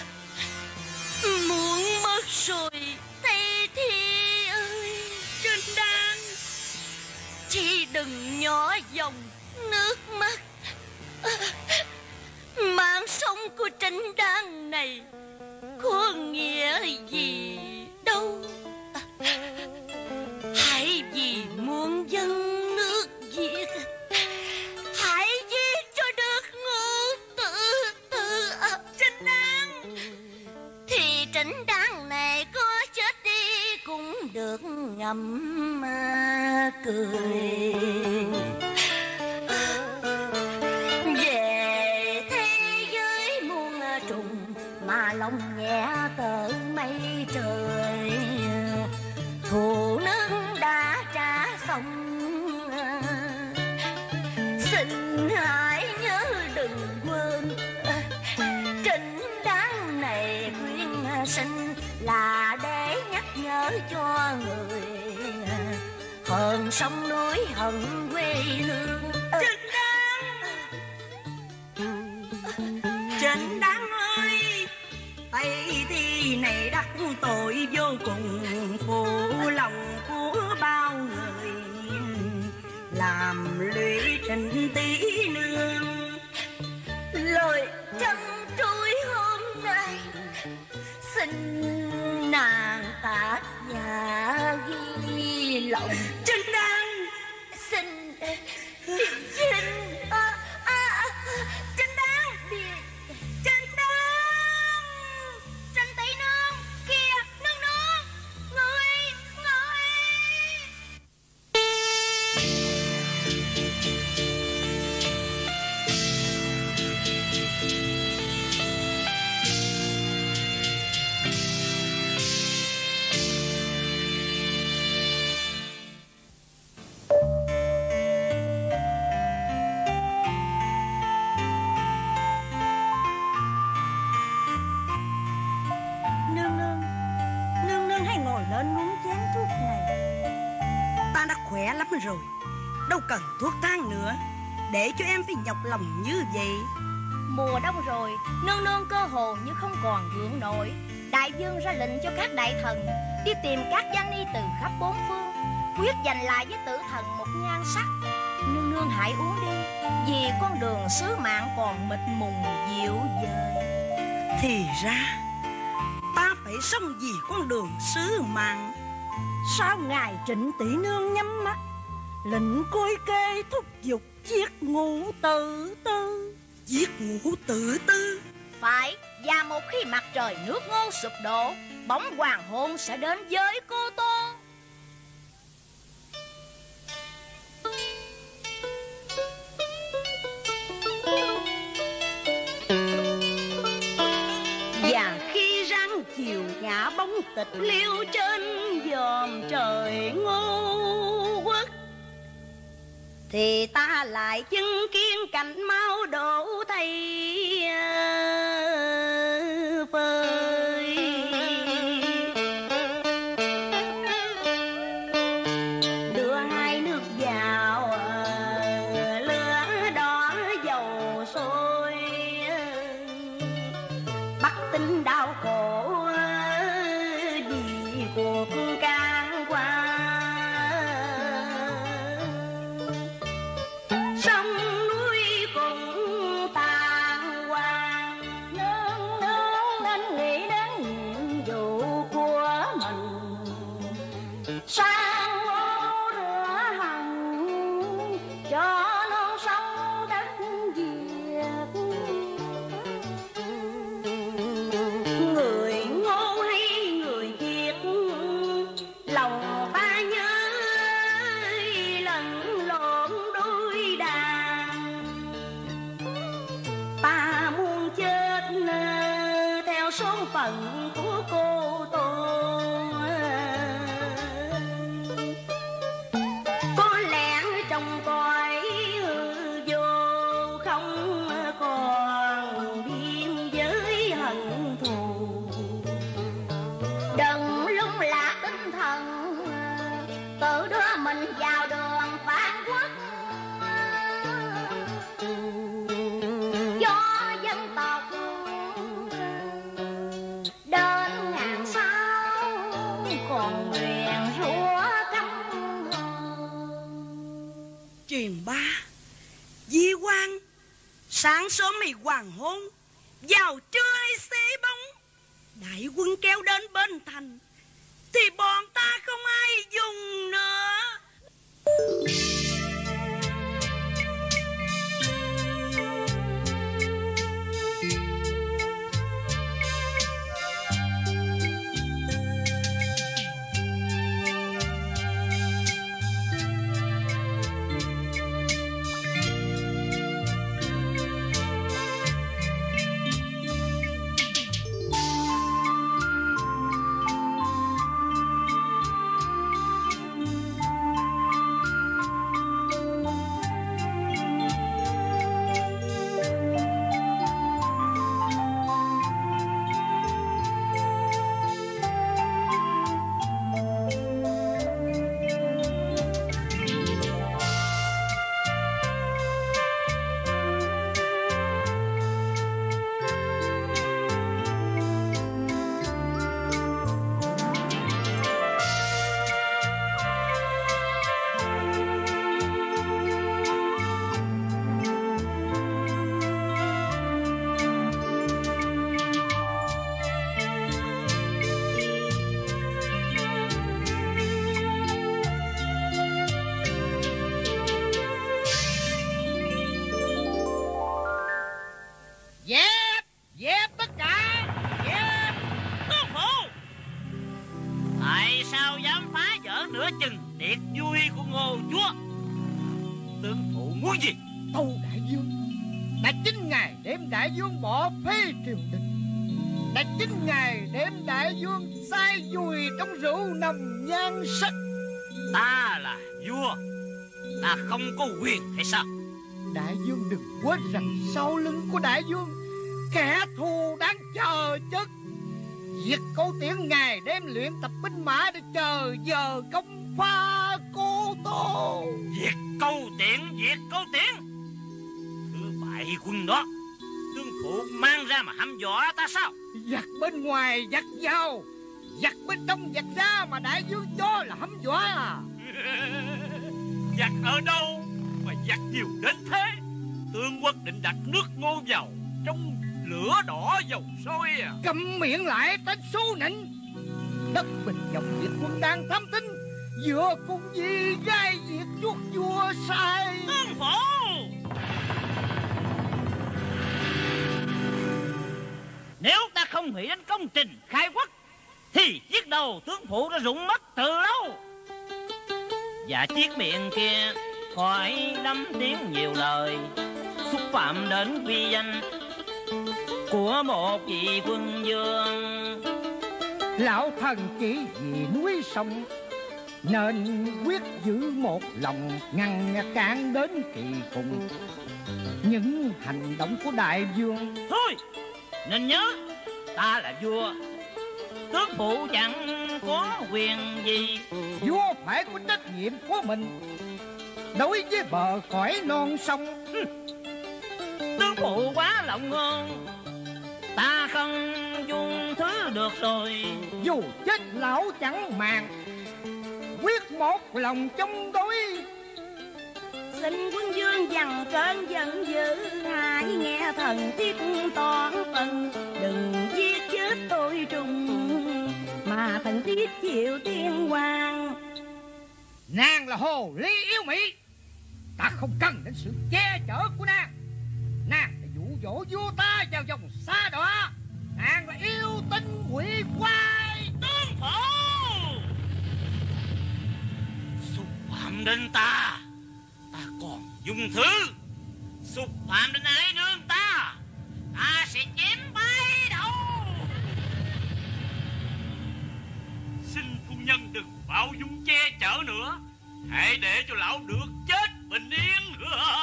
muốn mất rồi Tây Thi ơi. Trinh Đan, chị đừng nhỏ dòng nước mắt. Mạng sống của Trinh Đan này có nghĩa gì đâu. Hãy vì muôn dân nước Việt, hãy giết cho được Ngô Tự Tự. Trinh Đan, thì Trinh Đan này có chết đi cũng được ngậm mà cười. Về thế giới muôn trùng mà lòng nhẹ tờ mây trời, thù nước đã trả xong. Xin hãy nhớ đừng quên, Trinh Đan này khuyên sinh là để nhắc nhớ cho người hờn sông núi hận quê hương. Trinh Đan, Trinh Đan ơi, Tây Thi này đắc tội vô cùng, phụ lòng của bao người, làm lụy Trinh tí nương. Lời trăng trôi hôm nay xin nàng tạ và ghi lòng. Trinh Đan Xin Xin à, à, Trinh Đan Trinh Đan Trinh tỷ nương kìa, nương nương, người người. Nương nương, nương nương hãy ngồi lên uống chén thuốc này. Ta đã khỏe lắm rồi, đâu cần thuốc thang nữa, để cho em phải nhọc lòng như vậy. Mùa đông rồi, nương nương cơ hồ như không còn gượng nổi. Đại vương ra lệnh cho các đại thần đi tìm các giang ni từ khắp bốn phương, quyết giành lại với tử thần một nhan sắc. Nương nương hãy uống đi, vì con đường sứ mạng còn mịt mùng dịu dời. Thì ra ta phải sống vì con đường sứ mạng. Sao ngài Trịnh tỷ nương nhắm mắt lệnh côi kê thúc giục giết ngũ tự tư? Giết ngũ tự tư? Phải, và một khi mặt trời nước ngô sụp đổ, bóng hoàng hôn sẽ đến với Cô Tô. Và khi răng chiều ngã bóng tịch liêu trên dòm trời ngô quốc, thì ta lại chứng kiến cảnh máu đổ thay phơi. Đưa hai nước vào lửa đỏ dầu sôi, Bắc Tinh đau khổ vì cuộc can qua. Sông núi cũng tàn hoang, nương nương anh nghĩ đến nhiệm vụ của mình. Sang ô rửa hằng cho non sông đất Việt. Người Ngô hay người Việt, lòng ta nhớ lẫn lộn đôi đàn. Ta muốn chết theo số phận của Cô Tô. Có lẽ trong cõi vô không còn biên giới hận thù, đừng lung lạc tinh thần tự đưa mình vào đường phản quốc. Do dân tộc đến ngàn sao còn nguyện rủa căm hờn. Truyền ba Di quan, sáng sớm mì hoàng hôn, vào trưa hay xế bóng, đại quân kéo đến bên thành, thì bọn ta không ai dùng nữa. uy của Ngô chúa. Tướng phụ muốn gì? Tâu đại vương, đã chín ngày đêm đại vương bỏ phế triều đình, đã chín ngày đêm đại vương say vùi trong rượu nồng nhan sắc. Ta là vua, ta không có quyền hay sao? Đại vương đừng quên rằng sau lưng của đại vương kẻ thù đang chờ chất. Việc Câu Tiễn ngày đêm luyện tập binh mã để chờ giờ công pha Cô Tô. Việc Câu Tiễn, việc Câu Tiễn. Thứ bại quân đó, tướng phụ mang ra mà hăm dọa ta sao? Giặc bên ngoài giặc vào, giặc bên trong giặc ra mà đại vương cho là hăm dọa à? Giặc ở đâu mà giặc nhiều đến thế? Tướng quốc định đặt nước Ngô vào trong lửa đỏ dầu sôi à? Câm miệng lại tên xú nịnh. Đất Bình dòng Việt quân đang thám tính, vừa cùng gì gai việc chuốt vua sai. Tướng phụ, nếu ta không nghĩ đến công trình khai quốc thì chiếc đầu tướng phụ đã rụng mất từ lâu. Và chiếc miệng kia khỏi đắm tiếng nhiều lời, xúc phạm đến uy danh của một vị quân vương. Lão thần chỉ vì núi sông nên quyết giữ một lòng, ngăn cản đến kỳ cùng những hành động của đại vương. Thôi, nên nhớ ta là vua, tướng phụ chẳng có quyền gì. Vua phải có trách nhiệm của mình đối với bờ cõi non sông. Tướng phụ quá lòng ngon, ta không dung thứ được rồi. Dù chết lão chẳng màng, quyết một lòng chống đối. Xin quân vương dằn cơn giận dữ, hãy nghe thần thiết toán tần. Đừng giết chết tôi trùng, mà thần thiết chịu tiên hoàng. Nàng là hồ ly yếu mỹ, ta không cần đến sự che chở của nàng. Nàng là dụ dỗ vua ta vào vòng xa đọa. Nàng là yêu tinh quỷ quái. Tướng phụ xúc phạm đến ta, ta còn dùng thứ. Xúc phạm đến ai nương ta, ta sẽ chém bay đầu. Xin phu nhân đừng bao dung che chở nữa, hãy để cho lão được chết bình yên.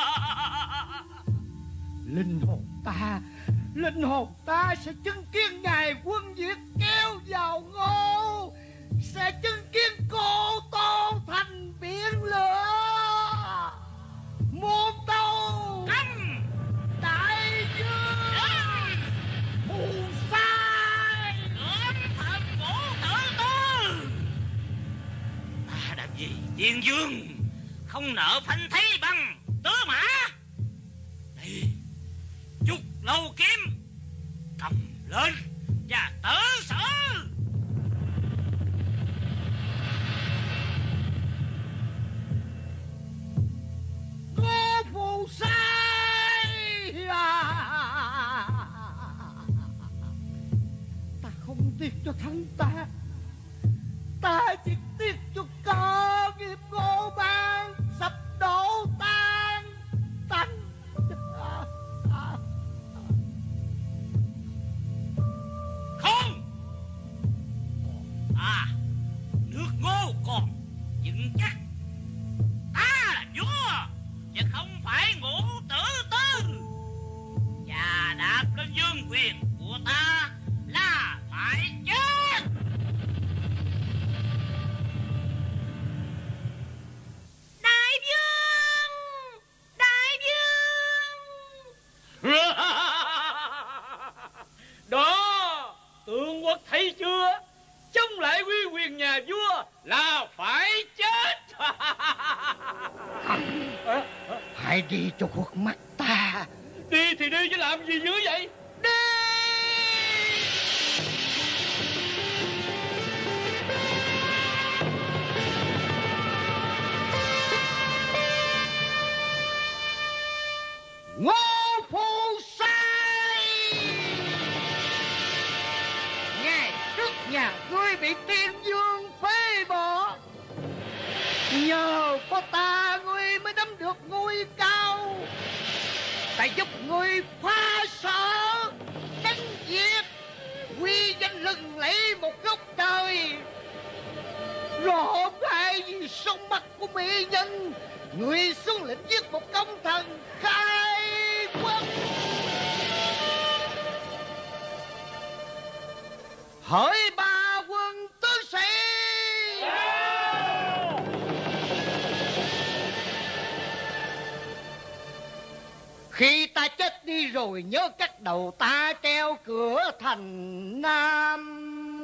Linh hồn ta, linh hồn ta sẽ chứng kiến ngày quân Việt kéo vào Ngô, sẽ chứng kiến Cô Tô thành biển lửa. Muôn tâu Câm! đại vương phù sai, Lưỡng thần vũ tự tư. Ta đã vì Tiên vương không nợ phanh thấy bằng tứ mã. Đây, Trúc Lâu kiếm, cầm lên và tử xử. Ngô phù sai à. Ta không tiếc cho thân ta, ta chỉ tiếc cho cơ nghiệp Ngô Bang sập đổ tan tành. Không, còn ta, nước Ngô còn vững chắc. Ta là vua chứ không phải ngũ tử tư, và đạp lên vương quyền của ta là phải chết. Đại vương, đại vương. Đó, tướng quốc thấy chưa? Chống lại uy quyền nhà vua là phải chết. Hãy đi cho khuất mắt ta. Đi thì đi chứ làm gì dữ vậy? Đi. Ngô phù sai, ngày trước nhà ngươi bị Tiên vương phế bỏ, nhờ có ta ngươi mới nắm được ngôi cao. Ta giúp ngươi phá sở đánh diệt, quy danh lừng lẫy một góc trời. Rồi hôm nay vì sông mắt của mỹ nhân, ngươi xuống lệnh giết một công thần khai quốc. Hỡi ba quân tướng sĩ, khi ta chết đi rồi nhớ cắt đầu ta treo cửa thành Nam,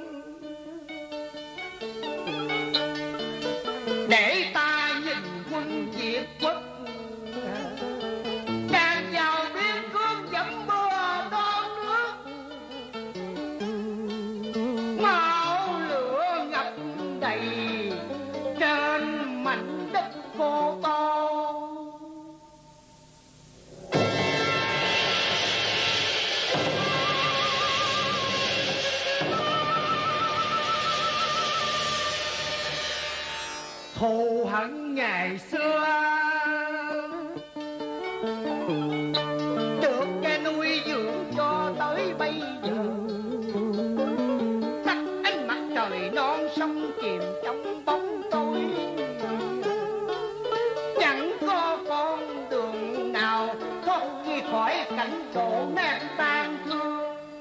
để ta nhìn quân Việt quốc đang vào biên cương dẫm mưa đón nước. Máu lửa ngập đầy trên mảnh đất cô to. Thù hận ngày xưa được cha nuôi dưỡng cho tới bây giờ, tắt ánh mặt trời non sông chìm trong bóng tối. Chẳng có con đường nào thoát khỏi cảnh đổ nát tan thương.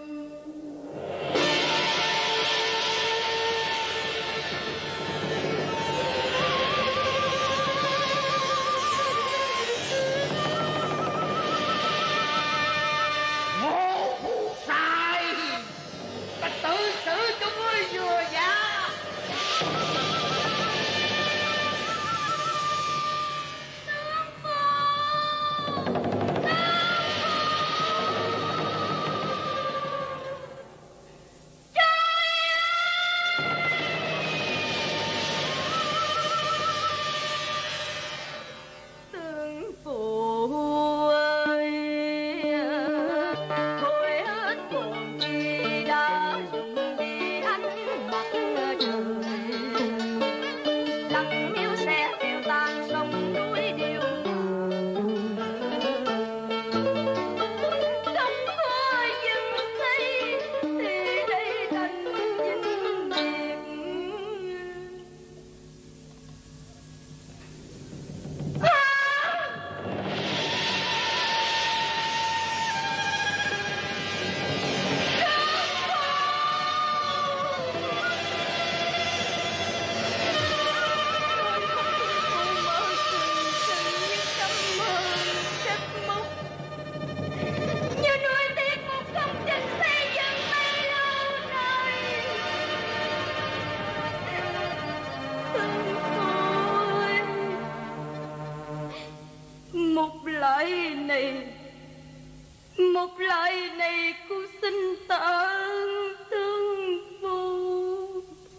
Một lời này cô xin tạ tương phu.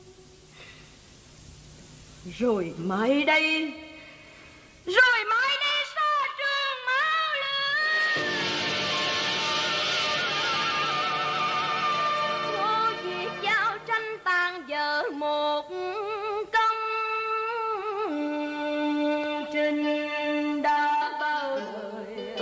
Rồi mai đây, rồi mai đây xa trường máu lửa. Ngô Việt giao tranh tàn vợ một công trình đã bao đời.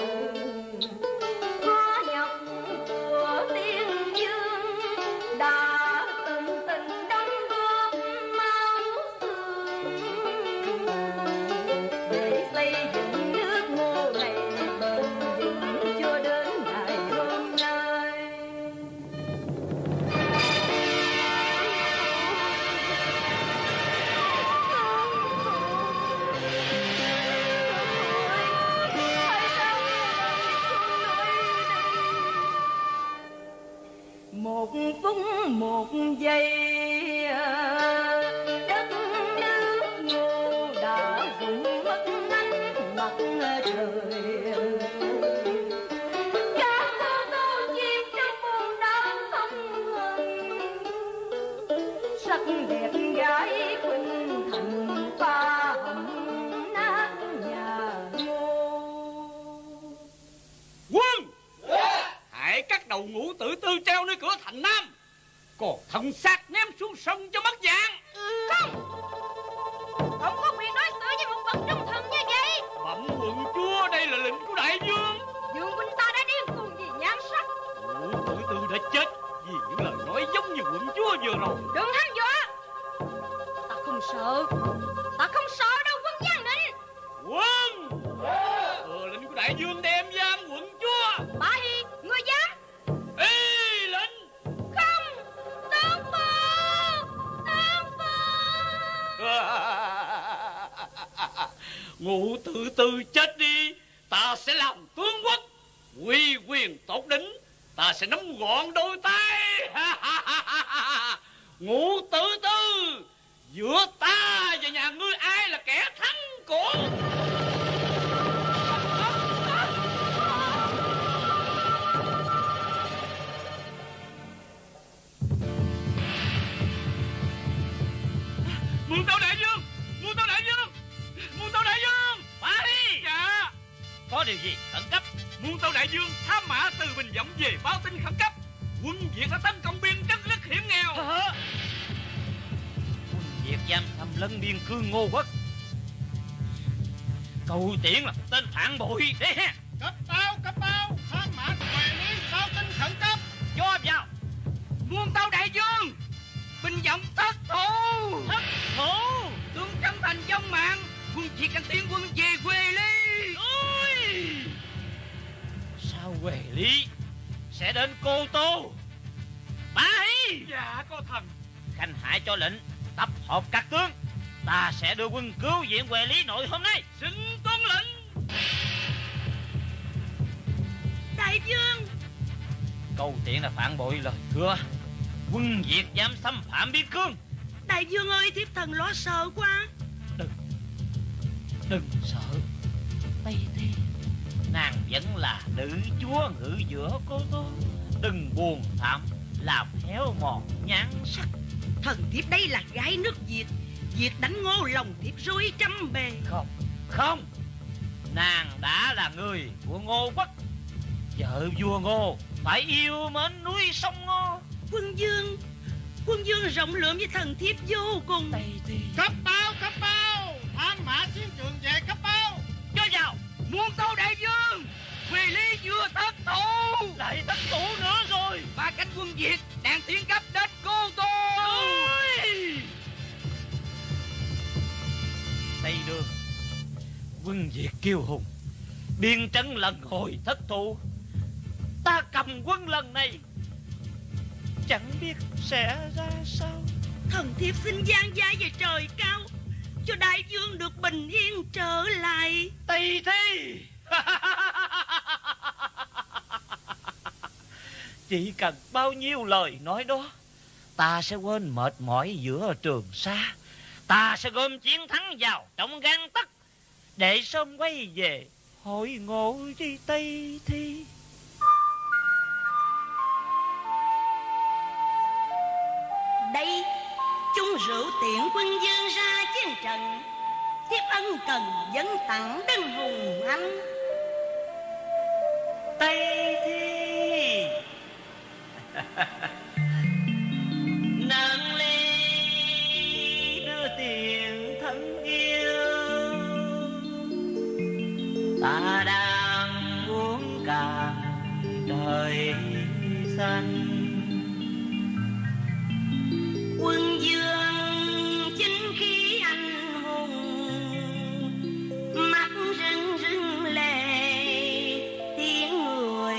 Khó nhọc của tiên dương đã từng tình đóng góp máu xương để xây dựng nước Ngô này bền vững cho đến ngày hôm nay. Một phút một giây đất nước Ngô đã rụng mất ánh mặt trời. Các cô tô chìm trong buồn đau không ngừng. Sắc đẹp gái khuynh thành pha hầm nát nhà Ngô. Quân! Hãy cắt đầu ngũ tử tư treo nơi cửa thành Nam, còn thân xác ném xuống sông cho mất dạng. Không, không có quyền nói xử với một bậc trung đã chết vì những lời nói giống như quận chúa vừa rồi. Đừng hăm dọa. Ta không sợ. Ta không sợ đâu quân Giang Ninh. Quân Thừa lệnh của đại vương đem giam quận chúa. Bá Hi, ngươi dám? Y lệnh. Không. Tướng phu. Tướng phu. Ngũ tự tư chết đi, ta sẽ làm tướng quốc, uy quyền tột đỉnh, ta sẽ nắm gọn đôi tay. Ngũ tự tư, giữa ta và nhà ngươi ai là kẻ thắng cuộc? Muôn tâu đại vương, muôn tâu đại vương, muôn tâu đại vương. Bá Hi. Dạ. Có điều gì khẩn cấp? Muôn tâu đại vương thám mã từ Bình Võng về báo tin khẩn cấp. Quân Việt đã tấn công biên trấn lức hiểm nghèo. Hả? Quân Việt giam thăm lân biên cương Ngô Quốc. Cầu Tiễn là tên phản bội đấy ha. Cấp báo, cấp báo, thám mã Huệ Lý báo tin khẩn cấp. Cho vào. Muôn tâu đại vương, Bình Võng thất thủ. Thất thủ. Tướng Trấn Thành vong mạng, quân Việt đang tiến quân về Huệ Lý. Ôi, sao Huệ Lý sẽ đến Cô Tô? Bá Hi. Dạ có thần. Khanh Hải cho lệnh tập hợp các tướng, ta sẽ đưa quân cứu viện Huệ Lý nội hôm nay. Xin tuân lệnh. Đại vương. Cầu Tiễn là phản bội lời hứa. Quân Việt dám xâm phạm biên cương. Đại vương ơi, thiếp thần lo sợ quá. Đừng Đừng sợ Tây Thi, nàng vẫn là nữ chúa ngự giữa Cô Tô. Đừng buồn thảm làm héo mòn nhan sắc. Thần thiếp đây là gái nước Việt. Việt đánh Ngô lòng thiếp rối trăm bề. Không, không, nàng đã là người của Ngô Quốc. Vợ vua Ngô phải yêu mến núi sông Ngô. Quân vương, quân vương rộng lượng với thần thiếp vô cùng. Tây Thi. Cấp báo, cấp báo, thám mã chiến trường về cấp báo. Cho vào. Muôn tâu đại vương, Huệ Lý vừa thất thủ. Lại thất thủ nữa rồi. Ba cánh quân Việt đang tiến cấp đến Cô Tô. Ôi! Tây Đường, quân Việt kiêu hùng, biên trấn lần hồi thất thủ. Ta cầm quân lần này chẳng biết sẽ ra sao. Thần thiếp xin giang gia về trời cao, cho đại vương được bình yên trở lại. Tây Thi. Chỉ cần bao nhiêu lời nói đó, ta sẽ quên mệt mỏi giữa Trường Sa. Ta sẽ gom chiến thắng vào trong gang tấc, để sớm quay về hội ngộ đi Tây Thi. Đây, chung rượu tiện quân vương ra chiến trận, thiếp ân cần dẫn tặng đến hùng anh. Tây Thi. Nàng ly đưa tiền thân yêu, ta đang uống cả đời xanh. Quân vương chính khí anh hùng, mắt rưng rưng lệ tiếng người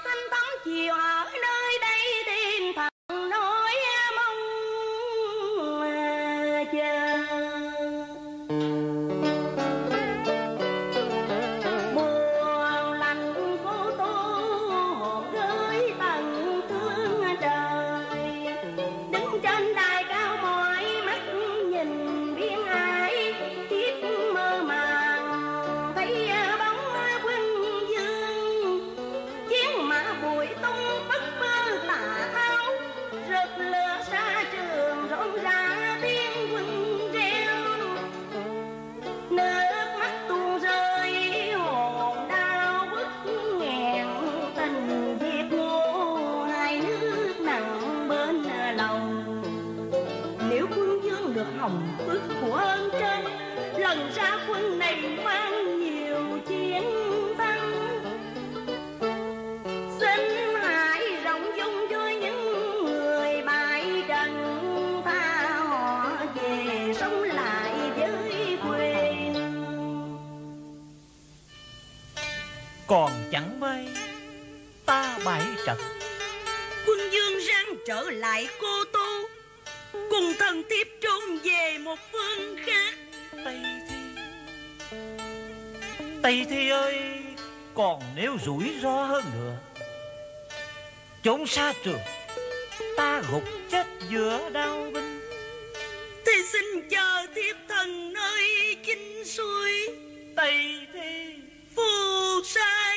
thanh tắm chiều ở nơi đây thiên thần nói mong chờ. Buồn lạnh cô tô hồn rơi tận thương trời, đứng trên đài cao mỏi mắt nhìn biên ải tiếc mơ màng, thấy bóng quân dương chiến mã bụi tung bất mơ tà áo, rực lửa xa trường rộn rã tiếng quân reo, nước mắt tuôn rơi hồn đau bức nghẹn tình Việt Ngô hai nước nặng bên lòng. Nếu quân dương được hồng phước của ơn trên, lần ra quân này mang nhiều chiến thắng. Xin hãy rộng dung với những người bại trận, tha họ về sống lại với quê. Còn chẳng may ta bại trận, Quân dương ráng trở lại Cô Tô, cùng thần tiếp trốn về một phương khác. Tây Thi, Tây Thi ơi, còn nếu rủi ro hơn nữa, trốn xa trường, ta gục chết giữa đao binh. Thì xin chờ thiếp thần nơi kinh xuôi, Tây Thi phù sai.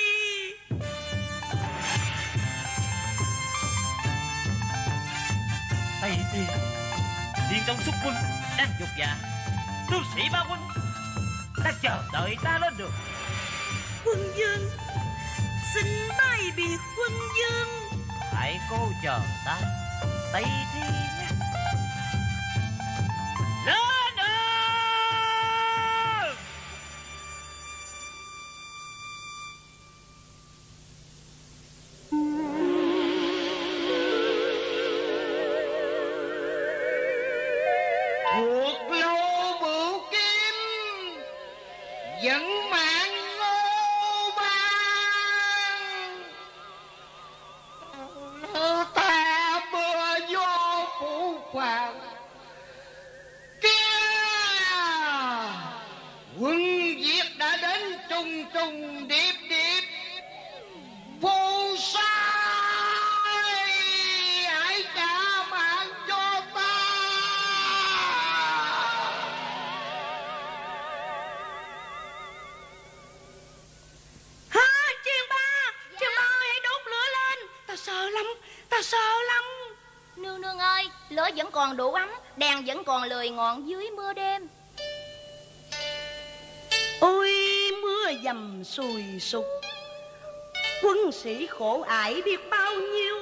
Tây Thi, Liên Đông xuất quân đang dục dạ, tướng sĩ ba huynh đã chờ đợi ta lên đường. Quân dương, xin bay biệt quân dương. Hãy cố chờ ta, Tây Thi nhé. Lên đường! Cuộc lâu bửu kim dẫn mạng Ngô Ban, ta mưa gió phủ phàng kia. Quân Việt đã đến trùng trùng điệp điệp, phù sai hãy trả mạng cho ta. Ha, Chiên Ba, Chiên Ba ơi, hãy đốt lửa lên. Ta sợ lắm, ta sợ lắm. Nương nương ơi, lửa vẫn còn đủ ấm, đèn vẫn còn lười ngọn dưới mưa đêm. Ôi mưa dầm sùi sục, quân sĩ khổ ải biết bao nhiêu.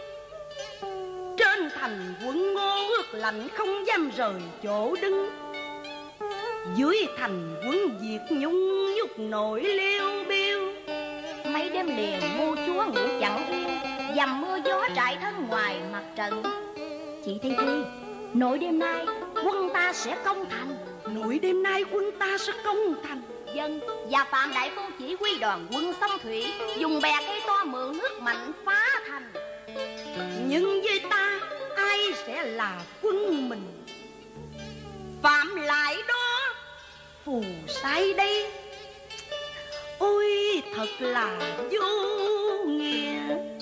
Trên thành quân Ngô ướt lạnh không dám rời chỗ đứng, dưới thành quân Việt nhung nhúc nổi liêu biêu. Mấy đêm liền mua chúa ngủ chẳng yên, dầm mưa gió trải thân ngoài mặt trận. Chị Thi Thi, nội đêm nay quân ta sẽ công thành. Nội đêm nay quân ta sẽ công thành. Dân và Phạm Đại Phu chỉ huy đoàn quân sông thủy, dùng bè cây to mượn nước mạnh phá thành. Nhưng với ta, ai sẽ là quân mình? Phạm lại đó, phù sai đây. Ôi thật là vô nghĩa.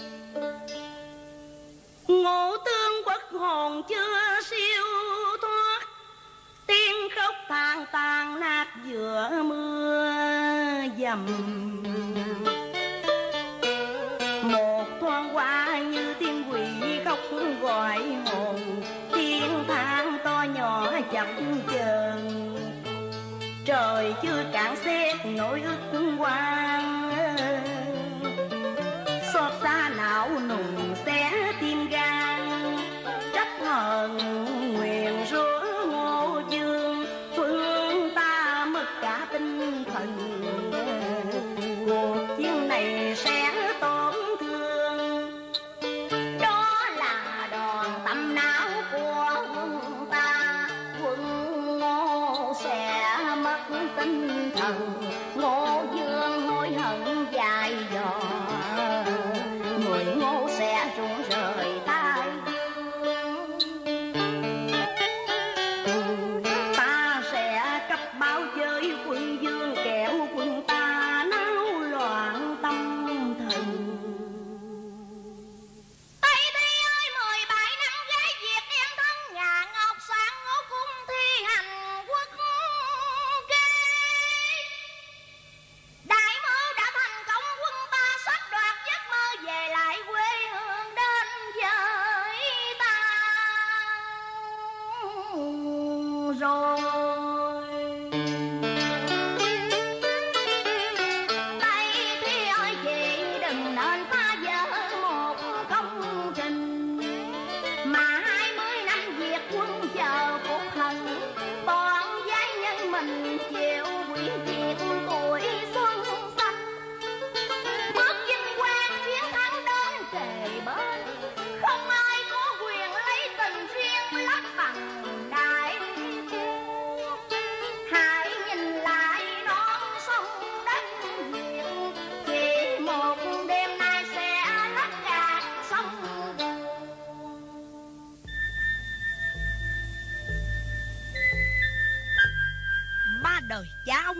Ngộ tương bất hồn chưa siêu thoát, tiếng khóc than tàn nát giữa mưa dầm. Một thoáng qua như tiếng quỷ khóc gọi hồn, tiếng than to nhỏ chập chờn. Trời chưa cạn xét nỗi ức quan, xót xa não nùng xé tim gan. Trách hờn nguyện rủa Ngô Dương, phương ta mất cả tinh thần. Cuộc chiến này sẽ tổn thương, đó là đòn tâm não của quân ta. Quân Ngô sẽ mất tinh thần, Ngô Dương hối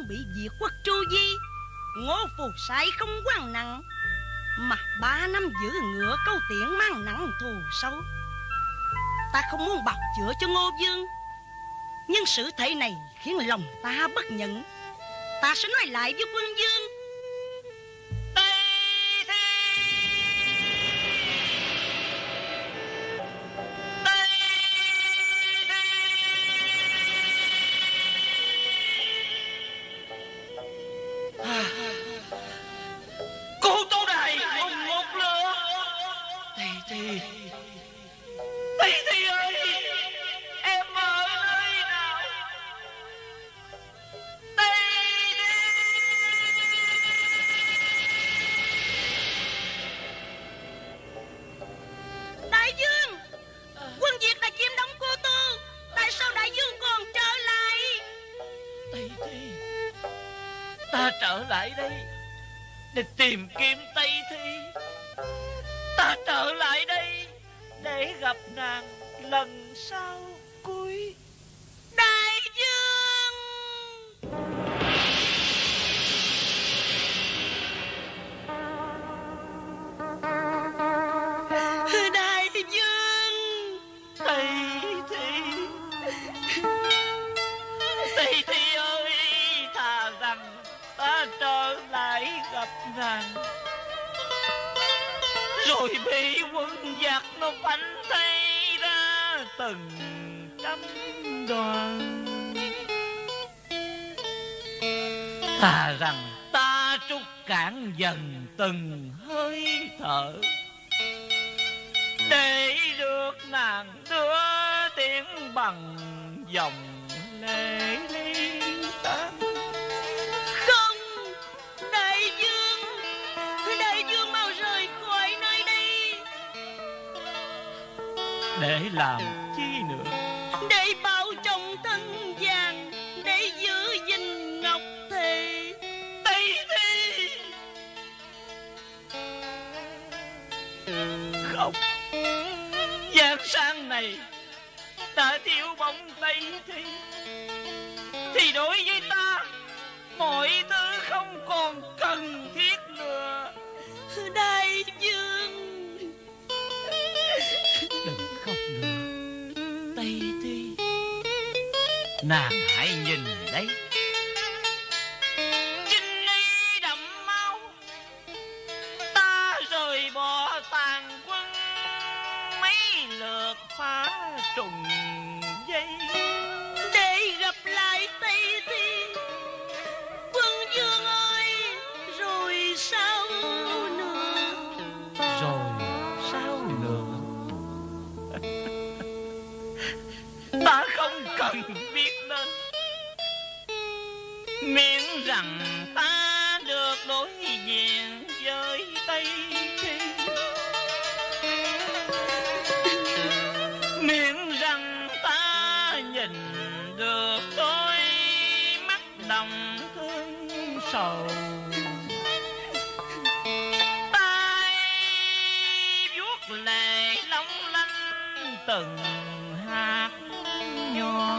bị diệt quốc tru di, Ngô Phù Sai không quan nặng, mà ba năm giữ ngựa Câu Tiễn mang nặng thù sâu. Ta không muốn bào chữa cho Ngô Vương, nhưng sự thể này khiến lòng ta bất nhận. Ta sẽ nói lại với quân vương. Cô Tô Đài cùng một lửa. Tây Thi, Tây Thi ơi, em ở nơi nào? Tây Thi. Đại vương, quân Việt đã chiếm đóng Cô Tô. Tại sao đại vương còn trở lại? Tây Thi, ta trở lại đây để tìm kiếm Tây Thi. Ta trở lại đây để gặp nàng lần sau cuối. Đại vương, đại vương. Tây Thi, Tây Thi ơi, thà rằng ta trở lại gặp nàng, rồi bị quân giặc nó bắn thay ra từng trăm đoàn. Thà rằng ta trút cạn dần từng hơi thở, để được nàng đưa tiếng bằng dòng lệ ly tan. Không, đại vương, đại vương mau rời khỏi nơi đây. Để làm chi nữa? Để bảo trọng thân vàng, để giữ gìn ngọc thề. Tây Thi. Không, giang sang này đã thiếu bóng Tây Thi, thì đối với ta mọi thứ không còn cần thiết nữa. Đại vương, đừng khóc nữa Tây Thi. Nàng hãy nhìn đấy, chinh y đậm máu, ta rời bỏ tàn quân mấy lượt phá trùng dây, để gặp lại Tây Thi. Quân vương ơi, rồi sao nữa? rồi sao nữa? Ta không cần biết đến, miễn rằng ta được đối diện với Tây Thi, miễn rằng ta nhìn được đôi mắt đồng thương sầu, tay vuốt lệ long lanh từng hạt nhỏ.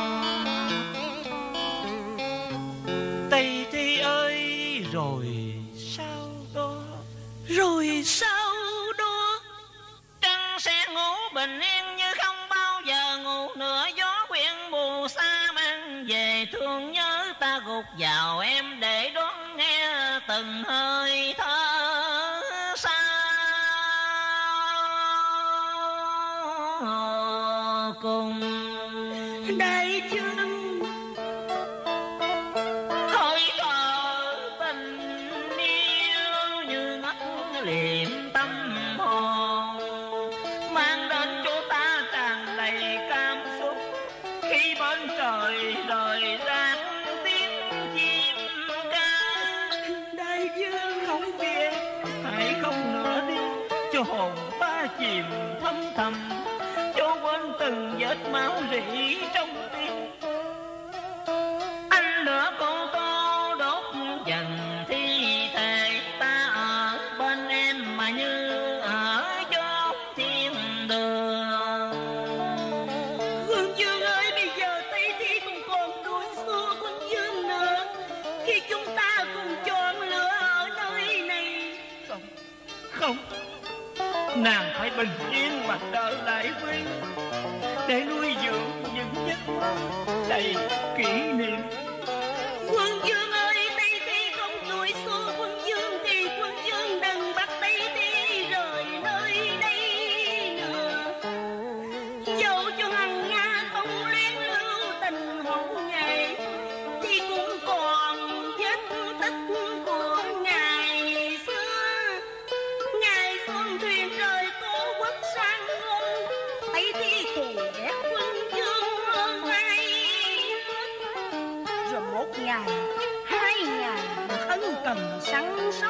Tây Thi ơi, rồi sau đó? Rồi sau đó? Trăng sẽ ngủ bình yên như không bao giờ ngủ nữa. Gió quyện mù xa mang về thương nhớ, ta gục vào em để đón nghe từng hơi thở xa cùng. Đại vương, Hơi thở tình yêu như ngất liệm tâm hồn, mang đến cho ta tràn đầy cảm xúc khi bên trời rời rạc tiếng chim ca. đại vương, Không biết, hãy không nữa đi, cho hồn ta chìm thâm thầm, cho quên từng vết máu rỉ trong tim. Anh lửa Cô Tô đốt dần thi thể, ta ở bên em mà như ở chốn thiên đường. quân vương ơi, bây giờ Tây Thi không còn đuổi xua quân vương nữa. Khi nàng phải bình yên mà trở lại quê để nuôi dưỡng những giấc mơ đầy kỷ niệm. Quân vương ơi, Tây Thi không tuổi xua quân vương thì quân vương đừng bắt Tây Thi rời nơi đây nữa. Dẫu cho hằng Nga không luyến lưu tình hậu ngày thì cũng còn vết tích của ngày xưa. Ngày xuân thuyền rời tổ quốc sang ngôn, Tây Thi thù ghét quân vương hơn ai hết. Rồi một ngày, hai ngày được ân cần săn sóc,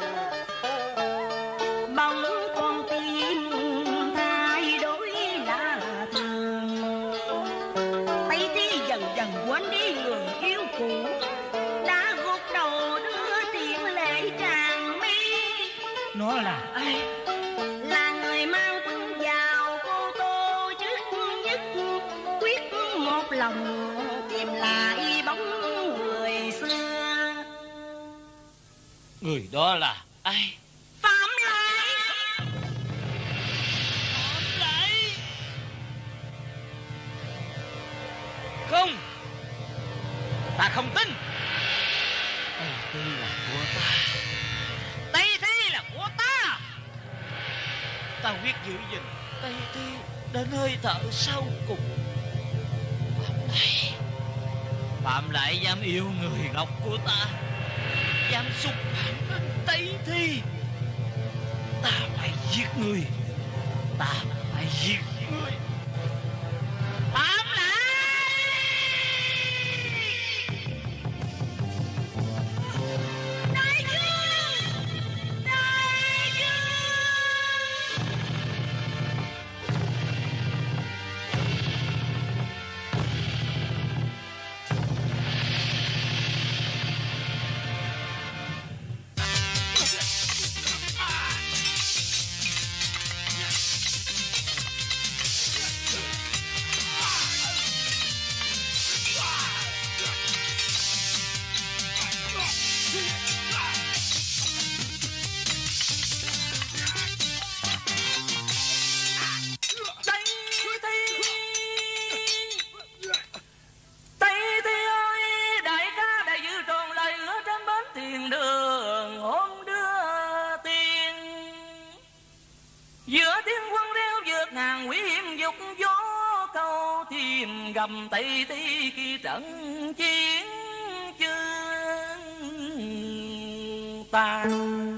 bỗng con tim thay đổi lạ thường. Tây Thi dần dần quên đi người yêu cũ, đã gục đầu đưa tiếng lệ tràn mi. Nó là ai? Là người mang thân vào cô tô trước nhất, quyết một lòng tìm lại bóng người xưa. Người đó là ai? Phạm Lại. Phạm Lại. Không, ta không tin. Tây Thi là của ta. Tây Thi là của ta. Ta quyết giữ gìn Tây Thi đến hơi thở sau cùng. Phạm Lại, Phạm Lại dám yêu người ngọc của ta, dám xúc phạm đến Tây Thi, ta phải giết người. Ta phải giết người. Phạm Lại! Đại vương! Đại vương! Tây Thi ơi, đại ca đã giữ tròn lời hứa trên bến tiền đường hôm đưa tiền. Giữa tiếng quân reo vượt ngàn quý hiểm dục gió câu tìm gầm Tây Thi khi trận chiến chương tàn.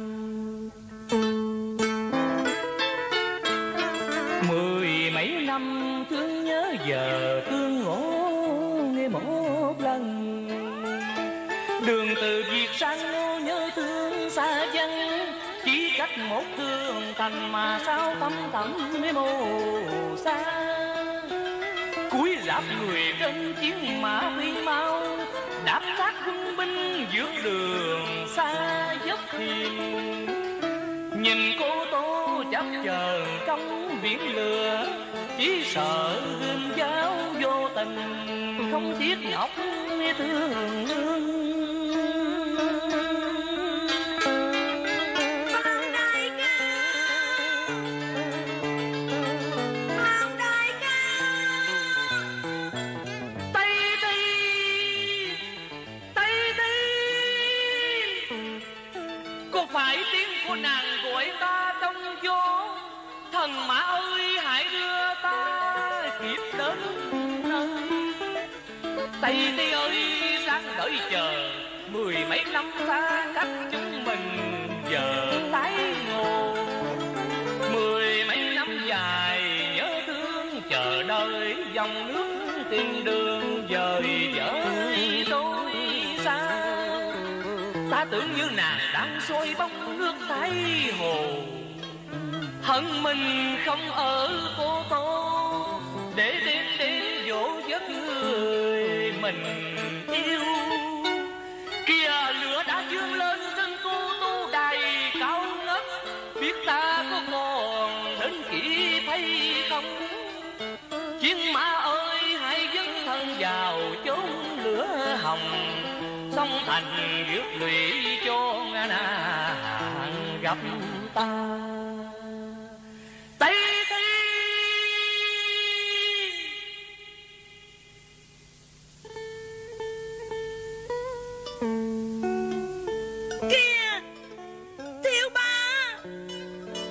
Mười mấy năm thương nhớ giờ thương ngộ nghe một lần. Đường từ Việt sang Ngô nhớ thương xa dân, chỉ cách một đường thành mà sao tâm thẳm mồ xa. Cúi rạp người trên chiến mã phi mau, đạp sát quân binh vượt đường xa dốc hiền. Nhìn cô Tô chấp chờ trong biển lửa, chỉ sợ gươm giáo vô tình không tiếc ngọc thương. Phạm đại ca! Phạm đại ca! Tây Thi! Tây Thi! Có phải tiếng của nàng gọi ta trong gió? Thần mã ơi, hãy đưa ta kịp đến nơi. Tây Thi ơi, sáng đợi chờ mười mấy năm xa cách chúng mình giờ tái ngộ. Mười mấy năm dài nhớ thương chờ đợi, dòng nước tìm đường dời dời tôi xa. Ta tưởng như nàng đang soi bóng nước Thái Hồ, hận mình không ở Cô Tô để đêm đêm dỗ giấc người mình yêu. Kìa lửa đã dương lên trên Cô Tô đài cao ngất, biết ta có còn đến kỷ thấy không? Chiến mã ơi, hãy dấn thân vào chốn lửa hồng, sông thành rước lụy cho ngàn gặp ta.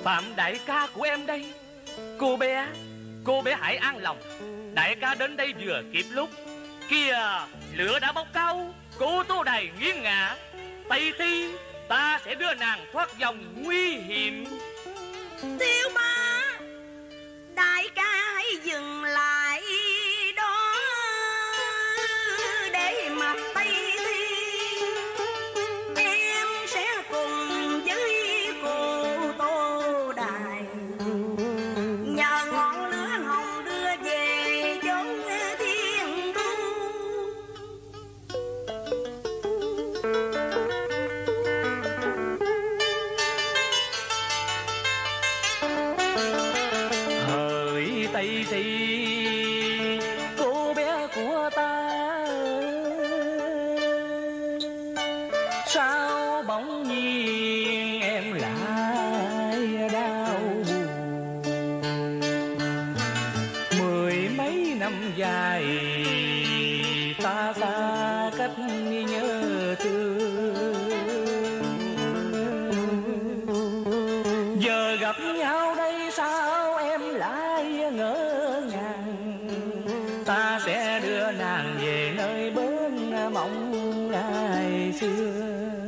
Phạm đại ca của em đây. Cô bé, cô bé hãy an lòng. Đại ca đến đây vừa kịp lúc. Kìa, lửa đã bốc cao, cô tô đài nghiêng ngả. Tây Thi, ta sẽ đưa nàng thoát dòng nguy hiểm. Tiêu Ba, đại ca hãy dừng lại đó để mà Tây Thi. Em sẽ cùng với cô tô đài nhờ ngọn lửa hồng đưa về chốn thiên thu. Hỡi Tây Thi, cô bé của ta, sao bỗng nhiên em lại đau buồn? Mười mấy năm dài ta xa cách nhớ thương, giờ gặp nhau đây sao em lại ngỡ ngàng? Ta sẽ đưa nàng về nơi bên mộng ngày xưa.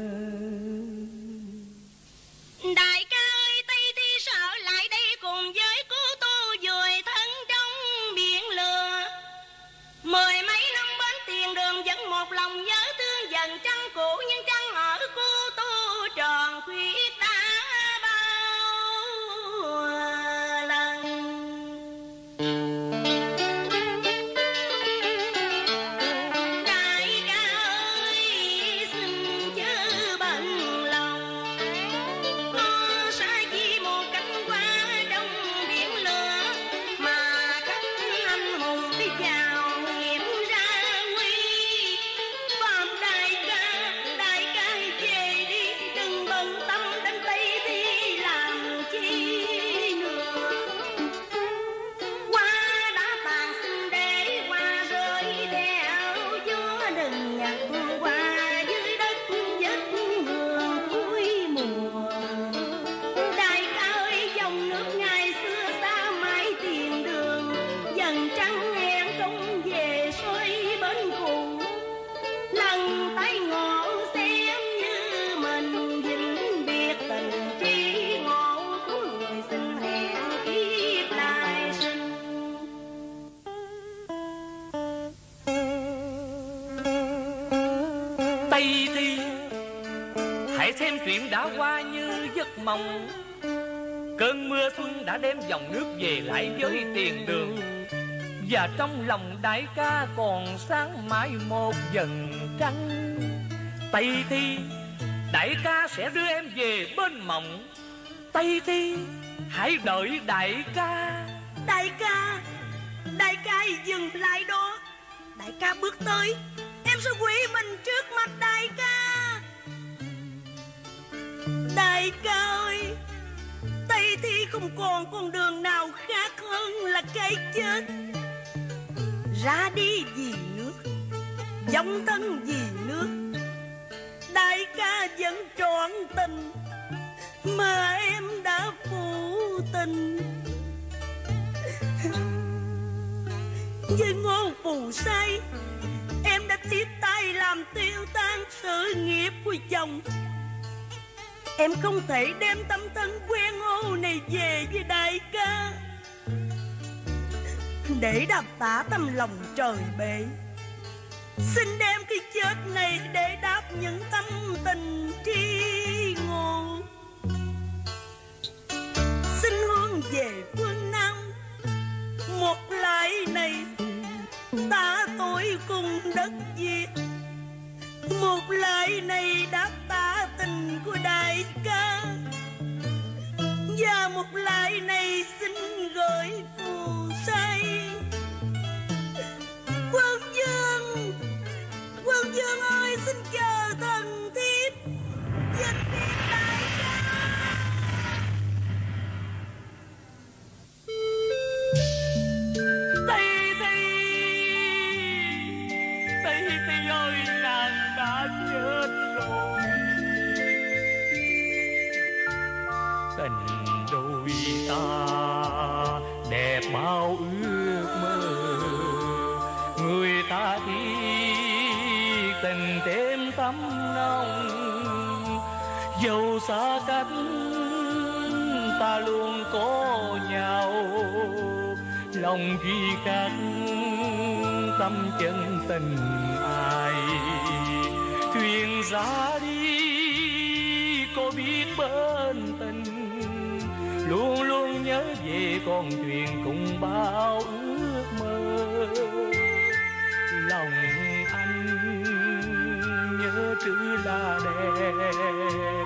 Đại ca ơi, Tây Thi sợ lại đây cùng với cô Tô vùi thân trong biển lửa. Mười mấy năm bên tiền đường vẫn một lòng nhớ thương dần trăng cũ, nhưng trăng ở cô Tô tròn khuyết đã bao lần. Đại ca ơi, xin chớ bận lòng, có sai chi một cánh hoa trong biển lửa mà cánh anh hùng đi vào hiểm ra nguy. Phạm đại ca, đại ca về đi, đừng bận tâm đến Tây Thi làm chi nữa. Hoa đã tàn xin để hoa rơi theo gió, đừng nhặt hoa dưới đất vết hương cuối mùa. Đại ca ơi, dòng nước ngày xưa xa mãi tiền đường, dần trăng hẹn không về soi bên cũ. Lần tay ngộ xem như mình vĩnh biệt tình tri ngộ của người xin hẹn kiếp lại sinh. Tây Thi, hãy xem chuyện đã qua như giấc mộng. Cơn mưa xuân đã đem dòng nước về lại với tiền đường, và trong lòng đại ca còn sáng mãi một dần trăng. Tây Thi, đại ca sẽ đưa em về bên mộng. Tây Thi, hãy đợi đại ca. Đại ca, đại ca hãy dừng lại đó. Đại ca bước tới, em sẽ quỳ mình trước mặt đại ca. Đại ca ơi, Tây Thi không còn con đường nào khác hơn là cái chết. Ra đi vì nước, dòng thân vì nước. Đại ca vẫn trọn tình mà em đã phụ tình. Với Ngô Phù Sai, em đã tiếp tay làm tiêu tan sự nghiệp của chồng. Em không thể đem tâm thân quen ô này về với đại ca để đáp tả tâm lòng trời bể. Xin đem cái chết này để đáp những tâm tình tri ngộ. Xin hướng về phương Nam, một lại này ta tội cùng đất Việt. Một lại này đáp tả tình của đại ca, và một lại này xin gửi Phù Sai. Quân vương, quân vương ơi, xin chờ thần thiếp dịch điện đại ca. Tây Thi, Tây Thi ơi, nàng đã chết rồi. Tình đôi ta đẹp bao ước mơ, người ta thiết tình thêm tấm lòng, dẫu xa cách ta luôn có nhau, lòng ghi khắc tâm chân tình ai. Thuyền ra đi có biết bên tình, luôn luôn nhớ về con thuyền cùng bao ước mơ. Lòng anh nhớ trữ là đẹp,